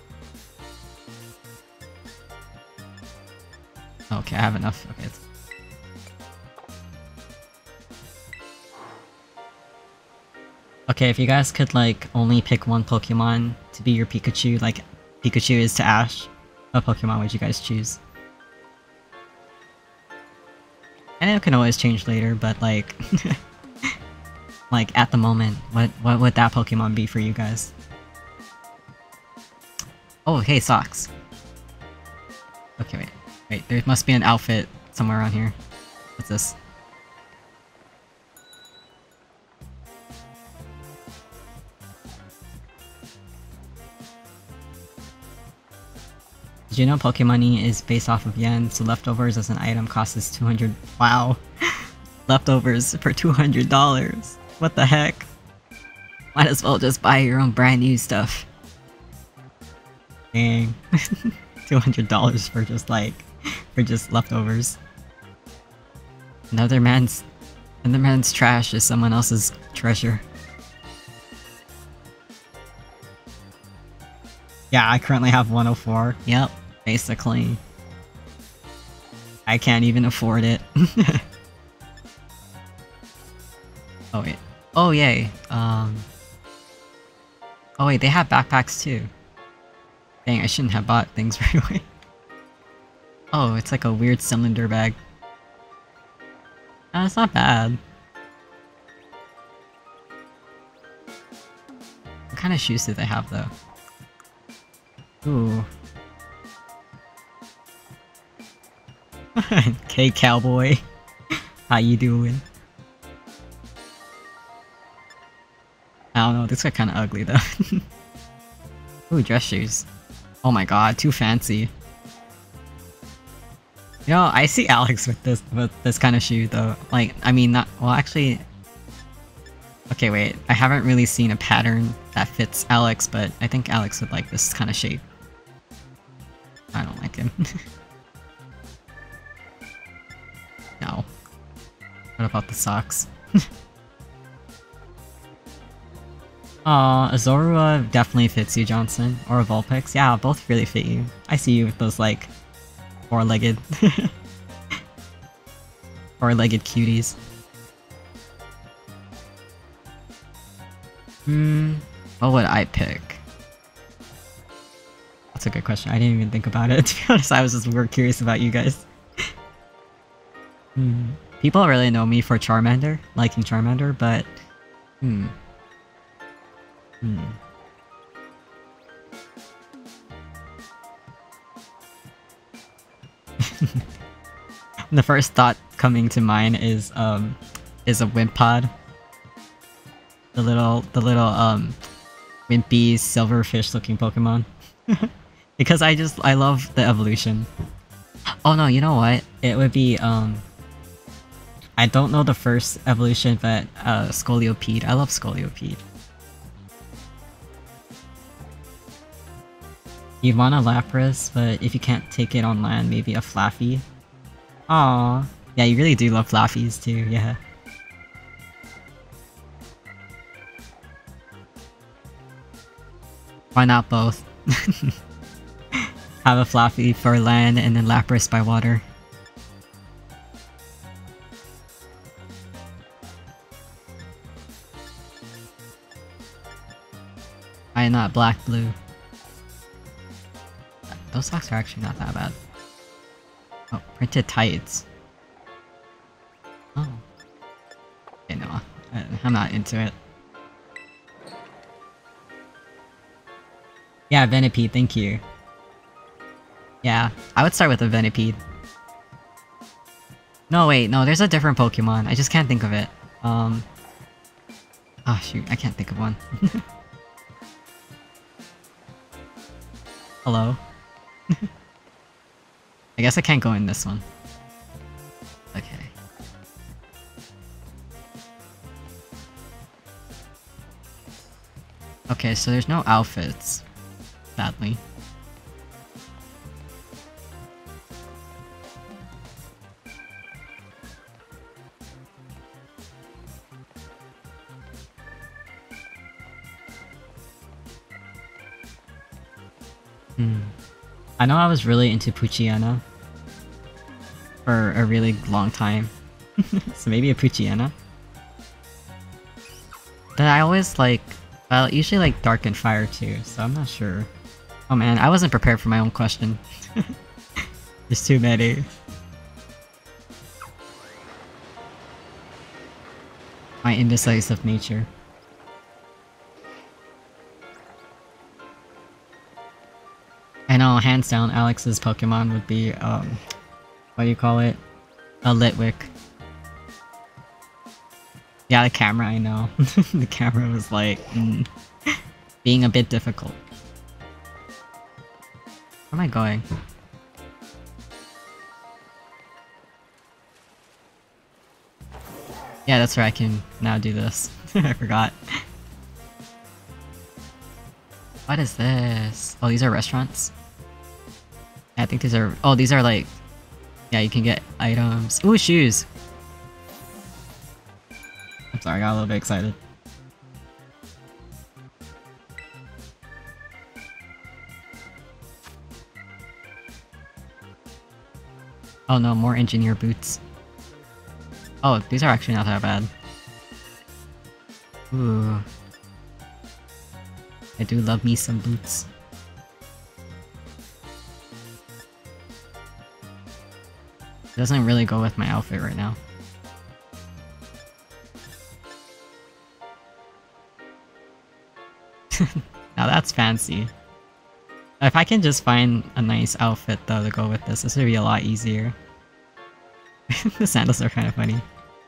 A: Okay, I have enough. Okay. Okay, if you guys could like only pick one Pokemon to be your Pikachu, like Pikachu is to Ash, what Pokemon would you guys choose? And it can always change later, but like, like at the moment, what what would that Pokemon be for you guys? Oh, hey, socks. Okay, wait, wait. There must be an outfit somewhere around here. What's this? Did you know Pokemoney is based off of yen, so leftovers as an item costs us two hundred- Wow! Leftovers for two hundred dollars! What the heck? Might as well just buy your own brand new stuff. Dang. two hundred dollars for just like, for just leftovers. Another man's, another man's trash is someone else's treasure. Yeah, I currently have one oh four. Yep, basically. I can't even afford it. Oh wait. Oh yay. Um. Oh wait, they have backpacks too. Dang, I shouldn't have bought things right away. Oh, it's like a weird cylinder bag. Uh, it's not bad. What kind of shoes do they have though? Ooh. Hey cowboy. How you doing? I don't know, this got kinda ugly though. Ooh, dress shoes. Oh my god, too fancy. You know, I see Alex with this with this kind of shoe though. Like, I mean, not- well actually... Okay, wait, I haven't really seen a pattern that fits Alex, but I think Alex would like this kind of shape. I don't like him. No. What about the socks? Aw, a Zorua definitely fits you, Johnson. Or a Vulpix. Yeah, both really fit you. I see you with those, like, four-legged... four-legged cuties. Hmm... What would I pick? That's a good question. I didn't even think about it, to be honest. I was just more curious about you guys. Hmm... People really know me for Charmander, liking Charmander, but... Hmm... Hmm. The first thought coming to mind is um is a Wimpod. The little the little um wimpy silverfish looking Pokemon. Because I just I love the evolution. Oh no, you know what? It would be um I don't know the first evolution, but uh Scolipede. I love Scolipede. You'd want a Lapras, but if you can't take it on land, maybe a Flaffy. Aww. Yeah, you really do love Flaffies too, yeah. Why not both? Have a Flaffy for land and then Lapras by water. Why not black, blue? Those socks are actually not that bad. Oh, printed tights. Oh. Okay, no. I, I'm not into it. Yeah, Venipede, thank you. Yeah, I would start with a Venipede. No, wait, no, there's a different Pokemon. I just can't think of it. Um... Oh shoot, I can't think of one. Hello? I guess I can't go in this one. Okay. Okay, so there's no outfits, sadly. Hmm. I know I was really into Poochyena for a really long time. So maybe a Poochyena? But I always like... Well, usually like Dark and Fire too, so I'm not sure. Oh man, I wasn't prepared for my own question. There's too many. My indecisive nature. I know, hands down, Alex's Pokemon would be, um... what do you call it? A Litwick. Yeah, the camera, I know. The camera was like... Mm, being a bit difficult. Where am I going? Yeah, that's right, I can now do this. I forgot. What is this? Oh, these are restaurants? Yeah, I think these are- oh, these are like... Yeah, you can get items. Ooh, shoes! I'm sorry, I got a little bit excited. Oh no, more engineer boots. Oh, these are actually not that bad. Ooh. I do love me some boots. It doesn't really go with my outfit right now. Now that's fancy. If I can just find a nice outfit though to go with this, this would be a lot easier. The sandals are kind of funny.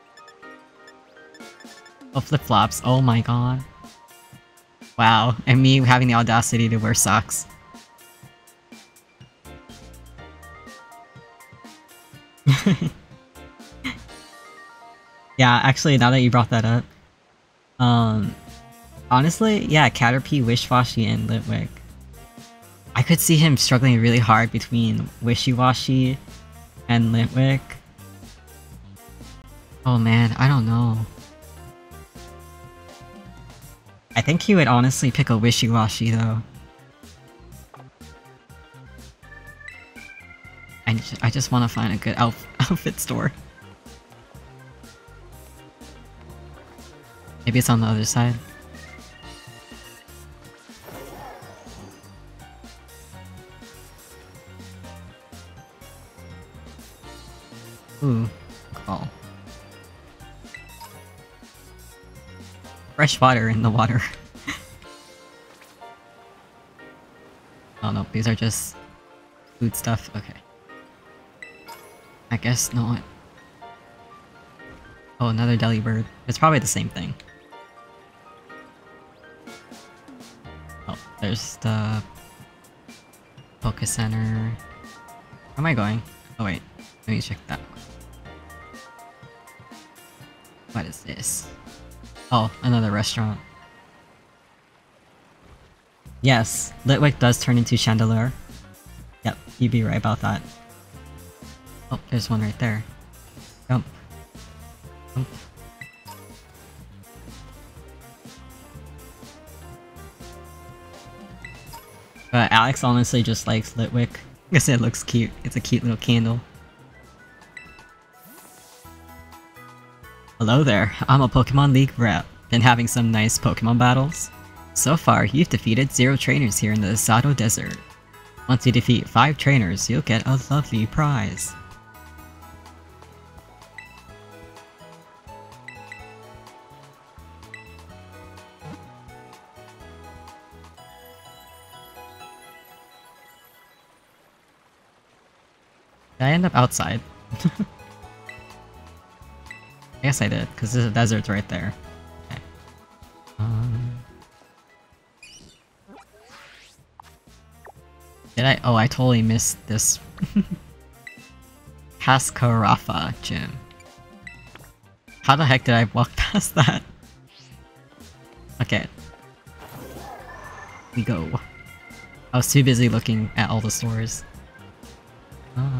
A: Oh, flip-flops. Oh my god. Wow, and me having the audacity to wear socks. Yeah, actually, now that you brought that up, um, honestly, yeah, Caterpie, Wishiwashi, and Litwick. I could see him struggling really hard between Wishiwashi and Litwick. Oh man, I don't know. I think he would honestly pick a Wishiwashi though. I, I just want to find a good outf outfit store. Maybe it's on the other side. Ooh, call. Fresh water in the water. Oh no, these are just food stuff. Okay. I guess not. Oh, another Delibird. It's probably the same thing. Oh, there's the Poké Center. Where am I going? Oh wait, let me check that one. What is this? Oh, another restaurant. Yes, Litwick does turn into Chandelure. Yep, you'd be right about that. Oh, there's one right there. Jump. Jump. But Alex honestly just likes Litwick. I guess it looks cute. It's a cute little candle. Hello there, I'm a Pokemon League rep. Been having some nice Pokemon battles? So far, you've defeated zero trainers here in the Asado Desert. Once you defeat five trainers, you'll get a lovely prize. Did I end up outside? I guess I did, because the desert's right there. Okay. Um... Did I? Oh, I totally missed this. Cascarafa gym. How the heck did I walk past that? Okay. we go. I was too busy looking at all the stores. Uh.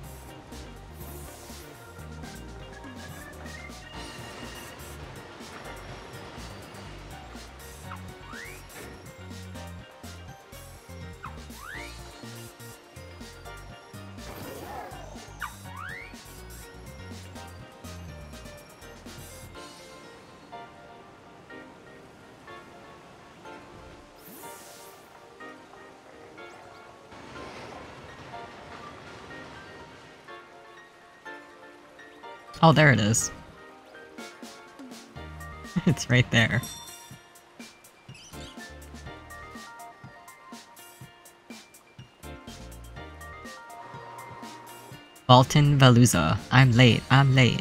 A: Oh, there it is. It's right there. Baltan Veluza. I'm late, I'm late.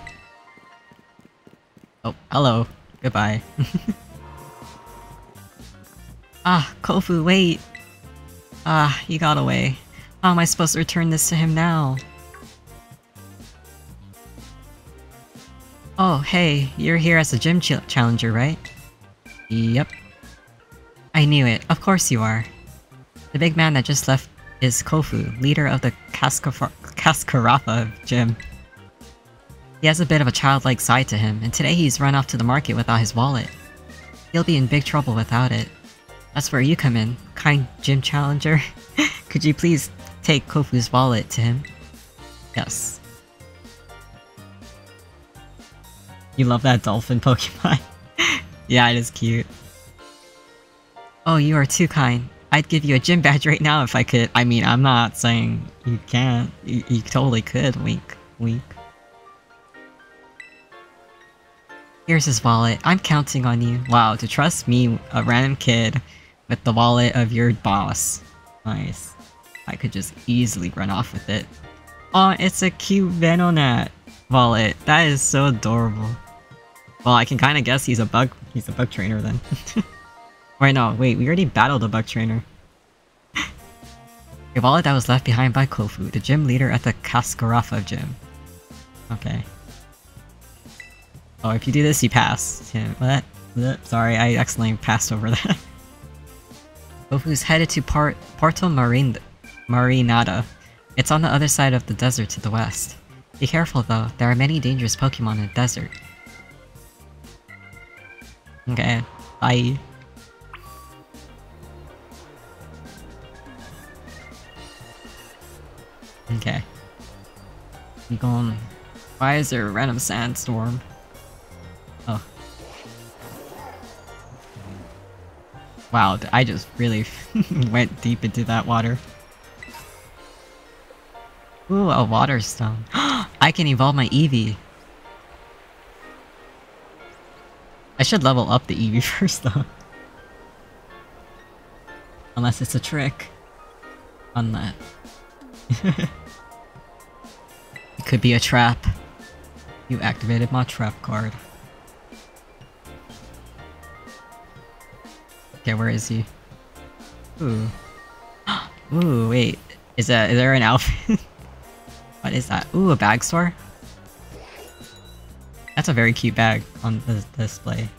A: Oh, hello. Goodbye. Ah, Kofu, wait! Ah, you got away. How am I supposed to return this to him now? Oh, hey, you're here as a gym ch challenger, right? Yep. I knew it. Of course you are. The big man that just left is Kofu, leader of the Cascarapa gym. He has a bit of a childlike side to him, and today he's run off to the market without his wallet. He'll be in big trouble without it. That's where you come in, kind gym challenger. Could you please take Kofu's wallet to him? Yes. You love that dolphin Pokemon? Yeah, it is cute. Oh, you are too kind. I'd give you a gym badge right now if I could. I mean, I'm not saying you can't. You, you totally could. Wink. Wink. Here's his wallet. I'm counting on you. Wow, to trust me, a random kid, with the wallet of your boss. Nice. I could just easily run off with it. Oh, it's a cute Venonat wallet. That is so adorable. Well, I can kind of guess he's a bug. He's a bug trainer then. Wait, no, wait. We already battled a bug trainer. Your wallet that was left behind by Kofu, the gym leader at the Cascarapa gym. Okay. Oh, if you do this, you pass. Yeah, what? What? Sorry, I accidentally passed over that. Kofu's headed to Port Porto Marin Marinada. It's on the other side of the desert to the west. Be careful though, there are many dangerous Pokemon in the desert. Okay, bye. Okay. You going? Why is there a random sandstorm? Oh. Wow, I just really went deep into that water. Ooh, a water stone. I can evolve my Eevee. I should level up the Eevee first though. Unless it's a trick on that. It could be a trap. You activated my trap card. Okay, where is he? Ooh. Ooh, wait. Is that- is there an outfit? What is that? Ooh, a bag store? That's a very cute bag on the display.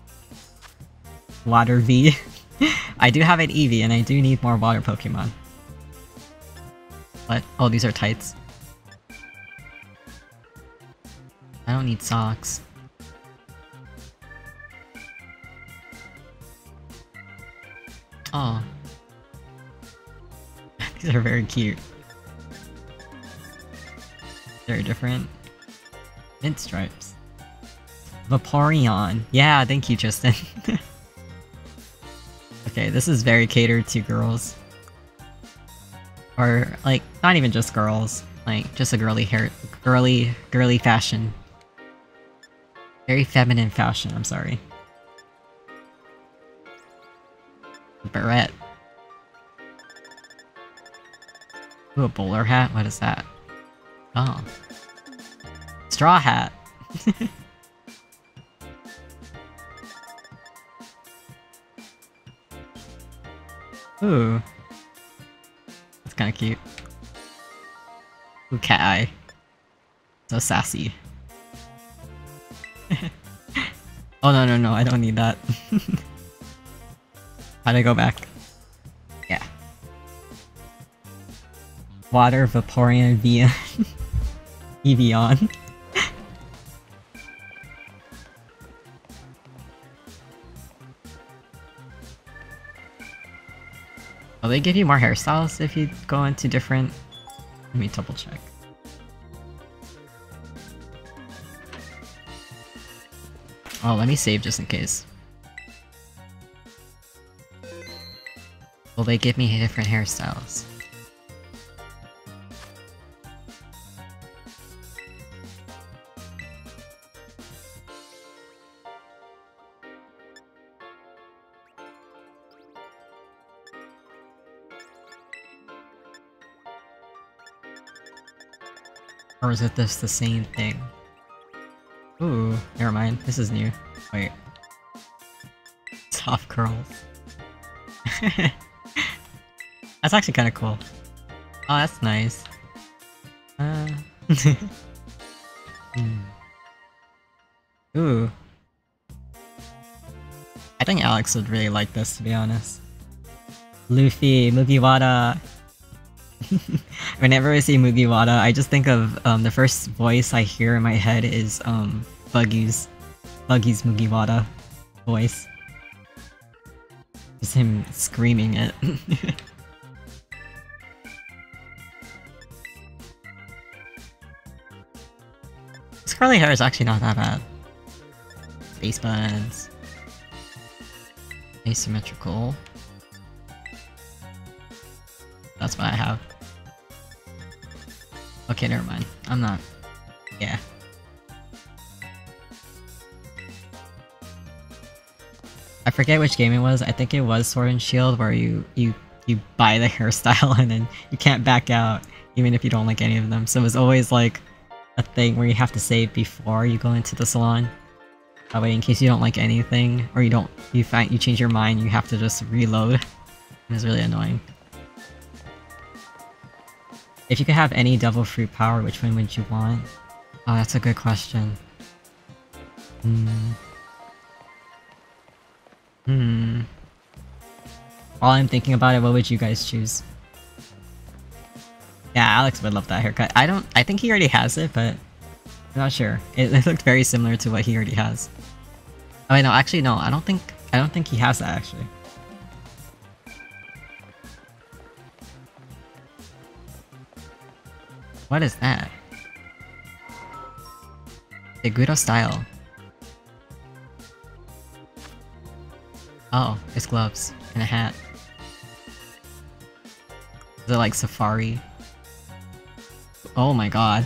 A: Water V. I do have an Eevee and I do need more water Pokemon. What? Oh, these are tights. I don't need socks. Oh. These are very cute. Very different. Mint stripes. Vaporeon. Yeah, thank you, Tristan. Okay, this is very catered to girls. Or, like, not even just girls. Like, just a girly hair- girly- girly fashion. Very feminine fashion, I'm sorry. Barrette. Ooh, a bowler hat? What is that? Oh. Straw hat! Ooh. That's kinda cute. Ooh, cat eye. So sassy. Oh no no no, I don't need that. How'd I go back? Water Vaporeon via Evian. Will they give you more hairstyles if you go into different... Let me double check. Oh, let me save just in case. Will they give me different hairstyles? Or is it just the same thing? Ooh, never mind. This is new. Wait. Soft curls. That's actually kind of cool. Oh, that's nice. Uh... hmm. Ooh. I think Alex would really like this, to be honest. Luffy, Mugiwara. Whenever I say Mugiwara, I just think of um, the first voice I hear in my head is um, Buggy's, Buggy's Mugiwara voice. Just him screaming it. His curly hair is actually not that bad. Face buns. Asymmetrical. That's what I have. Okay, never mind. I'm not... Yeah. I forget which game it was. I think it was Sword and Shield where you, you, you buy the hairstyle and then you can't back out even if you don't like any of them. So it was always like a thing where you have to save before you go into the salon. That way in case you don't like anything or you don't... You find you change your mind, you have to just reload. And it's really annoying. If you could have any Devil Fruit power, which one would you want? Oh, that's a good question. Hmm. Hmm. While I'm thinking about it, what would you guys choose? Yeah, Alex would love that haircut. I don't- I think he already has it, but... I'm not sure. It, it looked very similar to what he already has. Oh wait, no, actually no, I don't think- I don't think he has that actually. What is that? Seguro style. Oh, it's gloves and a hat. Is it like safari? Oh my god.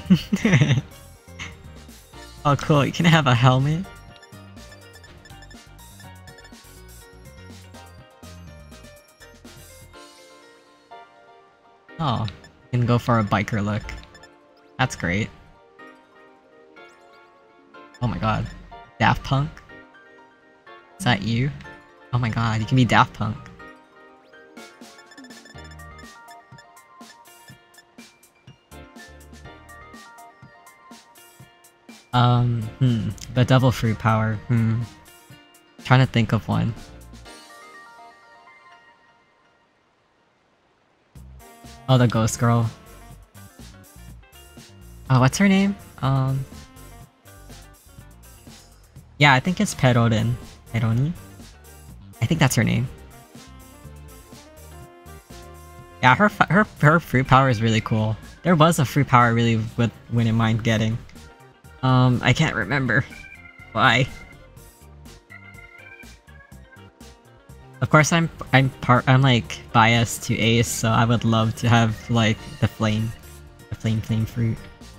A: Oh cool, you can have a helmet? Oh, you can go for a biker look. That's great. Oh my god. Daft Punk? Is that you? Oh my god, you can be Daft Punk. Um, hmm. The Devil Fruit power, hmm. Trying to think of one. Oh, the Ghost Girl. Oh, what's her name? Um... Yeah, I think it's Perodin. Peroni? I think that's her name. Yeah, her her her fruit power is really cool. There was a fruit power I really would wouldn't mind getting. Um, I can't remember why. Of course, I'm I'm part I'm like biased to Ace, so I would love to have like the flame, the flame flame fruit.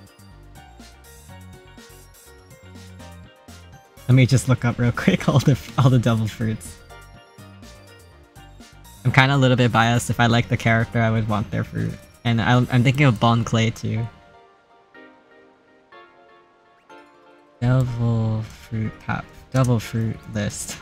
A: Let me just look up real quick all the all the devil fruits. I'm kind of a little bit biased. If I like the character, I would want their fruit. And I, I'm thinking of Bon Clay too. Devil fruit pop. Devil fruit list.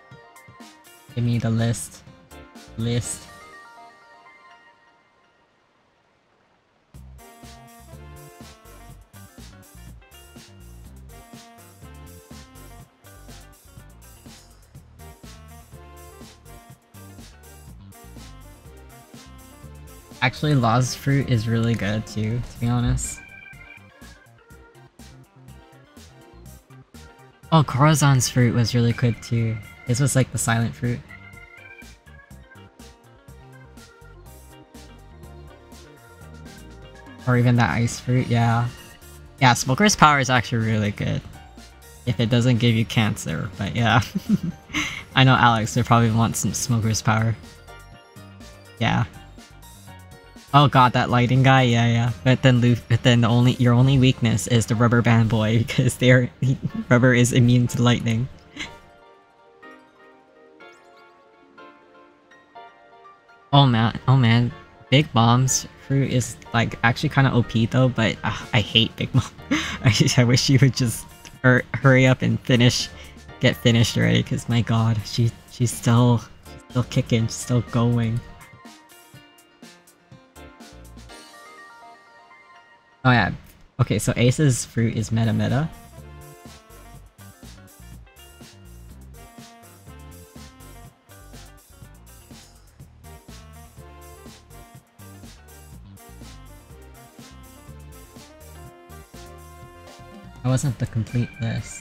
A: Give me the list. List. Actually, Law's fruit is really good too, to be honest. Oh, Corazon's fruit was really good too. This was like the silent fruit. Or even that ice fruit, yeah. Yeah, Smoker's Power is actually really good. If it doesn't give you cancer, but yeah. I know Alex would probably want some Smoker's Power. Yeah. Oh god, that lighting guy, yeah, yeah. But then Lu but then the only your only weakness is the Rubber Band Boy, because they're he, Rubber is immune to lightning. Oh man, oh man. Big Bomb's fruit is like actually kind of O P though, but uh, I hate Big Mom. I, I wish she would just hur hurry up and finish, get finished already. Cause my god, she she's still she's still kicking, she's still going. Oh yeah, okay. So Ace's fruit is meta meta. That wasn't the complete list.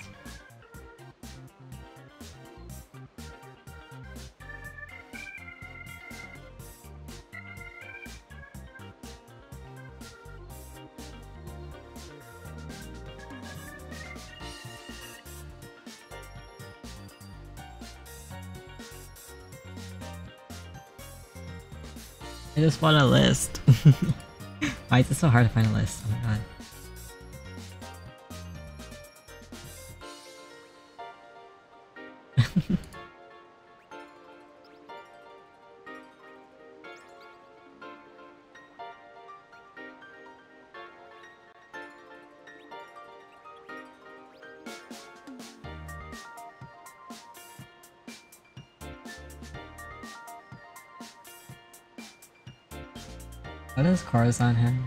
A: I just want a list. Why is it so hard to find a list? Oh my god. What does Corazon have?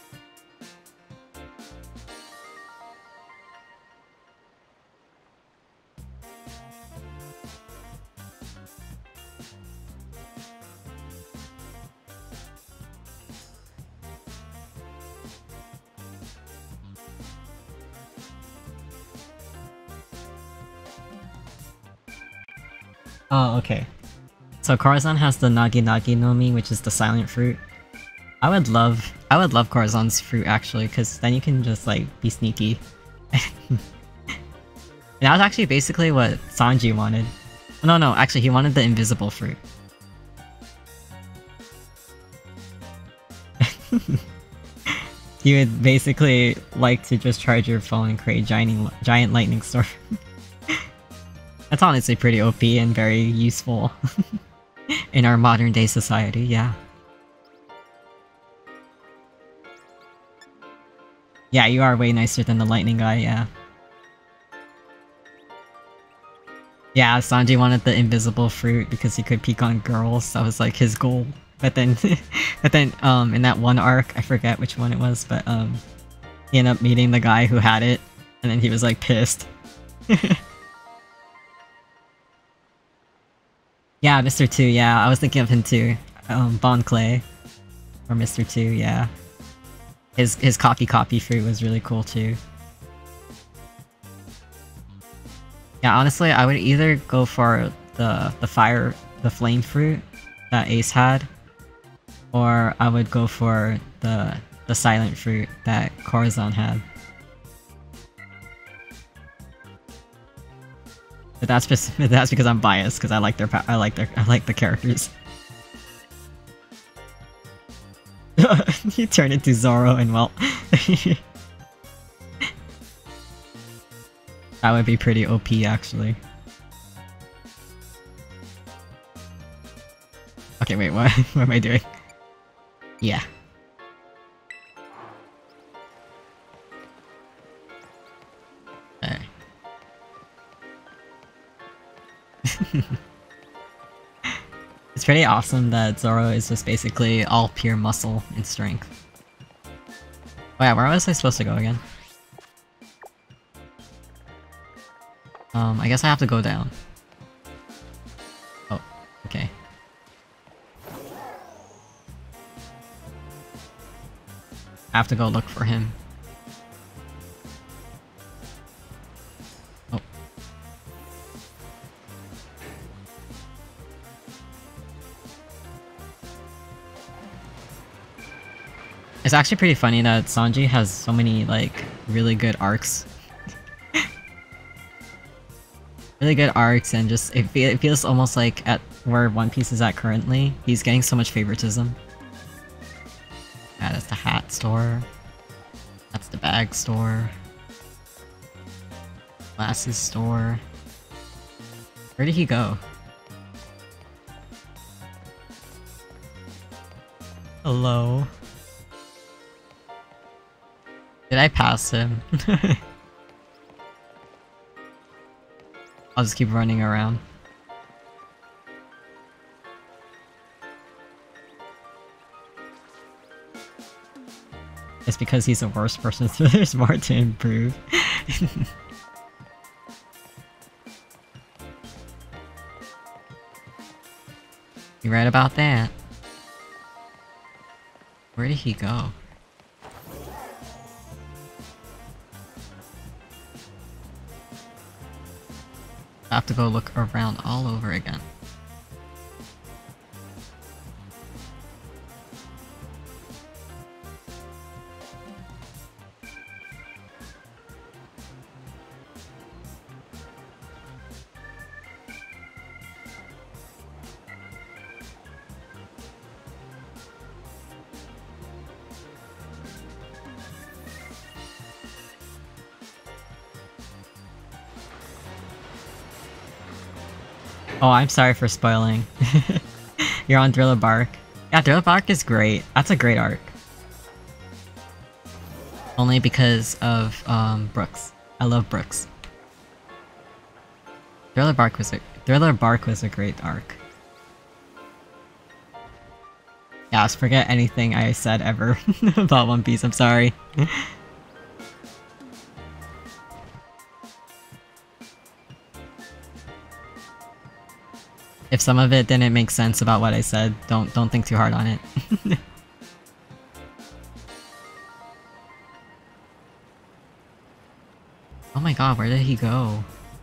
A: Oh, okay. So Corazon has the Nagi Nagi no Mi, which is the silent fruit. I would love, I would love Corazon's fruit actually, because then you can just like be sneaky. And that was actually basically what Sanji wanted. No, no, actually he wanted the invisible fruit. He would basically like to just charge your phone and create giant, giant lightning storm. That's honestly pretty O P and very useful in our modern day society, yeah. Yeah, you are way nicer than the lightning guy, yeah. Yeah, Sanji wanted the invisible fruit because he could peek on girls, that was like his goal. But then, but then, um, in that one arc, I forget which one it was, but um, he ended up meeting the guy who had it, and then he was like pissed. Yeah, Mister Two, yeah, I was thinking of him too. Um, Bon Clay. Or Mister Two, yeah. His his copy copy fruit was really cool too. Yeah, honestly, I would either go for the the fire, the flame fruit that Ace had, or I would go for the the silent fruit that Corazon had. But that's just that's because I'm biased because I like their I like their I like the characters. You turn into Zoro and well, that would be pretty O P actually. Okay, wait, what? What am I doing? Yeah. Alright. It's pretty awesome that Zoro is just basically all pure muscle and strength. Oh yeah, where was I supposed to go again? Um, I guess I have to go down. Oh, okay. I have to go look for him. Oh. It's actually pretty funny that Sanji has so many, like, really good arcs. Really good arcs, and just it, fe it feels almost like at where One Piece is at currently, he's getting so much favoritism. Yeah, that's the hat store. That's the bag store. Glasses store. Where did he go? Hello? Did I pass him? I'll just keep running around. It's because he's the worst person, so there's more to improve. You right about that. Where did he go? I have to go look around all over again. Oh, I'm sorry for spoiling. You're on Thriller Bark. Yeah, Thriller Bark is great. That's a great arc. Only because of um, Brooks. I love Brooks. Thriller Bark was a Thriller Bark was a great arc. Yeah, just forget anything I said ever about One Piece. I'm sorry. If some of it didn't make sense about what I said, don't don't think too hard on it. Oh my god, where did he go?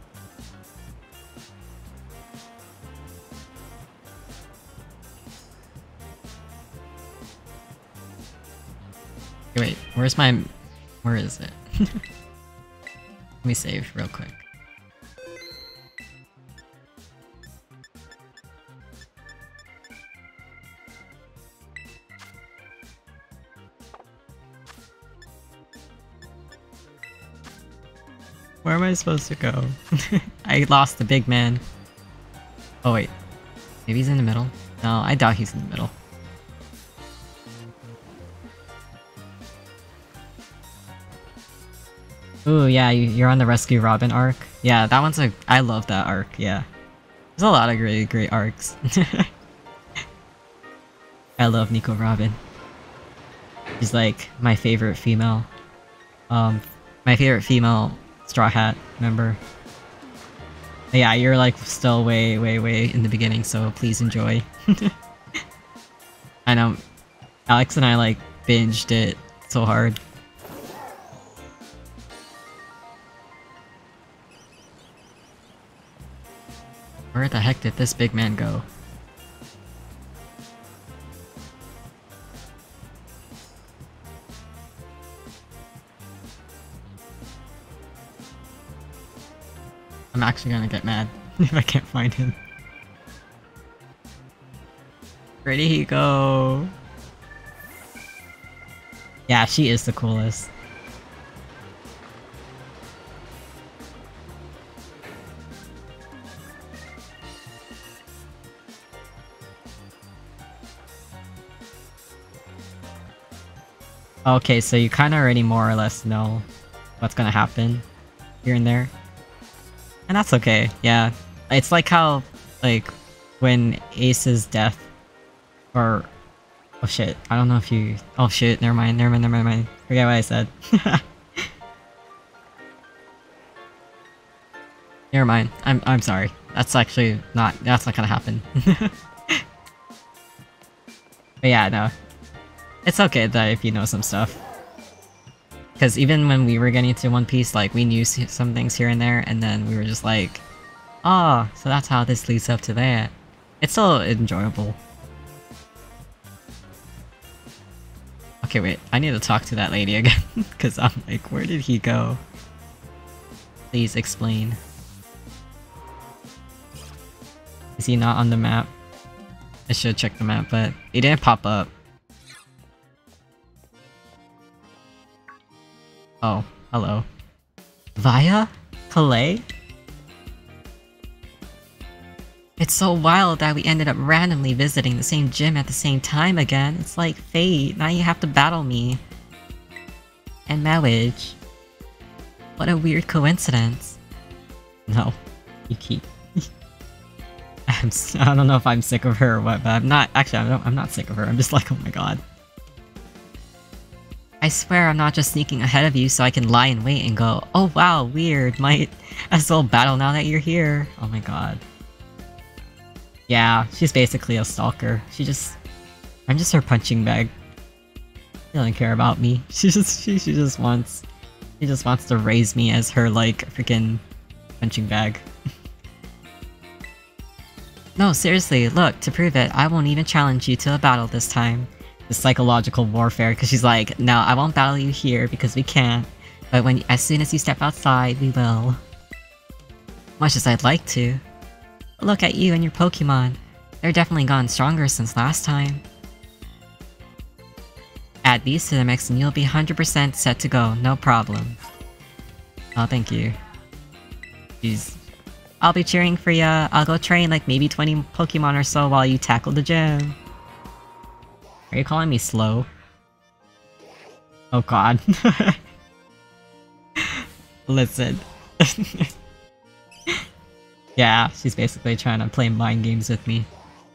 A: Wait, where's my... where is it? Let me save real quick. Where am I supposed to go? I lost the big man. Oh wait. Maybe he's in the middle? No, I doubt he's in the middle. Ooh, yeah, you, you're on the Rescue Robin arc. Yeah, that one's a... I love that arc, yeah. There's a lot of really great arcs. I love Nico Robin. She's like my favorite female. Um, my favorite female Straw Hat member. But yeah, you're like still way, way, way in the beginning, so please enjoy. I know, Alex and I like binged it so hard. Where the heck did this big man go? I'm actually gonna get mad if I can't find him. Where did he go? Yeah, she is the coolest. Okay, so you kinda already more or less know what's gonna happen here and there. And that's okay, yeah. It's like how, like, when Ace's death, or... oh shit, I don't know if you... oh shit, never mind, never mind, never mind, never mind. Forget what I said. Never mind, I'm, I'm sorry. That's actually not... that's not gonna happen. But yeah, no. It's okay that if you know some stuff. Because even when we were getting to One Piece, like, we knew some things here and there, and then we were just like, oh, so that's how this leads up to that. It's still enjoyable. Okay, wait, I need to talk to that lady again, because I'm like, where did he go? Please explain. Is he not on the map? I should check the map, but he didn't pop up. Oh, hello. Via? Calais? It's so wild that we ended up randomly visiting the same gym at the same time again. It's like fate. Now you have to battle me. And marriage. What a weird coincidence. No. You keep... I'm s I don't know if I'm sick of her or what, but I'm not- actually, I'm not, I'm not sick of her. I'm just like, oh my god. I swear I'm not just sneaking ahead of you so I can lie in wait and go, oh wow, weird, might as well battle now that you're here. Oh my god. Yeah, she's basically a stalker. She just... I'm just her punching bag. She doesn't care about me. She just- she, she just wants... She just wants to raise me as her, like, freaking punching bag. No, seriously, look, to prove it, I won't even challenge you to a battle this time. The psychological warfare, because she's like, no, I won't battle you here because we can't, but when as soon as you step outside, we will. Much as I'd like to. But look at you and your Pokemon. They're definitely gotten stronger since last time. Add these to the mix and you'll be one hundred percent set to go, no problem. Oh, thank you. Jeez. I'll be cheering for ya. I'll go train like maybe twenty Pokemon or so while you tackle the gym. Are you calling me slow? Oh god. Listen. Yeah, she's basically trying to play mind games with me.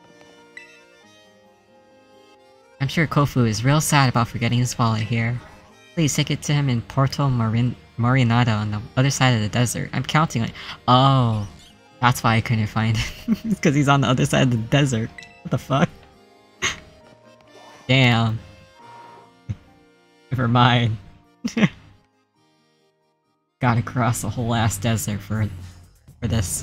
A: I'm sure Kofu is real sad about forgetting his wallet here. Please take it to him in Porto Marin Marinado on the other side of the desert. I'm counting on- Oh, that's why I couldn't find it. Because he's on the other side of the desert. What the fuck? Damn. Never mind. Gotta cross the whole ass desert for for this.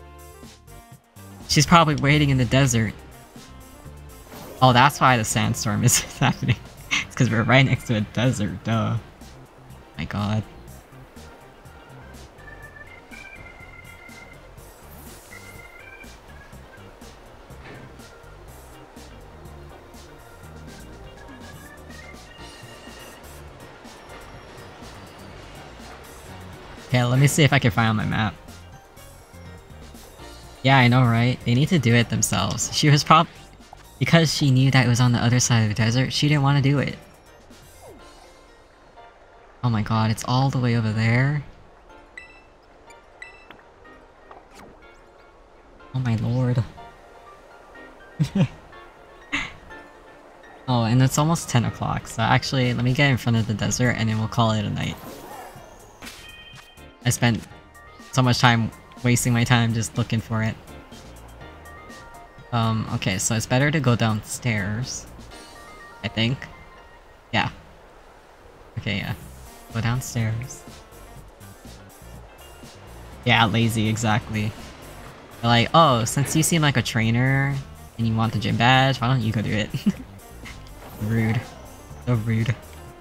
A: She's probably waiting in the desert. Oh, that's why the sandstorm is happening. It's because we're right next to a desert, duh. My god. Okay, let me see if I can find on my map. Yeah, I know, right? They need to do it themselves. She was prob- Because she knew that it was on the other side of the desert, she didn't want to do it. Oh my god, it's all the way over there? Oh my lord. Oh, and it's almost ten o'clock, so actually, let me get in front of the desert and then we'll call it a night. I spent so much time wasting my time just looking for it. Um, okay, so it's better to go downstairs. I think. Yeah. Okay, yeah. Go downstairs. Yeah, lazy, exactly. They're like, oh, since you seem like a trainer and you want the gym badge, why don't you go do it? Rude. So rude.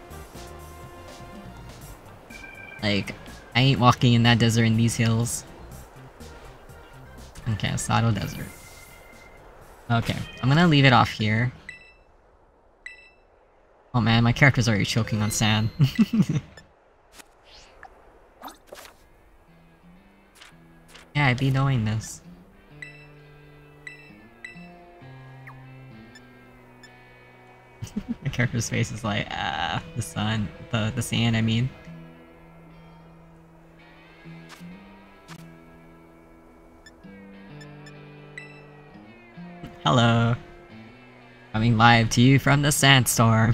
A: Like, I ain't walking in that desert in these hills. Okay, Sato Desert. Okay, I'm gonna leave it off here. Oh man, my character's already choking on sand. Yeah, I'd be knowing this. My character's face is like, ah, the sun, the, the sand, I mean. Hello. Coming live to you from the sandstorm.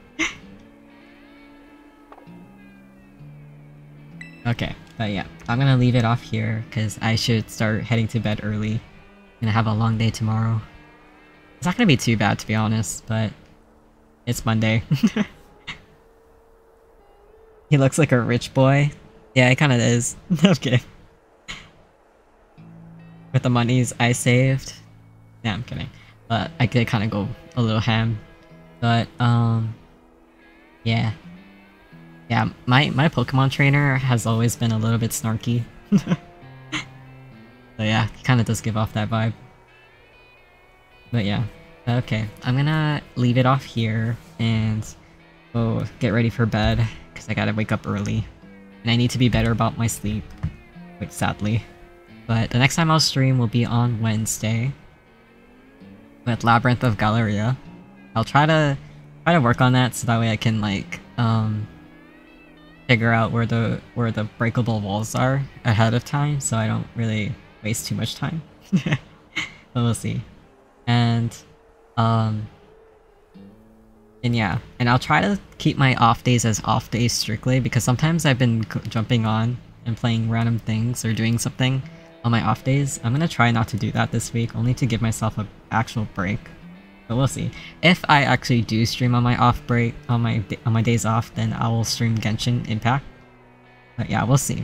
A: Okay, but yeah, I'm gonna leave it off here because I should start heading to bed early. I'm gonna have a long day tomorrow. It's not gonna be too bad to be honest, but it's Monday. He looks like a rich boy. Yeah, he kinda is. No, I'm kidding. With the monies I saved. Yeah, I'm kidding. But I did kinda go a little ham. But, um... yeah. Yeah, my, my Pokemon trainer has always been a little bit snarky. So yeah, he kinda does give off that vibe. But yeah. Okay, I'm gonna leave it off here and go get ready for bed, because I gotta wake up early. And I need to be better about my sleep. Wait, sadly. But the next time I'll stream will be on Wednesday with Labyrinth of Galleria. I'll try to try to work on that so that way I can like um figure out where the where the breakable walls are ahead of time so I don't really waste too much time. But we'll see. And um and yeah, and I'll try to keep my off days as off days strictly because sometimes I've been jumping on and playing random things or doing something on my off days. I'm gonna try not to do that this week, only to give myself an actual break. But we'll see. If I actually do stream on my off break, on my on my days off, then I will stream Genshin Impact. But yeah, we'll see.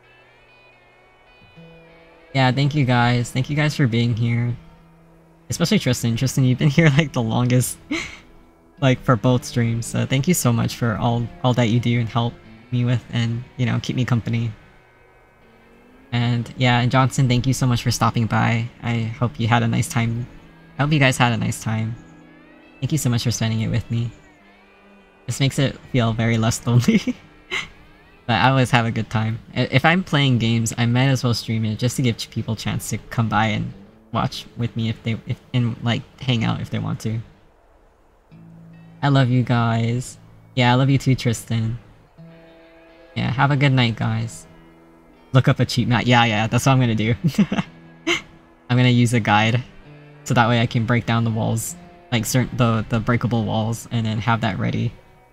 A: Yeah, thank you guys. Thank you guys for being here. Especially Tristan. Tristan, you've been here like the longest, like for both streams. So thank you so much for all all that you do and help me with, and you know, keep me company. And yeah, and Johnson, thank you so much for stopping by. I hope you had a nice time. I hope you guys had a nice time. Thank you so much for spending it with me. This makes it feel very less lonely. But I always have a good time. If I'm playing games, I might as well stream it just to give people a chance to come by and watch with me if they if and like hang out if they want to. I love you guys. Yeah, I love you too, Tristan. Yeah, have a good night, guys. Look up a cheat map. Yeah, yeah, that's what I'm gonna do. I'm gonna use a guide, so that way I can break down the walls, like certain the the breakable walls, and then have that ready.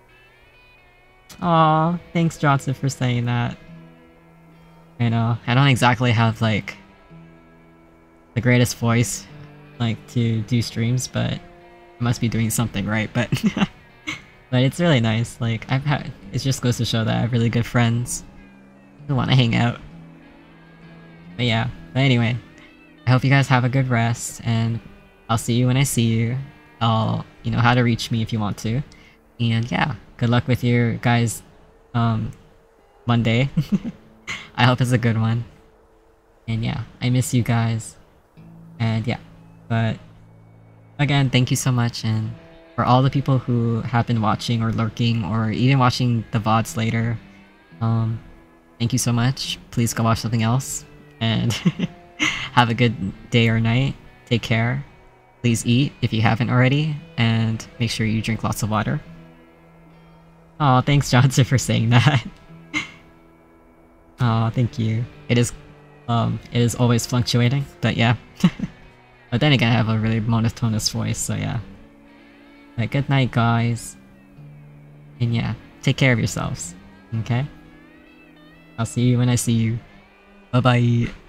A: Aw, thanks Johnson for saying that. I know, I don't exactly have like the greatest voice, like to do streams, but I must be doing something right. But but it's really nice. Like I've had, it just goes to show that I have really good friends who want to hang out. But yeah, but anyway, I hope you guys have a good rest, and I'll see you when I see you. I'll, you know how to reach me if you want to. And yeah, good luck with your guys' um, Monday. I hope it's a good one. And yeah, I miss you guys. And yeah, but again, thank you so much, and for all the people who have been watching or lurking or even watching the V O Ds later, um, thank you so much. Please go watch something else, and have a good day or night. Take care. Please eat if you haven't already, and make sure you drink lots of water. Oh, thanks Johnson for saying that. Oh, thank you. It is, um, it is always fluctuating, but yeah. But then again, I have a really monotonous voice, so yeah. But good night, guys. And yeah, take care of yourselves, okay? I'll see you when I see you. Bye-bye.